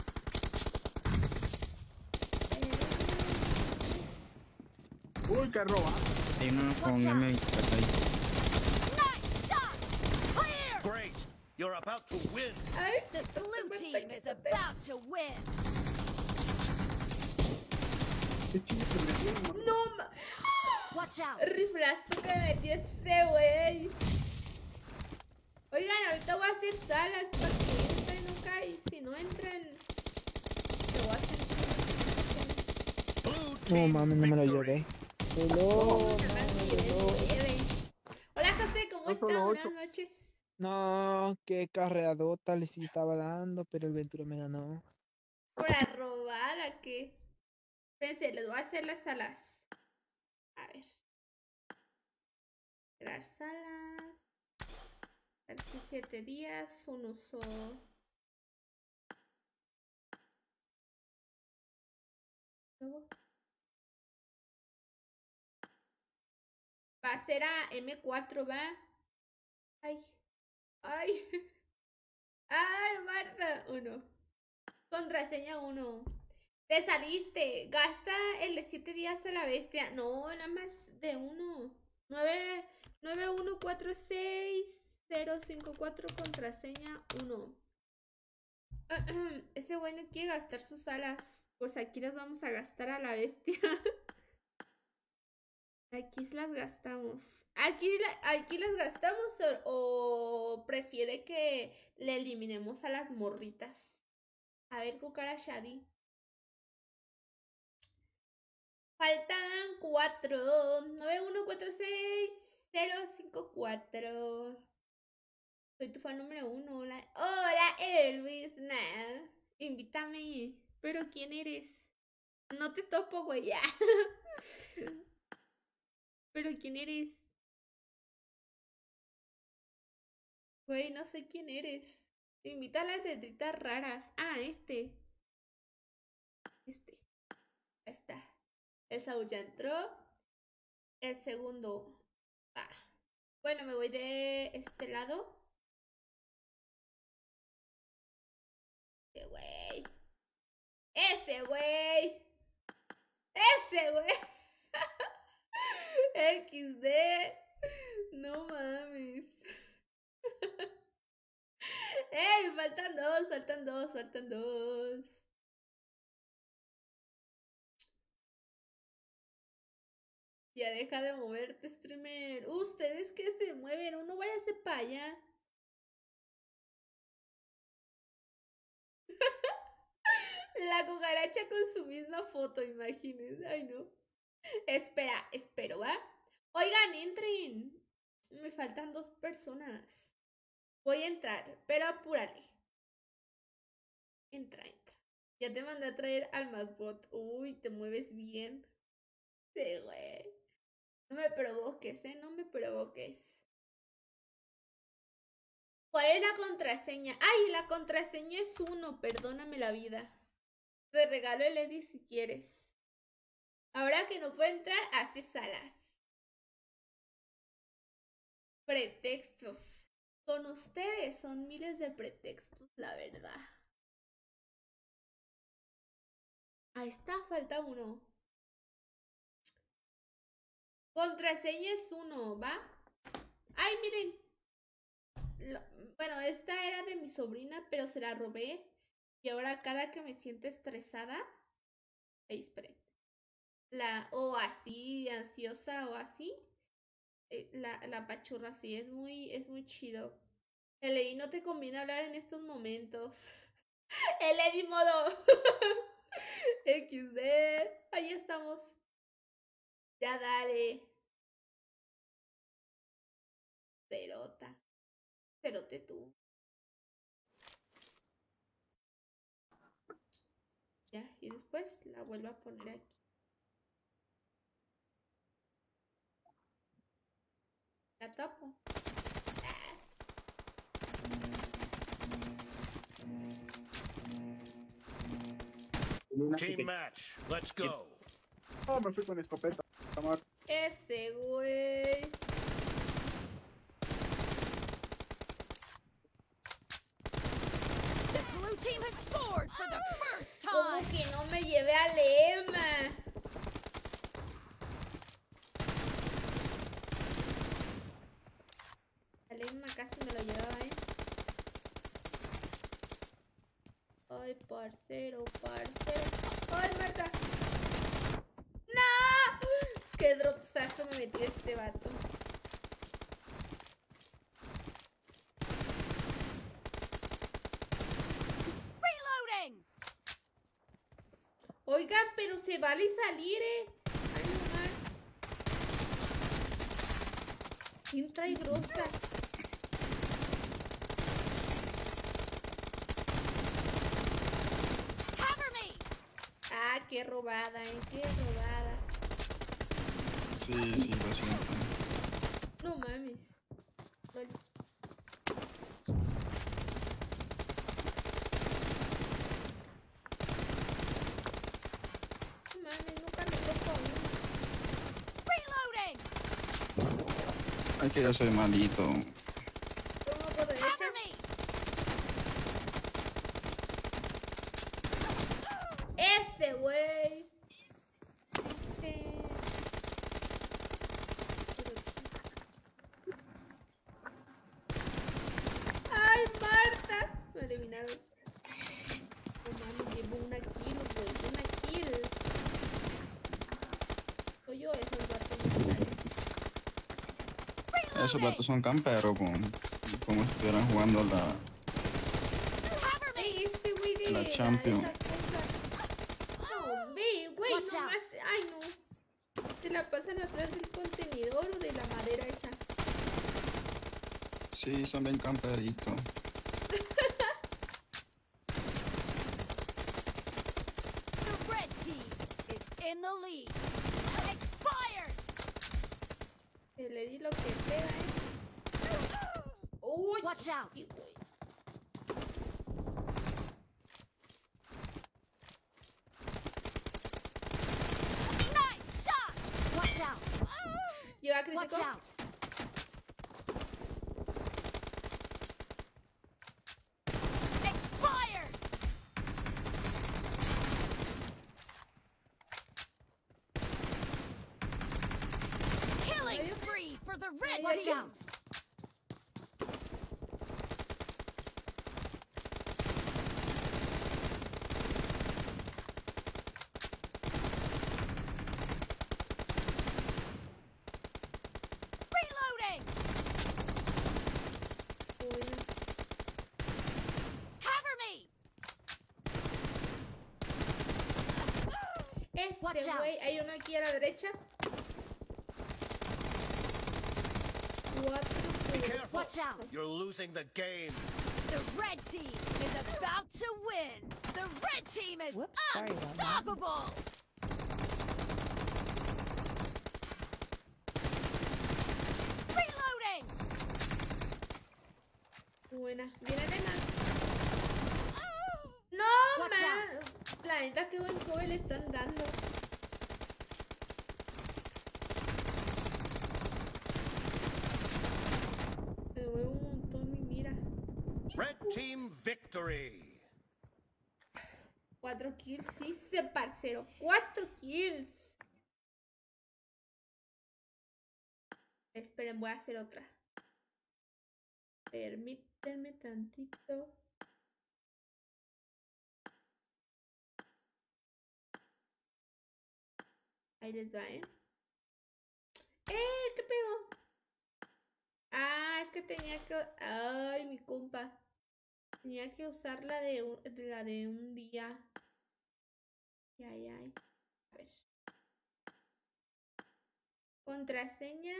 Uy, que roba. Hay uno con Watch out. M veinticuatro ahí. Nice shot! Clear! Great. You're about to win. Ay, The blue team is about to win. no ma... Watch out! Riflazo que metió ese güey. Oigan, ahorita voy a hacer salas para que entren nunca y si no entran, lo voy a hacer. Blue No team mames, no me lo victory. llevé. Hello, hello. Hola, José, ¿cómo No, estás? solo Buenas ocho. noches. No, qué carreadota les estaba dando, pero el Ventura me ganó. Por arrobar a qué. Espérense, les voy a hacer las salas. A ver. Crear salas. Aquí siete días, un uso. Luego. Va a ser a eme cuatro, ¿va? Ay. Ay. Ay, Marta. Uno. Contraseña uno. Te saliste. Gasta el de siete días a la bestia. No, nada más de uno. nueve, nueve uno cuatro seis cero cinco cuatro, contraseña uno. Ese güey no quiere gastar sus alas. Pues aquí las vamos a gastar a la bestia. Aquí las gastamos. Aquí, la- aquí las gastamos o, o prefiere que le eliminemos a las morritas. A ver, cucarachadi. Faltan cuatro. nueve uno cuatro seis cero cinco cuatro. Soy tu fan número uno. Hola, hola Elvis. Nah. Invítame. Pero ¿quién eres? No te topo, güey. Ya. Pero ¿quién eres? Güey, no sé quién eres. Invita a las letritas raras. Ah, este. Este. Ahí está. El Saúl ya entró. El segundo. Ah. Bueno, me voy de este lado. Ese güey. Ese güey. Ese güey. equis de. No mames. ¡Ey! Faltan dos, faltan dos, faltan dos. Ya deja de moverte, streamer. Ustedes que se mueven, uno váyase para allá. La cucaracha con su misma foto, imagínense. Ay, no. Espera, espero, ¿va? Oigan, entren. Me faltan dos personas. Voy a entrar, pero apúrale. Entra, entra. Ya te mandé a traer al masbot. Uy, te mueves bien. Sí, güey. No me provoques, ¿eh? No me provoques. ¿Cuál es la contraseña? Ay, la contraseña es uno. Perdóname la vida. Te regalo el Eddy si quieres. Ahora que no puedo entrar, hace salas. Pretextos. Con ustedes son miles de pretextos, la verdad. Ahí está, falta uno. Contraseña es uno, ¿va? Ay, miren. Lo, bueno, esta era de mi sobrina, pero se la robé. Y ahora cada que me siento estresada. Ahí, esperen. La, o así, ansiosa o así. Eh, la, la pachurra así, es muy, es muy chido. El Eddy no te conviene hablar en estos momentos. El Eddy modo. equis de. Ahí estamos. Ya dale. Cerota. Cerote tú. Ya, y después la vuelvo a poner aquí. La tapo. Ah. Luna. Team match. Let's go. Oh, me fui con escopeta. Amor. Ese güey. The blue team has scored for the first ¿Cómo time. que no me llevé al Emma? Al Emma casi me lo llevaba, ¿eh? Ay, parcero, parcero. Ay, Marta. ¡No! ¡Qué dropsazo me metió este vato! Reloading. Oigan, pero se vale salir, ¿eh? Ay, no más. ¿Quién trae grosa? Cover me. Ah, qué robada, ¿eh? Qué robada. Sí, sí, lo siento. No mames. Vale. No mames, nunca me toco a uno. Reloading. Ay, que yo soy malito. Pongo por derecha. Cover me. Ese güey. Ese. Ay, Marta. Me eliminaron. No mames, llevo una kill, güey. Una kill. Soy yo, esos vatos. Esos vatos son camperos, con, como si estuvieran jugando la, Cover me. Ey, ese güey de La Champions. esa cosa. No, ve, güey, Watch no out. más. Ay, no. Se la pasan atrás del contenedor o de la madera esa. sí, son bien camperitos. The red team is in the lead. Expired. Que le di lo que pega, eh. Uy, Watch out. sí, güey. Nice shot. Watch out. Lleva Watch crítico. out. Expired. Killing spree for the red Watch team. out. Reloading. Buena. Cover me. Watch Este out. güey, hay uno aquí a la derecha. Cuatro. Be careful. Watch out. You're losing the game. The red team is about to win. The red team is Whoops, sorry about that. unstoppable. Reloading. Buena. Viene arena. No, Watch man. La neta, qué buen cover le están dando. Me muevo un montón mi mira. Red team victory. Cuatro kills, sí, se parcero. Cuatro kills. Esperen, voy a hacer otra. Permítanme tantito. Ahí les va, ¿eh? ¡Eh! ¿Qué pedo? Ah, es que tenía que... Ay, mi compa. Tenía que usar la de un, de la de un día. Ay, ay, ay. A ver. Contraseña.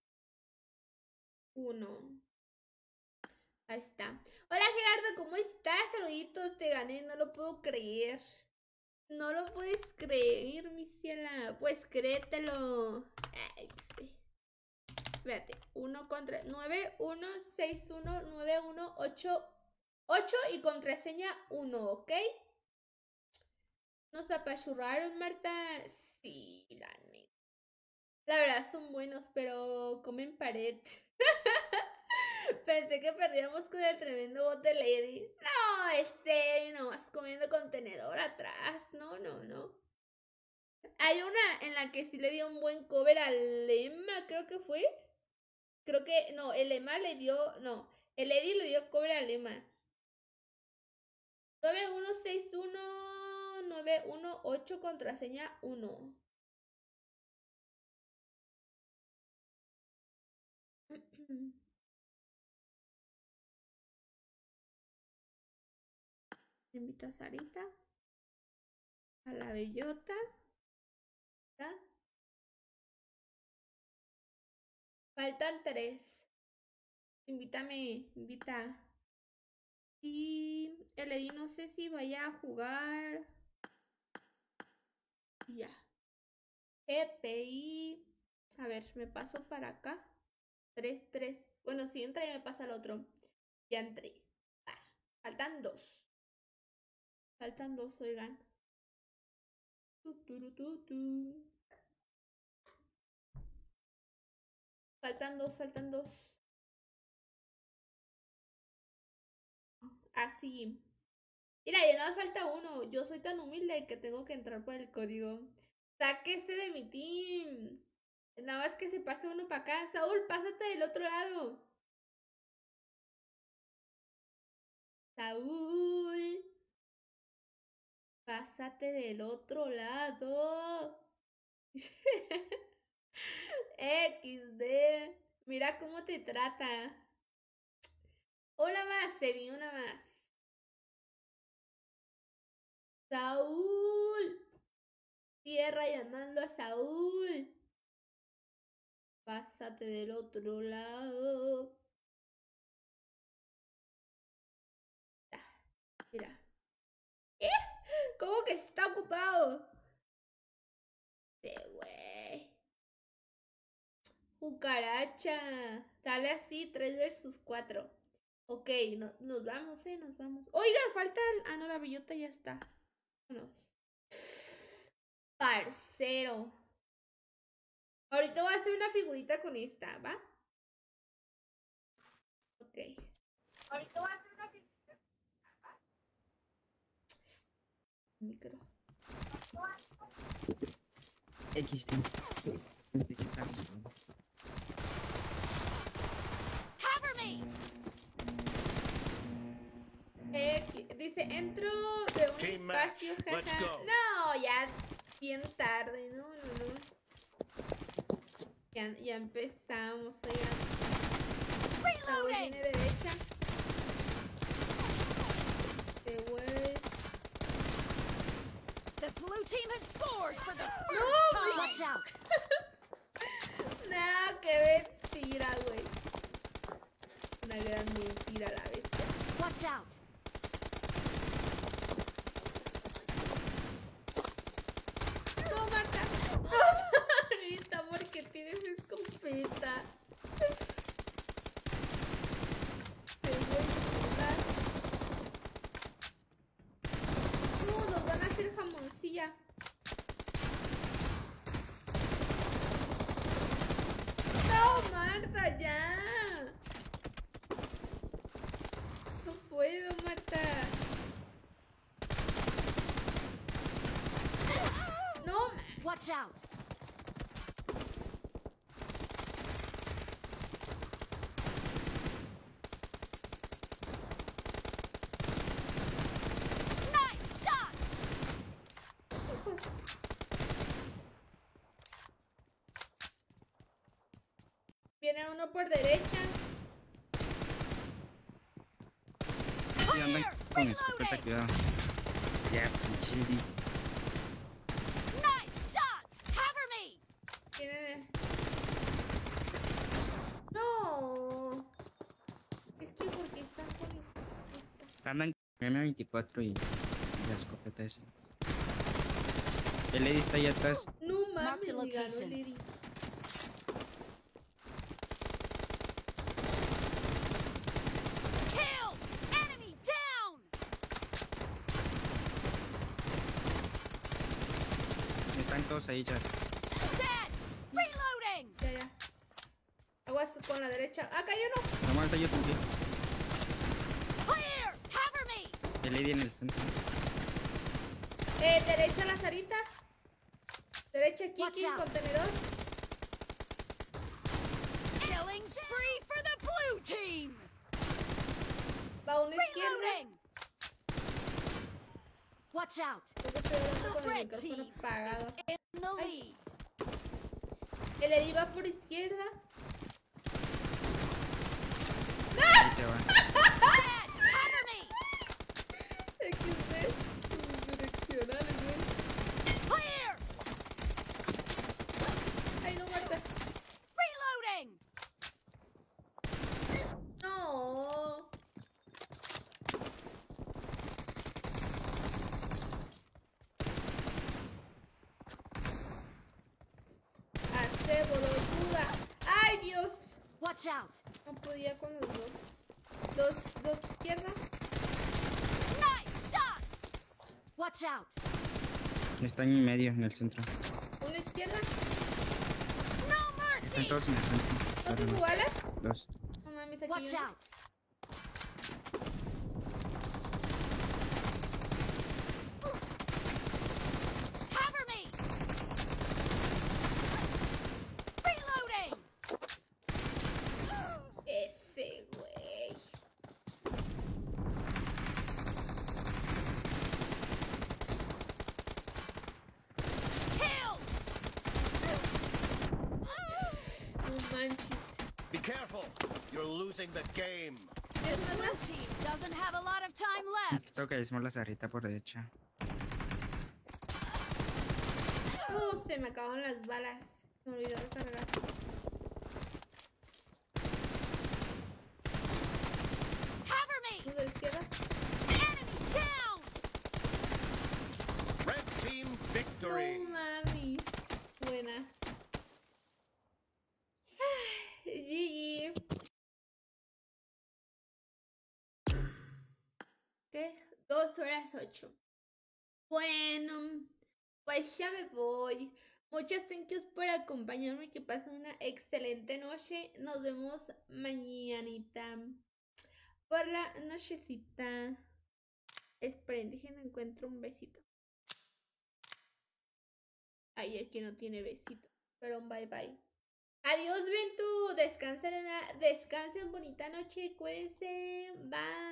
Uno. Ahí está. Hola Gerardo, ¿cómo estás? Saluditos, te gané, no lo puedo creer. No lo puedes creer, mi ciela. Pues créetelo. Ay, sí. Espérate. uno contra nueve uno seis uno nueve uno ocho ocho y contraseña uno, ¿ok? Nos apachurraron, Marta. Sí, la neta. La verdad son buenos, pero comen pared. Pensé que perdíamos con el tremendo bote Lady. No, ese nomás comiendo contenedor atrás. No, no, no. Hay una en la que sí le dio un buen cover al Emma, creo que fue. Creo que, no, el Emma le dio, no, el Eddie le dio cover al Emma. nueve uno seis uno nueve uno ocho, contraseña uno. Invito a Sarita, a la bellota. ¿Está? Faltan tres. Invítame, invita. Y el Eddie no sé si vaya a jugar. Ya. G P I. A ver, me paso para acá. tres, tres. Bueno, si entra y me pasa al otro. Ya entré. Ah, faltan dos. Faltan dos, oigan. Tu, tu, tu, tu. Faltan dos, faltan dos. Así. Mira, ya nada más falta uno. Yo soy tan humilde que tengo que entrar por el código. Sáquese de mi team. Nada más que se pase uno para acá. Saúl, pásate del otro lado. Saúl. Pásate del otro lado. equis de. Mira cómo te trata. Una más, Eddie, una más. Saúl. Tierra llamando a Saúl. Pásate del otro lado. Ah, mira. ¿Qué? ¿Cómo que está ocupado? Este güey. Cucaracha. Dale así, tres versus cuatro. Ok, no, nos vamos, eh, nos vamos. Oiga, falta el... Ah, no, la bellota ya está. Vámonos. Parcero. Ahorita voy a hacer una figurita con esta, ¿va? Ok. Ahorita voy a hacer una figurita. ¿Va? Micro. X D. Cover me. Eh, dice, entro de un Team match. espacio, Let's jaja. go. No, ya bien tarde, no, no, no. Ya, ya empezamos, oigan. Saúl viene derecha. Este güey. The blue team has scored for the first No, time. me- Watch out. Nah, qué mentira, güey. Una gran mentira a la vez. Watch out. No, Marta. No, Sarita, porque tienes escopeta. Te voy a matar. No, nos van a hacer jamoncilla. No, Marta, ya. No puedo, Marta. No, ma- Watch out. Nice shot. Viene uno por derecha. Sí, andan con escopeta, cuidado. Ya, pinche D. Nice shot. Cover me. Viene de... No. Es que porque están con escopeta. Andan con M veinticuatro y la escopeta esa. El Eddie está allá atrás. No Mark the mames, me ganó location. el Eddie. Kill. Enemy down. todos ahí, Jazz. Dead! Reloading! Ya, ya. Aguas con la derecha. ¡Ah, cayó uno! No aguanta, yo también. Clear! Cover me! El Lady en el centro. Eh, derecha la Sarita. Derecha Watch Kiki, out. contenedor. Killing spree for the blue team! Va una izquierda. Reloading! Watch out! Creo que estoy hablando con el Red micrófono team apagado. is in the lead. El Eddie va por izquierda. Ahí te va. Dead! Cover me! equis de. Direccionales, güey. Clear! Ay, no muerta. Reloading! No. Hace boluda. Ay, Dios. Watch out! No podía con los dos. Dos, dos izquierda. Nice shot! Watch out! Está en medio, en el centro. Una izquierda. No Están mercy! todos en el centro. ¿Dos Ahora no. iguales? Dos. No mames, aquí Watch viene. out! Cover me! Reloading! Ese güey. Kill! No manches. Be careful. You're losing the game. Es The más, blue team doesn't have a lot of time left. Creo que hicimos la Sarita por derecha. uh, se me acabaron las balas. Me olvidó recargar. Cover me! Uno de la izquierda. Enemy down! Red team victory. No mami. Buena. G G. ¿Qué? Dos horas ocho. Bueno, pues ya me voy. Muchas thank yous por acompañarme. Que pasen una excelente noche. Nos vemos mañanita. Por la nochecita. Esperen, dejen encuentro un besito. Ay, aquí no tiene besito. Pero un bye bye. Adiós, Ventu. Descansen, una... Descansen, bonita noche. Cuídense. Bye.